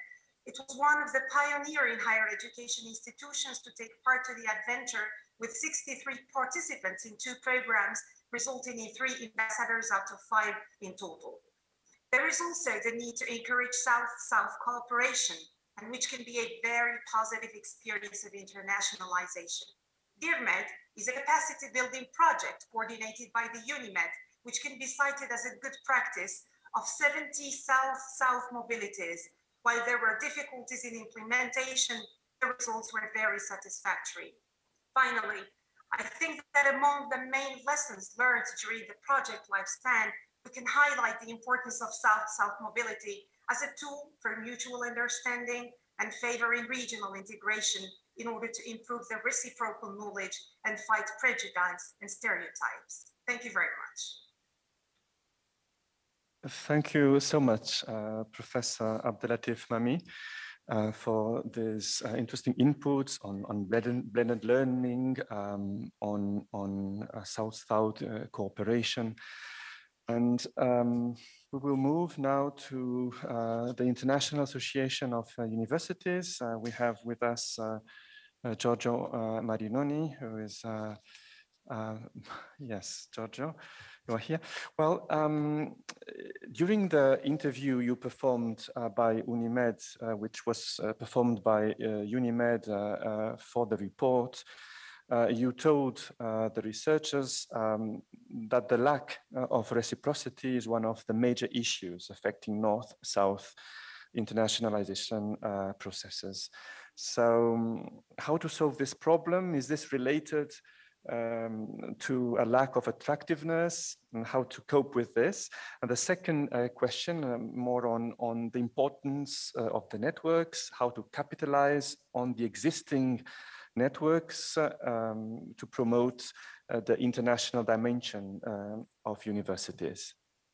It was one of the pioneering higher education institutions to take part to the adventure with sixty-three participants in two programs, resulting in three ambassadors out of five in total. There is also the need to encourage South-South cooperation, and which can be a very positive experience of internationalization. DIRMED is a capacity building project coordinated by the UNIMED, which can be cited as a good practice of seventy South-South mobilities. While there were difficulties in implementation, the results were very satisfactory. Finally, I think that among the main lessons learned during the project lifespan, we can highlight the importance of South-South mobility as a tool for mutual understanding and favoring regional integration in order to improve the reciprocal knowledge and fight prejudice and stereotypes. Thank you very much. Thank you so much, uh, Professor Abdellatif Mami, uh, for these uh, interesting inputs on, on blended, blended learning, um, on, on uh, South-South uh, cooperation. And um, we will move now to uh, the International Association of uh, Universities. Uh, we have with us uh, uh, Giorgio uh, Marinoni, who is, uh, uh, yes, Giorgio, you are here. Well, um, during the interview you performed uh, by UNIMED, uh, which was uh, performed by uh, UNIMED uh, uh, for the report, Uh, you told uh, the researchers um, that the lack uh, of reciprocity is one of the major issues affecting North-South internationalization uh, processes. So um, how to solve this problem? Is this related um, to a lack of attractiveness, and how to cope with this? And the second uh, question, uh, more on, on the importance uh, of the networks, how to capitalize on the existing networks uh, um, to promote uh, the international dimension uh, of universities.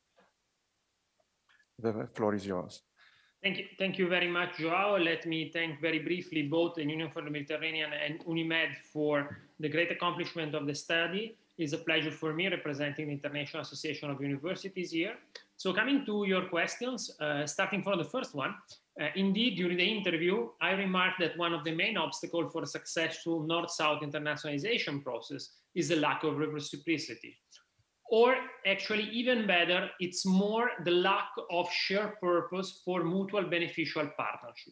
The floor is yours. Thank you, thank you very much, Joao. Let me thank very briefly both the Union for the Mediterranean and UNIMED for the great accomplishment of the study. It's a pleasure for me representing the International Association of Universities here. So coming to your questions, uh, starting from the first one, uh, indeed, during the interview, I remarked that one of the main obstacles for a successful North-South internationalization process is the lack of reciprocity. Or actually, even better, it's more the lack of shared purpose for mutual beneficial partnership.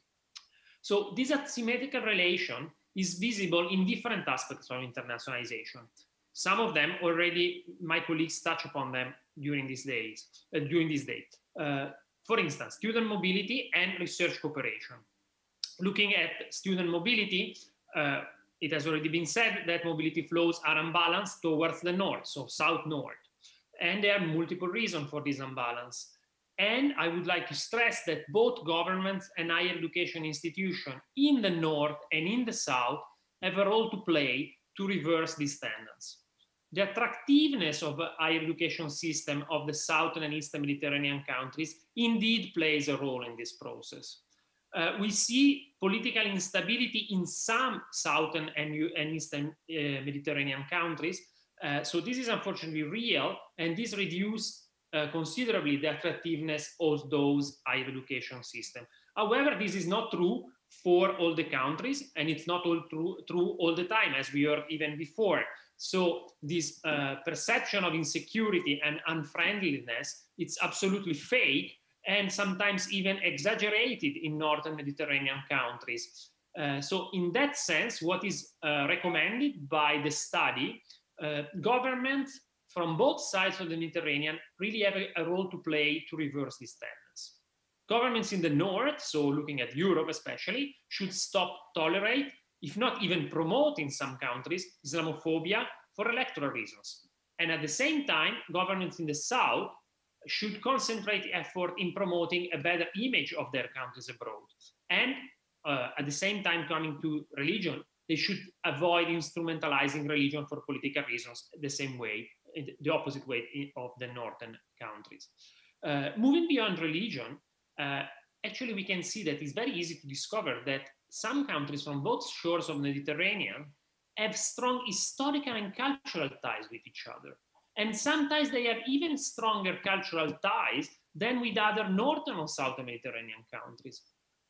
So this asymmetrical relation is visible in different aspects of internationalization. Some of them already, my colleagues touch upon them during these days, uh, during this date. Uh, for instance, student mobility and research cooperation. Looking at student mobility, uh, it has already been said that mobility flows are unbalanced towards the north, so south-north. And there are multiple reasons for this imbalance. And I would like to stress that both governments and higher education institutions in the north and in the south have a role to play to reverse this tendency. The attractiveness of the higher education system of the southern and eastern Mediterranean countries indeed plays a role in this process. Uh, we see political instability in some southern and, and eastern uh, Mediterranean countries. Uh, so this is unfortunately real, and this reduces uh, considerably the attractiveness of those higher education systems. However, this is not true for all the countries, and it's not all true, true all the time, as we heard even before. So this uh, perception of insecurity and unfriendliness, it's absolutely fake and sometimes even exaggerated in northern Mediterranean countries. Uh, so in that sense, what is uh, recommended by the study, uh, governments from both sides of the Mediterranean really have a, a role to play to reverse this tendency. Governments in the north, so looking at Europe especially, should stop tolerate, if not even promote in some countries, Islamophobia for electoral reasons. And at the same time, governments in the south should concentrate effort in promoting a better image of their countries abroad. And uh, at the same time, coming to religion, they should avoid instrumentalizing religion for political reasons the same way, the opposite way of the northern countries. Uh, moving beyond religion, uh, actually we can see that it's very easy to discover that some countries from both shores of the Mediterranean have strong historical and cultural ties with each other. And sometimes they have even stronger cultural ties than with other northern or southern Mediterranean countries.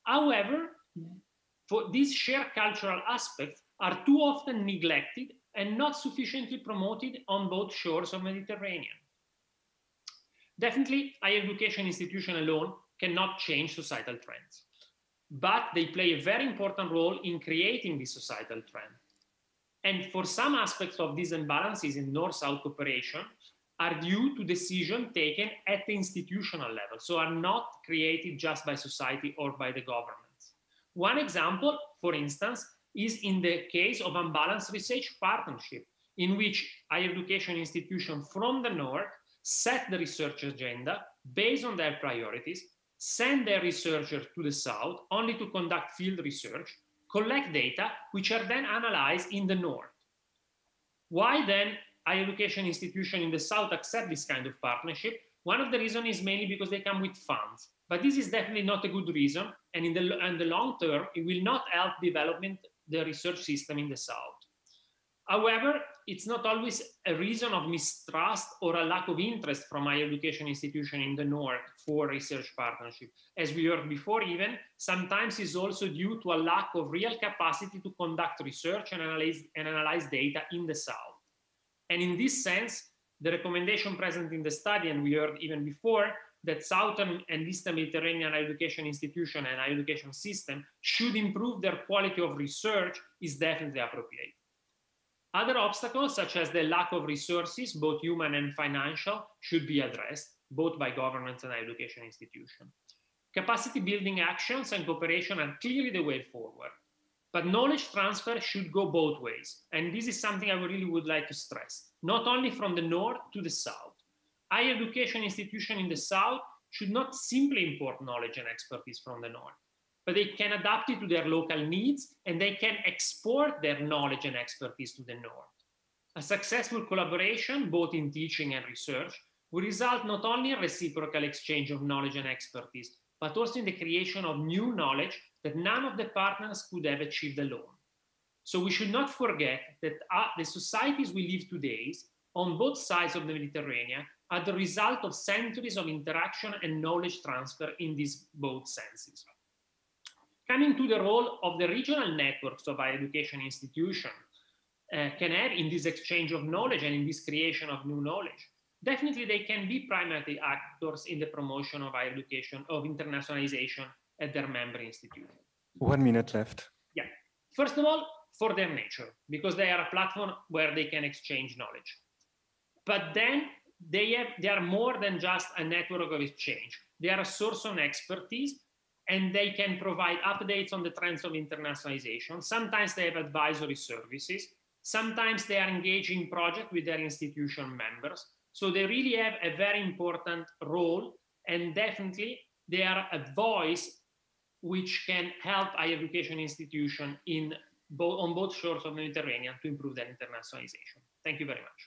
However, for these shared cultural aspects are too often neglected and not sufficiently promoted on both shores of Mediterranean. Definitely, higher education institution alone cannot change societal trends, but they play a very important role in creating this societal trend. And for some aspects of these imbalances in North-South cooperation are due to decisions taken at the institutional level, so are not created just by society or by the governments. One example, for instance, is in the case of unbalanced research partnership, in which higher education institutions from the North set the research agenda based on their priorities, send their researchers to the South only to conduct field research, collect data, which are then analyzed in the North. Why then higher education institutions in the South accept this kind of partnership? One of the reasons is mainly because they come with funds. But this is definitely not a good reason. And in the, in the long term, it will not help development the research system in the South. However, it's not always a reason of mistrust or a lack of interest from higher education institutions in the North for research partnership. As we heard before even, sometimes it's also due to a lack of real capacity to conduct research and analyze, and analyze data in the South. And in this sense, the recommendation present in the study, and we heard even before, that Southern and Eastern Mediterranean higher education institution and higher education system should improve their quality of research is definitely appropriate. Other obstacles, such as the lack of resources, both human and financial, should be addressed, both by governments and higher education institutions. Capacity building actions and cooperation are clearly the way forward, but knowledge transfer should go both ways. And this is something I really would like to stress, not only from the North to the South. Higher education institutions in the South should not simply import knowledge and expertise from the North, but they can adapt it to their local needs and they can export their knowledge and expertise to the North. A successful collaboration, both in teaching and research, will result not only in reciprocal exchange of knowledge and expertise, but also in the creation of new knowledge that none of the partners could have achieved alone. So we should not forget that uh, the societies we live today on both sides of the Mediterranean are the result of centuries of interaction and knowledge transfer in these both senses. Coming to the role of the regional networks of higher education institutions uh, can have in this exchange of knowledge and in this creation of new knowledge. Definitely they can be primary actors in the promotion of higher education, of internationalization at their member institutions. One minute left. Yeah. First of all, for their nature, because they are a platform where they can exchange knowledge. But then they, have, they are more than just a network of exchange. They are a source of expertise, and they can provide updates on the trends of internationalization. Sometimes they have advisory services. Sometimes they are engaged in projects with their institution members. So they really have a very important role, and definitely they are a voice which can help higher education institutions in both, on both shores of the Mediterranean to improve their internationalization. Thank you very much.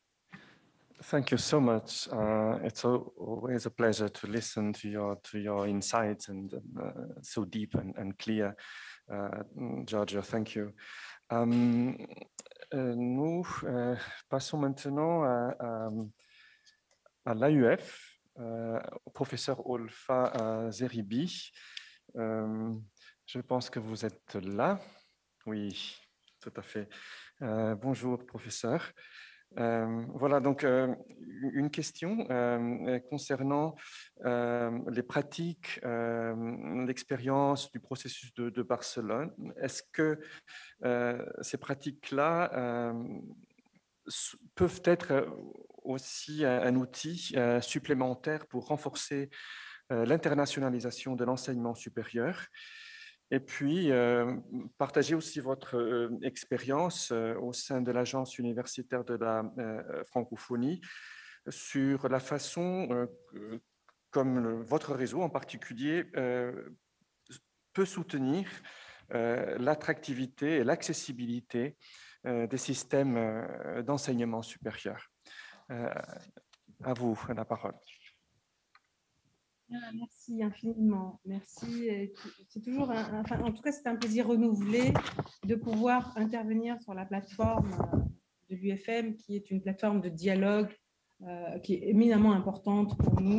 Thank you so much. Uh, it's always a pleasure to listen to your to your insights and uh, so deep and, and clear. Uh, Giorgio, thank you. Um, euh, nous euh, passons maintenant à, à, à l'A U F, euh, au professeur Olfa euh, Zeribi. Euh, je pense que vous êtes là. Oui, tout à fait. Euh, bonjour, professeur. Euh, voilà, donc euh, une question euh, concernant euh, les pratiques, euh, l'expérience du processus de, de Barcelone. Est-ce que euh, ces pratiques-là euh, peuvent être aussi un, un outil euh, supplémentaire pour renforcer euh, l'internationalisation de l'enseignement supérieur? Et puis, euh, partagez aussi votre euh, expérience euh, au sein de l'Agence universitaire de la euh, francophonie sur la façon euh, comme le, votre réseau en particulier euh, peut soutenir euh, l'attractivité et l'accessibilité euh, des systèmes euh, d'enseignement supérieur. Euh, à vous la parole. Merci infiniment. Merci. C'est toujours, un, enfin, en tout cas, c'est un plaisir renouvelé de pouvoir intervenir sur la plateforme de l'U F M, qui est une plateforme de dialogue euh, qui est éminemment importante pour nous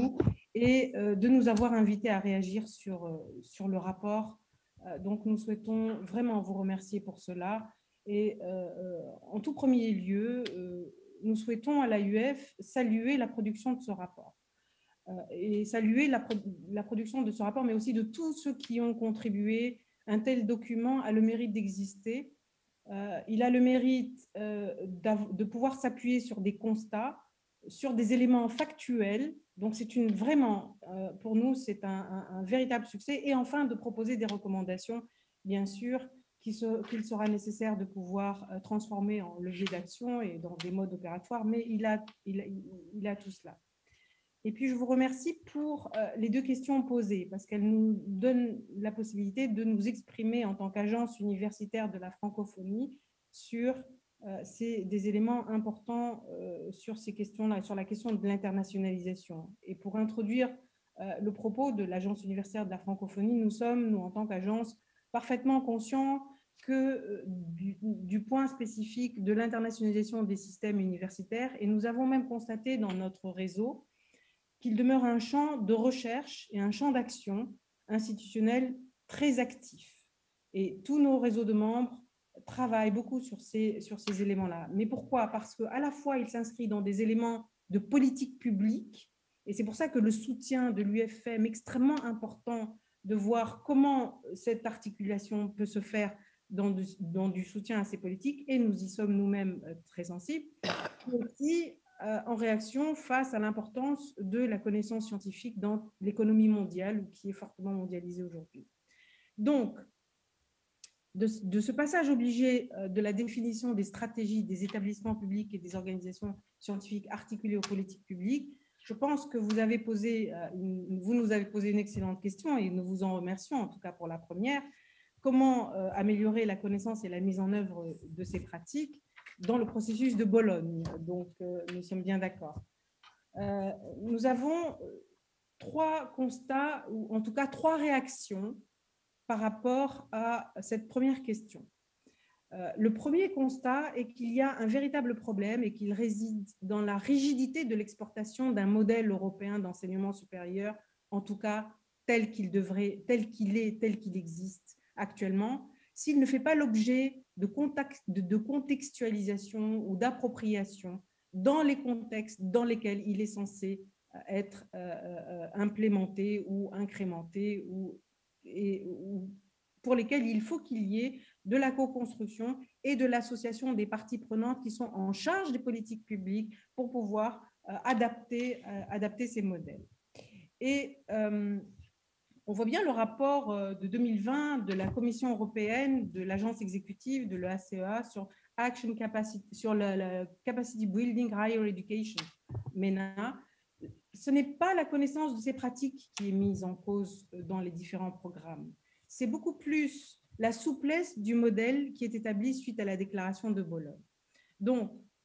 et euh, de nous avoir invités à réagir sur, euh, sur le rapport. Euh, donc, nous souhaitons vraiment vous remercier pour cela. Et euh, en tout premier lieu, euh, nous souhaitons à l'A U F saluer la production de ce rapport. Euh, et saluer la, pro la production de ce rapport, mais aussi de tous ceux qui ont contribué. Un tel document a le mérite d'exister. Euh, il a le mérite euh, de pouvoir s'appuyer sur des constats, sur des éléments factuels. Donc, c'est une vraiment, euh, pour nous, c'est un, un, un véritable succès. Et enfin, de proposer des recommandations, bien sûr, qu'il se, qu'il sera nécessaire de pouvoir euh, transformer en levier d'action et dans des modes opératoires. Mais il a, il a, il a tout cela. Et puis, je vous remercie pour euh, les deux questions posées, parce qu'elles nous donnent la possibilité de nous exprimer en tant qu'agence universitaire de la francophonie sur euh, ces, des éléments importants euh, sur ces questions-là, sur la question de l'internationalisation. Et pour introduire euh, le propos de l'agence universitaire de la francophonie, nous sommes, nous, en tant qu'agence, parfaitement conscients que euh, du, du point spécifique de l'internationalisation des systèmes universitaires, et nous avons même constaté dans notre réseau qu'il demeure un champ de recherche et un champ d'action institutionnel très actif. Et tous nos réseaux de membres travaillent beaucoup sur ces, sur ces éléments-là. Mais pourquoi? Parce qu'à la fois, il s'inscrit dans des éléments de politique publique, et c'est pour ça que le soutien de l'U F M est extrêmement important, de voir comment cette articulation peut se faire dans du, dans du soutien à ces politiques, et nous y sommes nous-mêmes très sensibles. Et aussi, Euh, en réaction face à l'importance de la connaissance scientifique dans l'économie mondiale, qui est fortement mondialisée aujourd'hui. Donc, de, de ce passage obligé euh, de la définition des stratégies des établissements publics et des organisations scientifiques articulées aux politiques publiques, je pense que vous, avez posé, euh, une, vous nous avez posé une excellente question et nous vous en remercions, en tout cas pour la première. Comment euh, améliorer la connaissance et la mise en œuvre de ces pratiques dans le processus de Bologne. Donc, euh, nous sommes bien d'accord. Euh, nous avons trois constats, ou en tout cas trois réactions par rapport à cette première question. Euh, le premier constat est qu'il y a un véritable problème et qu'il réside dans la rigidité de l'exportation d'un modèle européen d'enseignement supérieur, en tout cas tel qu'il devrait, tel qu'il est, tel qu'il existe actuellement, s'il ne fait pas l'objet de, de, de contextualisation ou d'appropriation dans les contextes dans lesquels il est censé être euh, euh, implémenté ou incrémenté, ou, et, ou pour lesquels il faut qu'il y ait de la co-construction et de l'association des parties prenantes qui sont en charge des politiques publiques pour pouvoir euh, adapter, euh, adapter ces modèles. Et euh, on voit bien le rapport de deux mille vingt de la Commission européenne, de l'agence exécutive, de l'E A C E A sur, action capacity, sur la, la Capacity Building Higher Education, MENA. Ce n'est pas la connaissance de ces pratiques qui est mise en cause dans les différents programmes. C'est beaucoup plus la souplesse du modèle qui est établi suite à la déclaration de Bologne. Donc,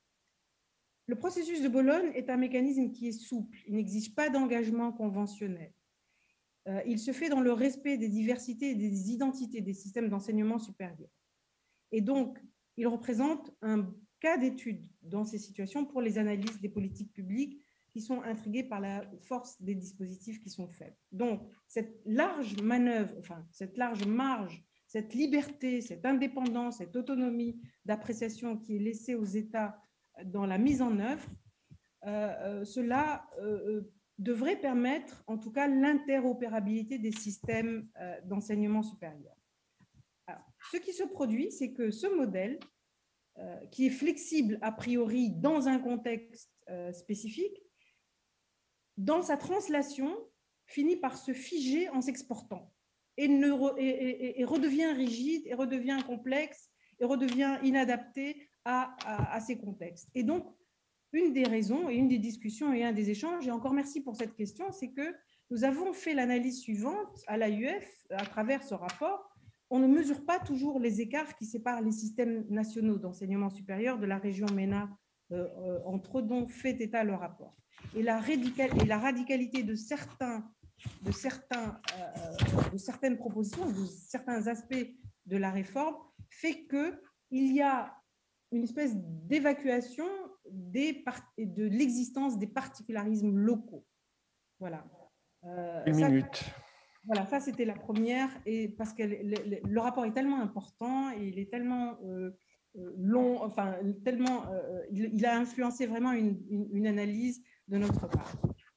le processus de Bologne est un mécanisme qui est souple. Il n'exige pas d'engagement conventionnel. Euh, il se fait dans le respect des diversités et des identités des systèmes d'enseignement supérieur. Et donc, il représente un cas d'étude dans ces situations pour les analyses des politiques publiques qui sont intriguées par la force des dispositifs qui sont faibles. Donc, cette large manœuvre, enfin, cette large marge, cette liberté, cette indépendance, cette autonomie d'appréciation qui est laissée aux États dans la mise en œuvre, euh, euh, cela euh, devrait permettre, en tout cas, l'interopérabilité des systèmes euh, d'enseignement supérieur. Alors, ce qui se produit, c'est que ce modèle, euh, qui est flexible a priori dans un contexte euh, spécifique, dans sa translation, finit par se figer en s'exportant et, ne re, et, et, et redevient rigide, et redevient complexe, et redevient inadapté à, à, à ces contextes. Et donc, une des raisons et une des discussions et un des échanges, et encore merci pour cette question, c'est que nous avons fait l'analyse suivante à l'A U F à travers ce rapport. On ne mesure pas toujours les écarts qui séparent les systèmes nationaux d'enseignement supérieur de la région MENA, euh, euh, entre eux dont fait état le rapport. Et la, radical, et la radicalité de, certains, de, certains, euh, de certaines propositions, de certains aspects de la réforme, fait qu'il y a une espèce d'évacuation de l'existence des particularismes locaux. Voilà. Euh, Une ça, minute. Voilà, ça c'était la première, et parce que le, le, le rapport est tellement important, et il est tellement euh, long, enfin tellement, euh, il, il a influencé vraiment une, une, une analyse de notre part.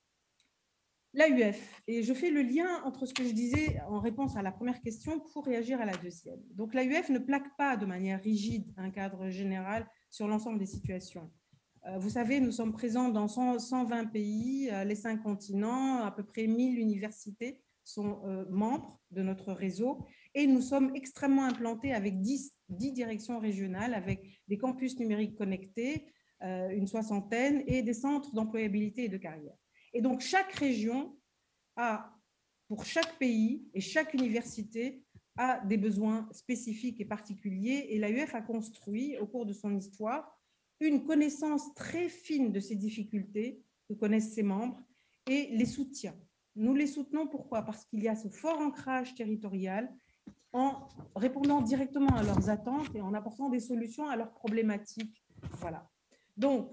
L'A U F, et je fais le lien entre ce que je disais en réponse à la première question pour réagir à la deuxième. Donc l'A U F ne plaque pas de manière rigide un cadre général sur l'ensemble des situations. Euh, vous savez, nous sommes présents dans cent vingt pays, euh, les cinq continents, à peu près mille universités sont euh, membres de notre réseau, et nous sommes extrêmement implantés avec dix, dix directions régionales, avec des campus numériques connectés, euh, une soixantaine, et des centres d'employabilité et de carrière. Et donc, chaque région a, pour chaque pays et chaque université, a des besoins spécifiques et particuliers, et l'A U F a construit, au cours de son histoire, une connaissance très fine de ces difficultés que connaissent ses membres et les soutient. Nous les soutenons, pourquoi? Parce qu'il y a ce fort ancrage territorial en répondant directement à leurs attentes et en apportant des solutions à leurs problématiques. Voilà. Donc,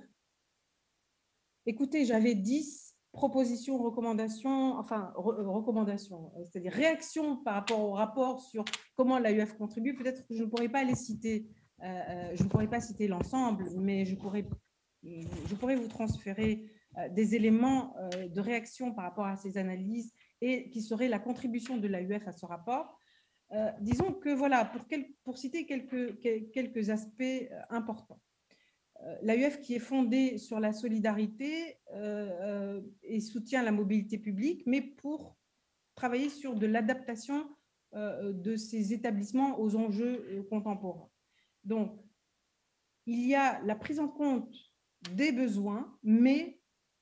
écoutez, j'avais dix propositions, recommandations, enfin, re recommandations, c'est-à-dire réactions par rapport au rapport sur comment l'A U F contribue. Peut-être que je ne pourrais pas les citer, euh, je ne pourrais pas citer l'ensemble, mais je pourrais, je pourrais vous transférer euh, des éléments euh, de réaction par rapport à ces analyses et qui seraient la contribution de l'A U F à ce rapport. Euh, disons que, voilà, pour, quel, pour citer quelques, quelques aspects importants. L'A U F, qui est fondée sur la solidarité euh, et soutient la mobilité publique, mais pour travailler sur de l'adaptation euh, de ces établissements aux enjeux contemporains. Donc, il y a la prise en compte des besoins, mais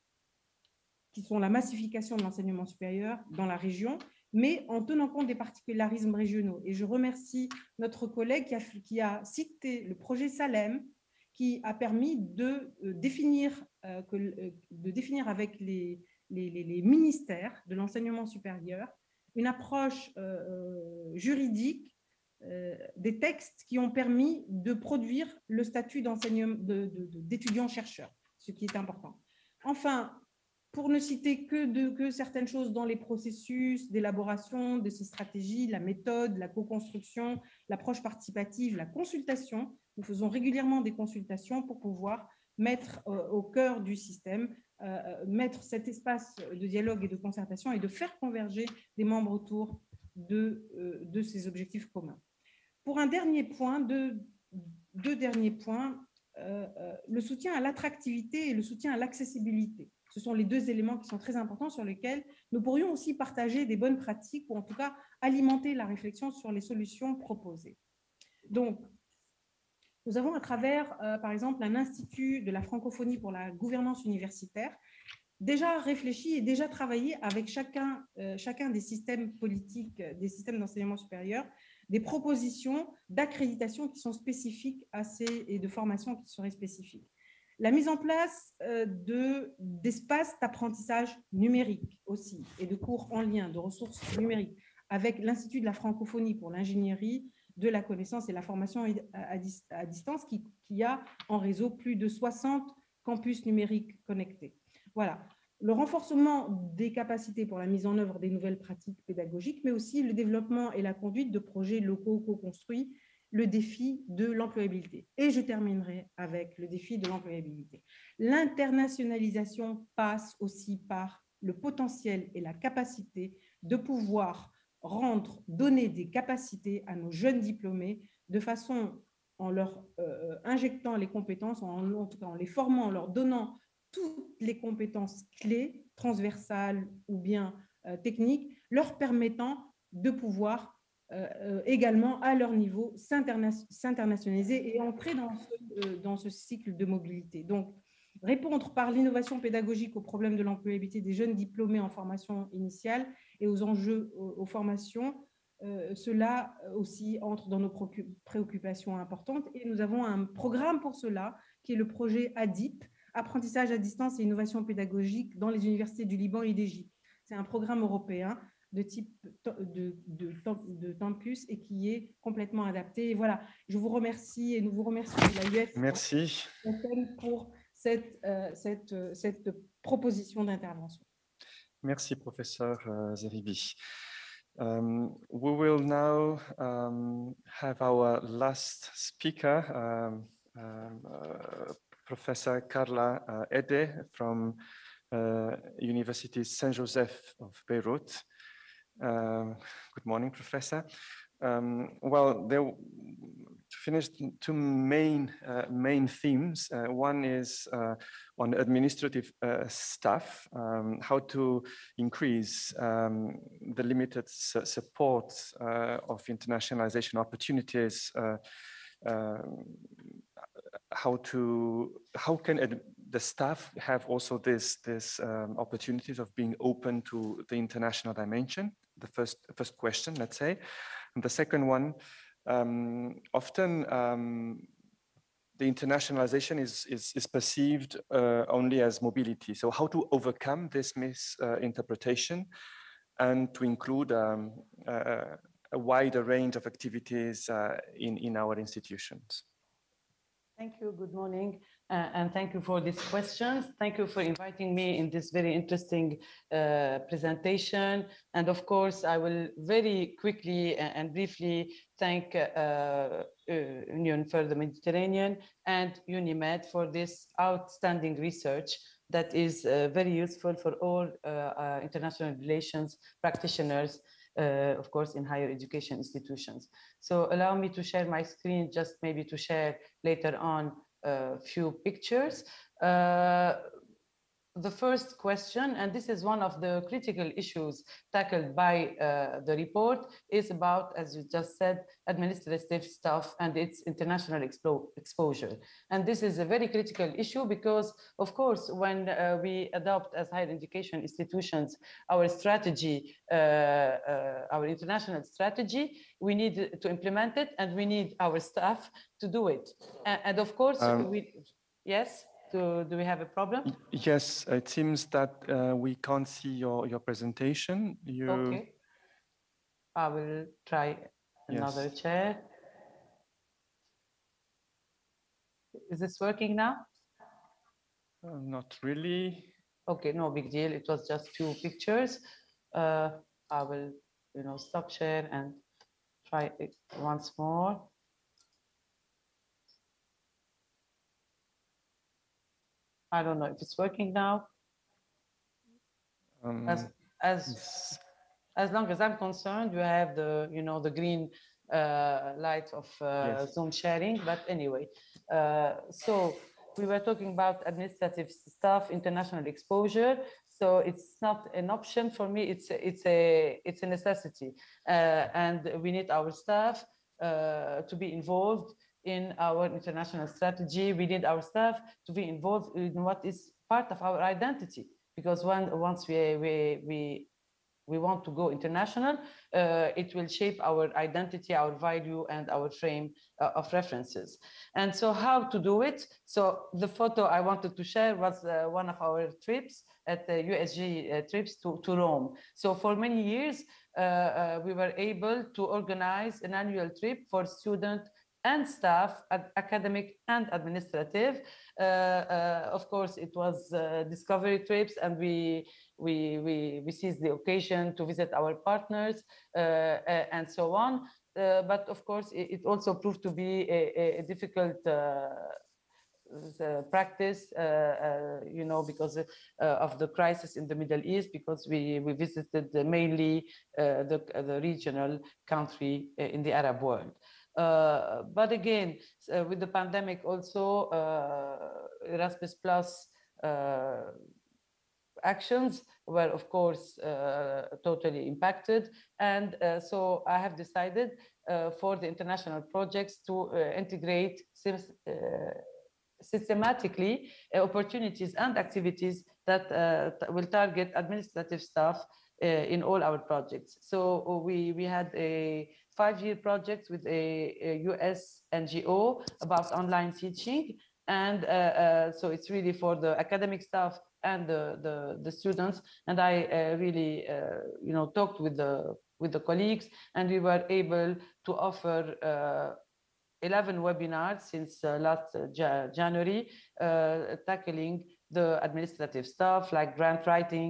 qui sont la massification de l'enseignement supérieur dans la région, mais en tenant compte des particularismes régionaux. Et je remercie notre collègue qui a, qui a cité le projet Salem, qui a permis de définir, euh, que, de définir avec les, les, les ministères de l'enseignement supérieur une approche euh, juridique euh, des textes qui ont permis de produire le statut d'enseignant, de, de, de, d'étudiant-chercheur, ce qui est important. Enfin, pour ne citer que, de, que certaines choses dans les processus d'élaboration de ces stratégies, la méthode, la co-construction, l'approche participative, la consultation, nous faisons régulièrement des consultations pour pouvoir mettre euh, au cœur du système, euh, mettre cet espace de dialogue et de concertation et de faire converger des membres autour de, euh, de ces objectifs communs. Pour un dernier point, deux, deux derniers points, euh, euh, le soutien à l'attractivité et le soutien à l'accessibilité. Ce sont les deux éléments qui sont très importants sur lesquels nous pourrions aussi partager des bonnes pratiques ou en tout cas alimenter la réflexion sur les solutions proposées. Donc, nous avons à travers, euh, par exemple, un institut de la francophonie pour la gouvernance universitaire déjà réfléchi et déjà travaillé avec chacun, euh, chacun des systèmes politiques, des systèmes d'enseignement supérieur, des propositions d'accréditation qui sont spécifiques à ces, et de formation qui seraient spécifiques. La mise en place euh, de, d'espaces d'apprentissage numérique aussi et de cours en lien, de ressources numériques avec l'Institut de la francophonie pour l'ingénierie de la connaissance et la formation à, à distance qui, qui a en réseau plus de soixante campus numériques connectés. Voilà, le renforcement des capacités pour la mise en œuvre des nouvelles pratiques pédagogiques, mais aussi le développement et la conduite de projets locaux co-construits, le défi de l'employabilité. Et je terminerai avec le défi de l'employabilité. L'internationalisation passe aussi par le potentiel et la capacité de pouvoir rendre, donner des capacités à nos jeunes diplômés de façon en leur euh, injectant les compétences, en, en tout cas en les formant, en leur donnant toutes les compétences clés, transversales ou bien euh, techniques, leur permettant de pouvoir euh, également à leur niveau s'internationaliser et entrer dans ce, euh, dans ce cycle de mobilité. Donc, répondre par l'innovation pédagogique aux problèmes de l'employabilité des jeunes diplômés en formation initiale et aux enjeux aux, aux formations, euh, cela aussi entre dans nos préoccupations importantes. Et nous avons un programme pour cela, qui est le projet A D I P, Apprentissage à distance et innovation pédagogique dans les universités du Liban et d'Égypte. C'est un programme européen de type de, de, de campus et qui est complètement adapté. Et voilà, je vous remercie et nous vous remercions de l'A U F Merci. pour cette, euh, cette, cette proposition d'intervention. Merci, Professor uh, Zeribi. Um, we will now um, have our last speaker, um, um, uh, Professor Carla uh, Ede from uh, University Saint Joseph of Beirut. Uh, good morning, Professor. Um, well, there, to finish, two main uh, main themes. Uh, one is uh, on administrative uh, staff, um, how to increase um, the limited su support uh, of internationalization opportunities. Uh, uh, how to how can the staff have also this this um, opportunities of being open to the international dimension? The first first question, let's say. And the second one, um, often um, the internationalization is, is, is perceived uh, only as mobility. So how to overcome this misinterpretation uh, and to include um, uh, a wider range of activities uh, in, in our institutions? Thank you. Good morning. Uh, and thank you for these questions. Thank you for inviting me in this very interesting uh, presentation. And of course, I will very quickly and briefly thank uh, uh, Union for the Mediterranean and UNIMED for this outstanding research that is uh, very useful for all uh, uh, international relations practitioners, Uh, of course, in higher education institutions. So allow me to share my screen, just maybe to share later on a few pictures. Uh, the first question, and this is one of the critical issues tackled by uh, the report, is about, as you just said, administrative staff and its international expo exposure. And this is a very critical issue because, of course, when uh, we adopt as higher education institutions our strategy, uh, uh, our international strategy, we need to implement it and we need our staff to do it. And, and of course, um, we, yes? Do, do we have a problem? Yes, it seems that uh, we can't see your, your presentation. You... Okay. I will try another yes. chair. Is this working now? Uh, not really. Okay, no big deal. It was just two pictures. Uh, I will, you know, stop share and try it once more. I don't know if it's working now. Um, as as as long as I'm concerned, you have the you know the green uh, light of uh, yes. Zoom sharing. But anyway, uh, so we were talking about administrative staff, international exposure. So it's not an option for me. It's a, it's a it's a necessity, uh, and we need our staff uh, to be involved in our international strategy. We need our staff to be involved in what is part of our identity, because when, once we, we, we, we want to go international, uh, it will shape our identity, our value, and our frame uh, of references. And so how to do it? So the photo I wanted to share was uh, one of our trips at the U S G uh, trips to, to Rome. So for many years, uh, uh, we were able to organize an annual trip for students and staff, academic and administrative. Uh, uh, of course, it was uh, discovery trips, and we, we, we, we seized the occasion to visit our partners uh, and so on. Uh, but of course, it, it also proved to be a, a difficult uh, the practice, uh, uh, you know, because uh, of the crisis in the Middle East, because we, we visited mainly uh, the, the regional country in the Arab world. Uh, but again, uh, with the pandemic also, uh, Erasmus Plus uh, actions were, of course, uh, totally impacted. And uh, so I have decided uh, for the international projects to uh, integrate uh, systematically uh, opportunities and activities that uh, will target administrative staff uh, in all our projects. So we, we had a five-year project with a, a U S N G O about online teaching. And uh, uh, so it's really for the academic staff and the, the, the students. And I uh, really, uh, you know, talked with the, with the colleagues, and we were able to offer uh, eleven webinars since uh, last uh, January, uh, tackling the administrative stuff like grant writing,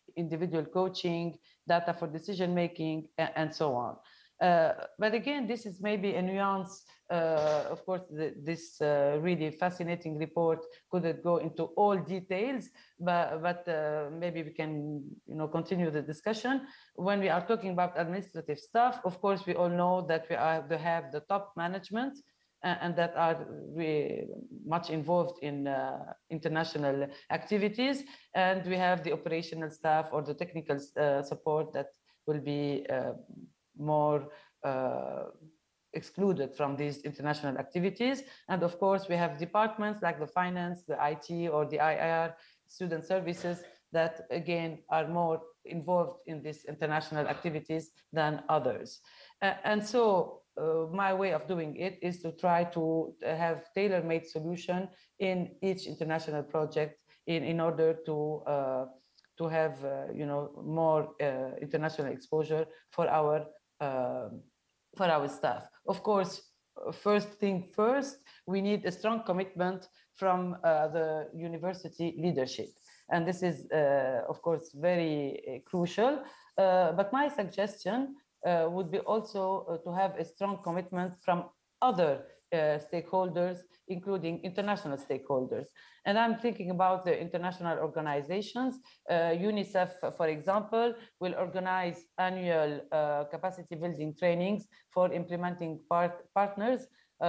individual coaching, data for decision making, and, and so on. Uh, but again, this is maybe a nuance. Uh, of course, the, this uh, really fascinating report couldn't go into all details, but, but uh, maybe we can you know, continue the discussion. When we are talking about administrative staff, of course, we all know that we are to have the top management uh, and that are really much involved in uh, international activities. And we have the operational staff or the technical uh, support that will be uh, more uh, excluded from these international activities. And of course, we have departments like the finance, the I T, or the I R, student services, that again are more involved in these international activities than others. Uh, and so uh, my way of doing it is to try to have tailor-made solution in each international project in, in order to uh, to have uh, you know more uh, international exposure for our uh, for our staff. Of course, first thing first, we need a strong commitment from uh, the university leadership. And this is, uh, of course, very uh, crucial. Uh, but my suggestion uh, would be also uh, to have a strong commitment from other uh, stakeholders, including international stakeholders. And I'm thinking about the international organizations. Uh, UNICEF, for example, will organize annual uh, capacity building trainings for implementing part partners uh,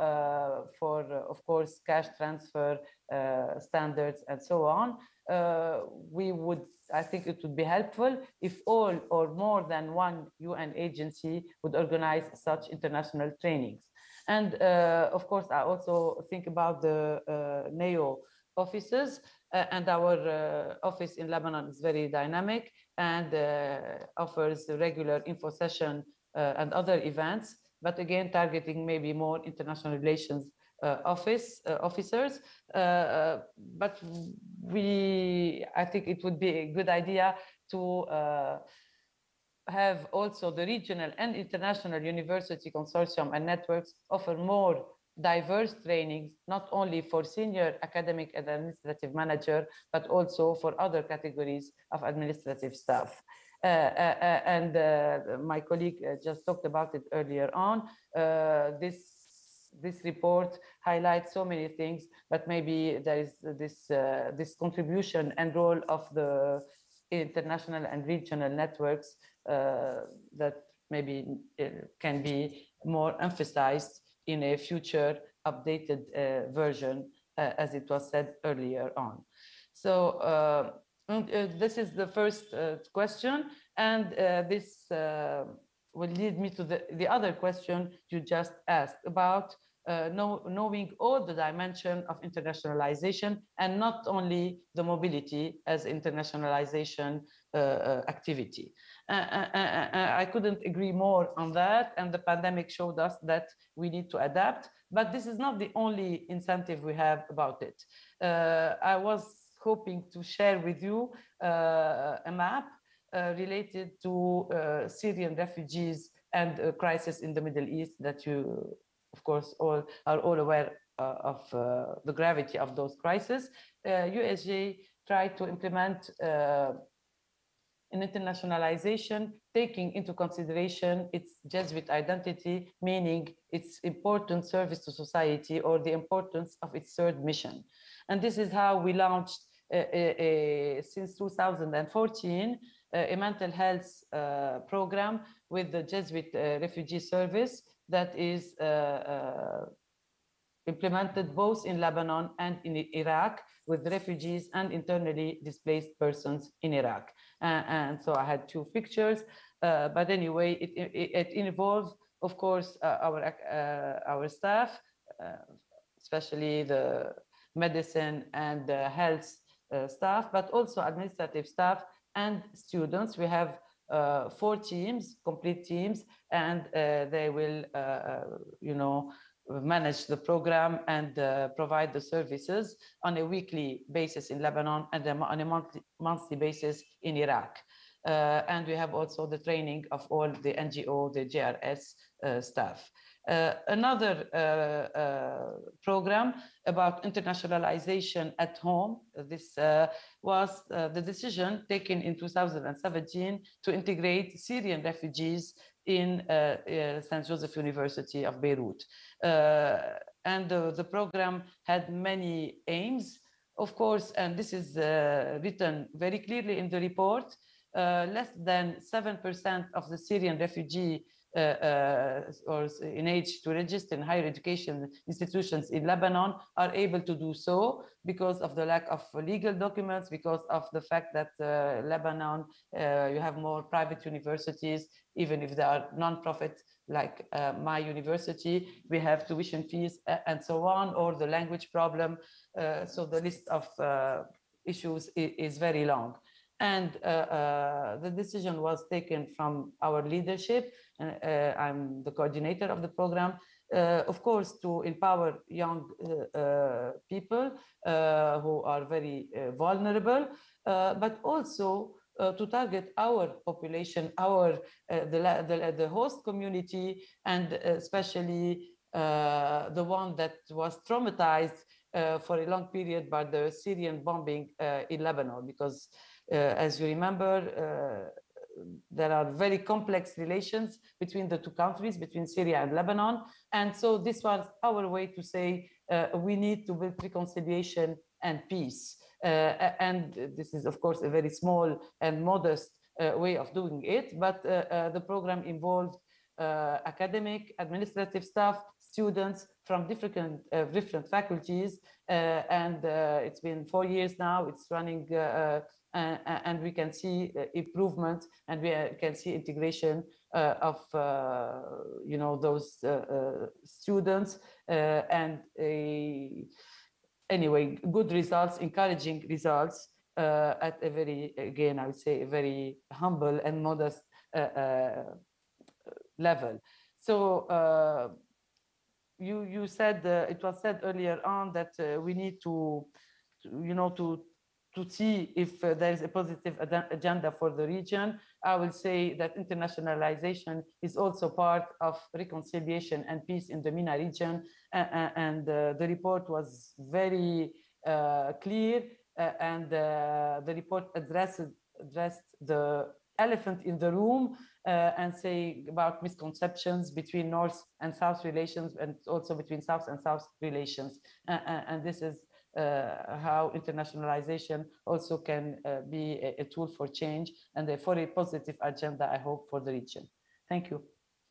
uh, for, uh, of course, cash transfer uh, standards and so on. Uh, we would, I think it would be helpful if all or more than one U N agency would organize such international trainings. And uh, of course, I also think about the uh, NEO offices, uh, and our uh, office in Lebanon is very dynamic and uh, offers regular info session uh, and other events, but again, targeting maybe more international relations uh, office uh, officers. Uh, but we, I think it would be a good idea to uh, have also the regional and international university consortium and networks offer more diverse trainings, not only for senior academic and administrative manager, but also for other categories of administrative staff. Uh, uh, and uh, my colleague uh, just talked about it earlier on. Uh, this, this report highlights so many things, but maybe there is this, uh, this contribution and role of the international and regional networks uh, that maybe can be more emphasized in a future updated uh, version, uh, as it was said earlier on. So uh, uh, this is the first uh, question, and uh, this uh, will lead me to the, the other question you just asked about uh, know, knowing all the dimension of internationalization and not only the mobility as internationalization uh, uh, activity. Uh, uh, uh, I couldn't agree more on that, and the pandemic showed us that we need to adapt, but this is not the only incentive we have about it. Uh, I was hoping to share with you uh, a map uh, related to uh, Syrian refugees and a crisis in the Middle East that you, of course, all are all aware uh, of uh, the gravity of those crises. Uh, U S J tried to implement uh, an internationalization, taking into consideration its Jesuit identity, meaning its important service to society or the importance of its third mission. And this is how we launched, uh, a, a, since two thousand fourteen, uh, a mental health uh, program with the Jesuit uh, Refugee Service that is uh, uh, implemented both in Lebanon and in Iraq with refugees and internally displaced persons in Iraq. Uh, and so I had two pictures, uh, but anyway, it, it, it involves, of course, uh, our, uh, our staff, uh, especially the medicine and the health uh, staff, but also administrative staff and students. We have uh, four teams, complete teams, and uh, they will, uh, you know, manage the program and uh, provide the services on a weekly basis in Lebanon and on a monthly, monthly basis in Iraq. Uh, and we have also the training of all the N G O, the J R S uh, staff. Uh, another uh, uh, program about internationalization at home. This uh, was uh, the decision taken in two thousand seventeen to integrate Syrian refugees in uh, uh, Saint Joseph University of Beirut. Uh, and uh, the program had many aims, of course, and this is uh, written very clearly in the report. Uh, less than seven percent of the Syrian refugee uh, uh, or in age to register in higher education institutions in Lebanon are able to do so because of the lack of legal documents, because of the fact that uh, Lebanon, uh, you have more private universities, even if they are non-profit, like uh, my university, we have tuition fees and so on, or the language problem. Uh, so the list of uh, issues is, is very long. And uh, uh, the decision was taken from our leadership. Uh, I'm the coordinator of the program, uh, of course, to empower young uh, uh, people uh, who are very uh, vulnerable, uh, but also uh, to target our population, our uh, the, the, the host community, and especially uh, the one that was traumatized uh, for a long period by the Syrian bombing uh, in Lebanon, because Uh, as you remember, uh, there are very complex relations between the two countries, between Syria and Lebanon. And so this was our way to say uh, we need to build reconciliation and peace. Uh, and this is, of course, a very small and modest uh, way of doing it. But uh, uh, the program involved uh, academic, administrative staff, students from different, uh, different faculties. Uh, and uh, it's been four years now. It's running uh, Uh, and we can see uh, improvement, and we uh, can see integration uh, of uh, you know those uh, uh, students uh, and a, anyway good results, encouraging results uh, at a very, again I would say, a very humble and modest uh, uh, level. So uh, you you said uh, it was said earlier on that uh, we need to, to you know to to see if uh, there is a positive ad agenda for the region. I will say that internationalization is also part of reconciliation and peace in the MENA region. Uh, and uh, the report was very uh, clear, uh, and uh, the report addressed, addressed the elephant in the room uh, and say about misconceptions between North and South relations, and also between South and South relations. Uh, and this is Uh, how internationalization also can uh, be a, a tool for change and a, for a positive agenda, I hope, for the region. Thank you.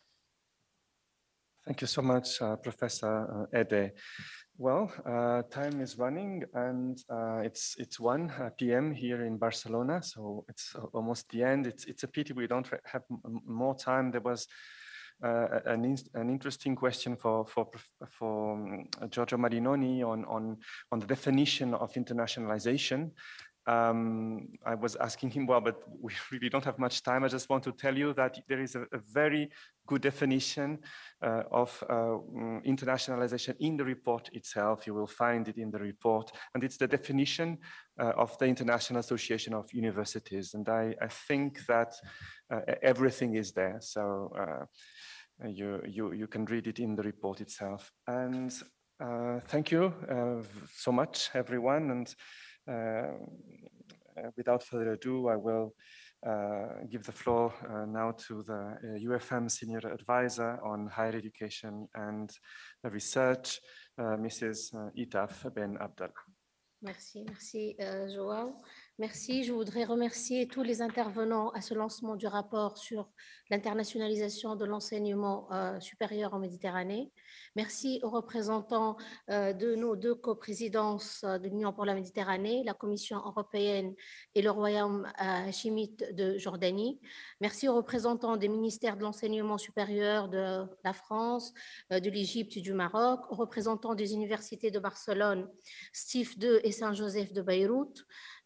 Thank you so much, uh, Professor uh, Ede. Well, uh, time is running, and uh, it's it's one p m here in Barcelona, so it's almost the end. It's it's a pity we don't have more time. There was Uh, an, in, an interesting question for for for um, Giorgio Marinoni on on on the definition of internationalization. Um, I was asking him, well, but we really don't have much time. I just want to tell you that there is a, a very good definition uh, of uh, internationalization in the report itself. You will find it in the report, and it's the definition uh, of the International Association of Universities. And I, I think that uh, everything is there. So. Uh, You, you, you can read it in the report itself. And uh, thank you uh, so much, everyone. And uh, without further ado, I will uh, give the floor uh, now to the uh, U F M Senior Advisor on Higher Education and Research, uh, Missus Itaf Ben Abdallah. Merci, merci euh, Joao. Merci, je voudrais remercier tous les intervenants à ce lancement du rapport sur l'internationalisation de l'enseignement euh, supérieur en Méditerranée. Merci aux représentants euh, de nos deux coprésidences de l'Union pour la Méditerranée, la Commission européenne et le Royaume euh, hachimite de Jordanie. Merci aux représentants des ministères de l'enseignement supérieur de la France, euh, de l'Égypte et du Maroc, aux représentants des universités de Barcelone, Stif deux et Saint-Joseph de Beyrouth,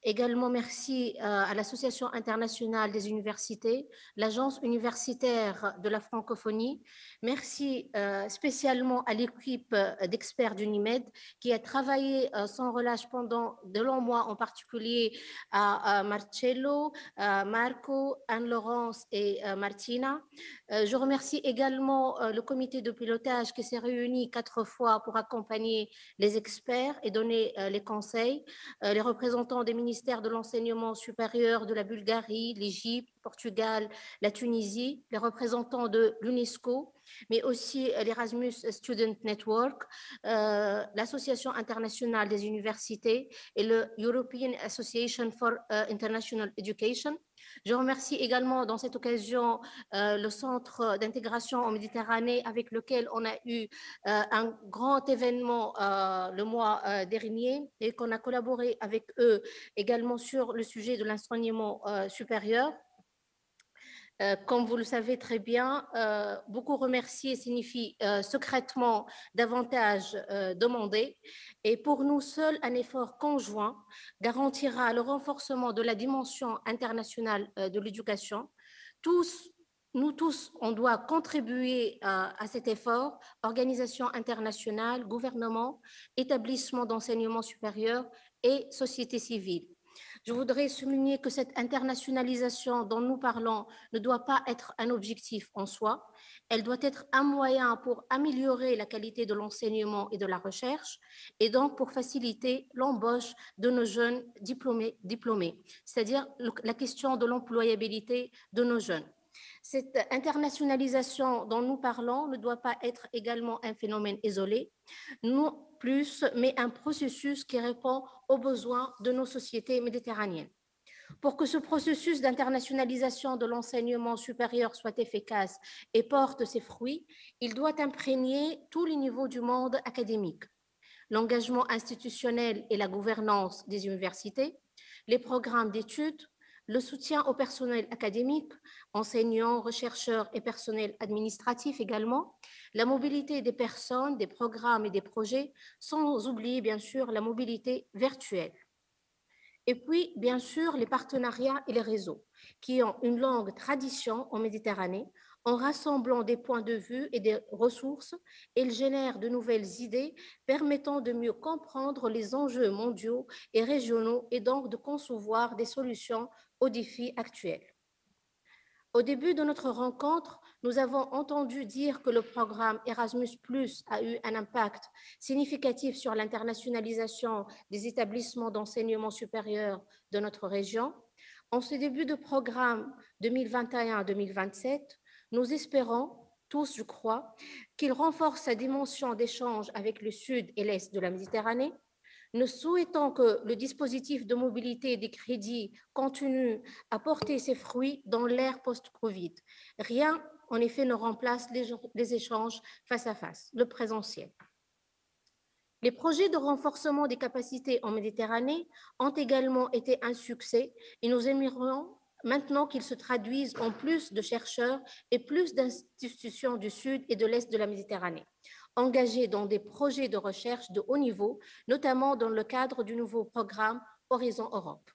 Également, merci euh, à l'Association internationale des universités, l'Agence universitaire de la francophonie. Merci euh, spécialement à l'équipe euh, d'experts d'Unimed qui a travaillé euh, sans relâche pendant de longs mois, en particulier à, à Marcello, à Marco, Anne-Laurence et euh, Martina. Euh, je remercie également euh, le comité de pilotage qui s'est réuni quatre fois pour accompagner les experts et donner euh, les conseils, euh, les représentants des ministères de l'enseignement supérieur de la Bulgarie, l'Égypte, Portugal, la Tunisie, les représentants de l'UNESCO, mais aussi l'Erasmus Student Network, euh, l'Association internationale des universités et le European Association for uh, International Education. Je remercie également dans cette occasion euh, le Centre d'intégration en Méditerranée avec lequel on a eu euh, un grand événement euh, le mois euh, dernier et qu'on a collaboré avec eux également sur le sujet de l'enseignement euh, supérieur. Euh, comme vous le savez très bien, euh, beaucoup remercier signifie euh, secrètement davantage euh, demander. Et pour nous, seul un effort conjoint garantira le renforcement de la dimension internationale euh, de l'éducation. Tous, nous tous, on doit contribuer à, à cet effort, organisations internationales, gouvernements, établissements d'enseignement supérieur et société civile. Je voudrais souligner que cette internationalisation dont nous parlons ne doit pas être un objectif en soi. Elle doit être un moyen pour améliorer la qualité de l'enseignement et de la recherche et donc pour faciliter l'embauche de nos jeunes diplômés, diplômés, c'est-à-dire la question de l'employabilité de nos jeunes. Cette internationalisation dont nous parlons ne doit pas être également un phénomène isolé, non plus, mais un processus qui répond aux besoins de nos sociétés méditerranéennes. Pour que ce processus d'internationalisation de l'enseignement supérieur soit efficace et porte ses fruits, il doit imprégner tous les niveaux du monde académique. L'engagement institutionnel et la gouvernance des universités, les programmes d'études, le soutien au personnel académique, enseignants, chercheurs et personnel administratif également, la mobilité des personnes, des programmes et des projets, sans oublier bien sûr la mobilité virtuelle. Et puis, bien sûr, les partenariats et les réseaux, qui ont une longue tradition en Méditerranée, en rassemblant des points de vue et des ressources, ils génèrent de nouvelles idées permettant de mieux comprendre les enjeux mondiaux et régionaux et donc de concevoir des solutions aux défis actuels. Au début de notre rencontre, nous avons entendu dire que le programme Erasmus plus a eu un impact significatif sur l'internationalisation des établissements d'enseignement supérieur de notre région. En ce début de programme deux mille vingt et un deux mille vingt-sept, nous espérons tous, je crois, qu'il renforce sa dimension d'échange avec le sud et l'est de la Méditerranée. Nous souhaitons que le dispositif de mobilité des crédits continue à porter ses fruits dans l'ère post-Covid. Rien, en effet, ne remplace les, les échanges face à face, le présentiel. Les projets de renforcement des capacités en Méditerranée ont également été un succès et nous aimerions maintenant qu'ils se traduisent en plus de chercheurs et plus d'institutions du Sud et de l'Est de la Méditerranée, engagés dans des projets de recherche de haut niveau, notamment dans le cadre du nouveau programme Horizon Europe.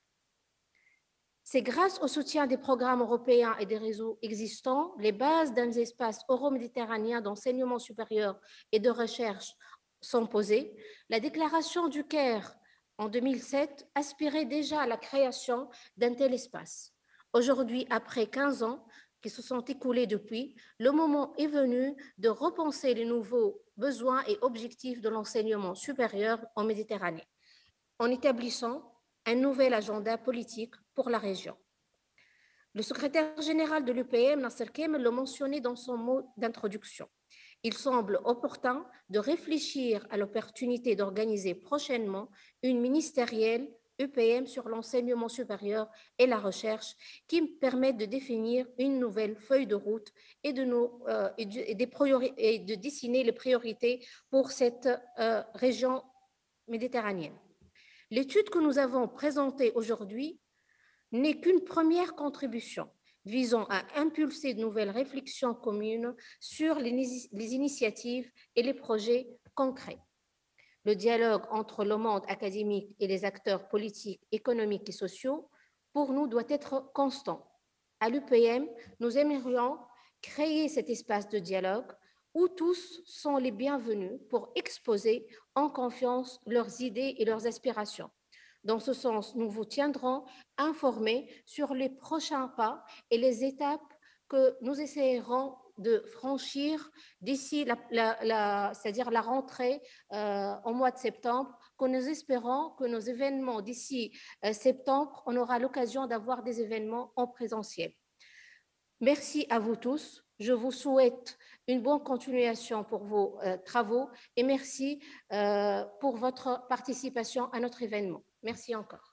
C'est grâce au soutien des programmes européens et des réseaux existants, les bases d'un espace euro-méditerranéen d'enseignement supérieur et de recherche sont posées. La déclaration du Caire en deux mille sept aspirait déjà à la création d'un tel espace. Aujourd'hui, après quinze ans qui se sont écoulés depuis, le moment est venu de repenser les nouveaux besoins et objectifs de l'enseignement supérieur en Méditerranée, en établissant un nouvel agenda politique pour la région. Le secrétaire général de l'U P M, Nasser Kemel, l'a mentionné dans son mot d'introduction. Il semble opportun de réfléchir à l'opportunité d'organiser prochainement une ministérielle U P M sur l'enseignement supérieur et la recherche qui me permettent de définir une nouvelle feuille de route et de, nos, euh, et de, et des et de dessiner les priorités pour cette euh, région méditerranéenne. L'étude que nous avons présentée aujourd'hui n'est qu'une première contribution visant à impulser de nouvelles réflexions communes sur les, les initiatives et les projets concrets. Le dialogue entre le monde académique et les acteurs politiques, économiques et sociaux, pour nous, doit être constant. À l'U P M, nous aimerions créer cet espace de dialogue où tous sont les bienvenus pour exposer en confiance leurs idées et leurs aspirations. Dans ce sens, nous vous tiendrons informés sur les prochains pas et les étapes que nous essayerons de franchir d'ici la, la, la, c'est-à-dire la rentrée euh, au mois de septembre, que nous espérons que nos événements d'ici euh, septembre, on aura l'occasion d'avoir des événements en présentiel. Merci à vous tous. Je vous souhaite une bonne continuation pour vos euh, travaux et merci euh, pour votre participation à notre événement. Merci encore.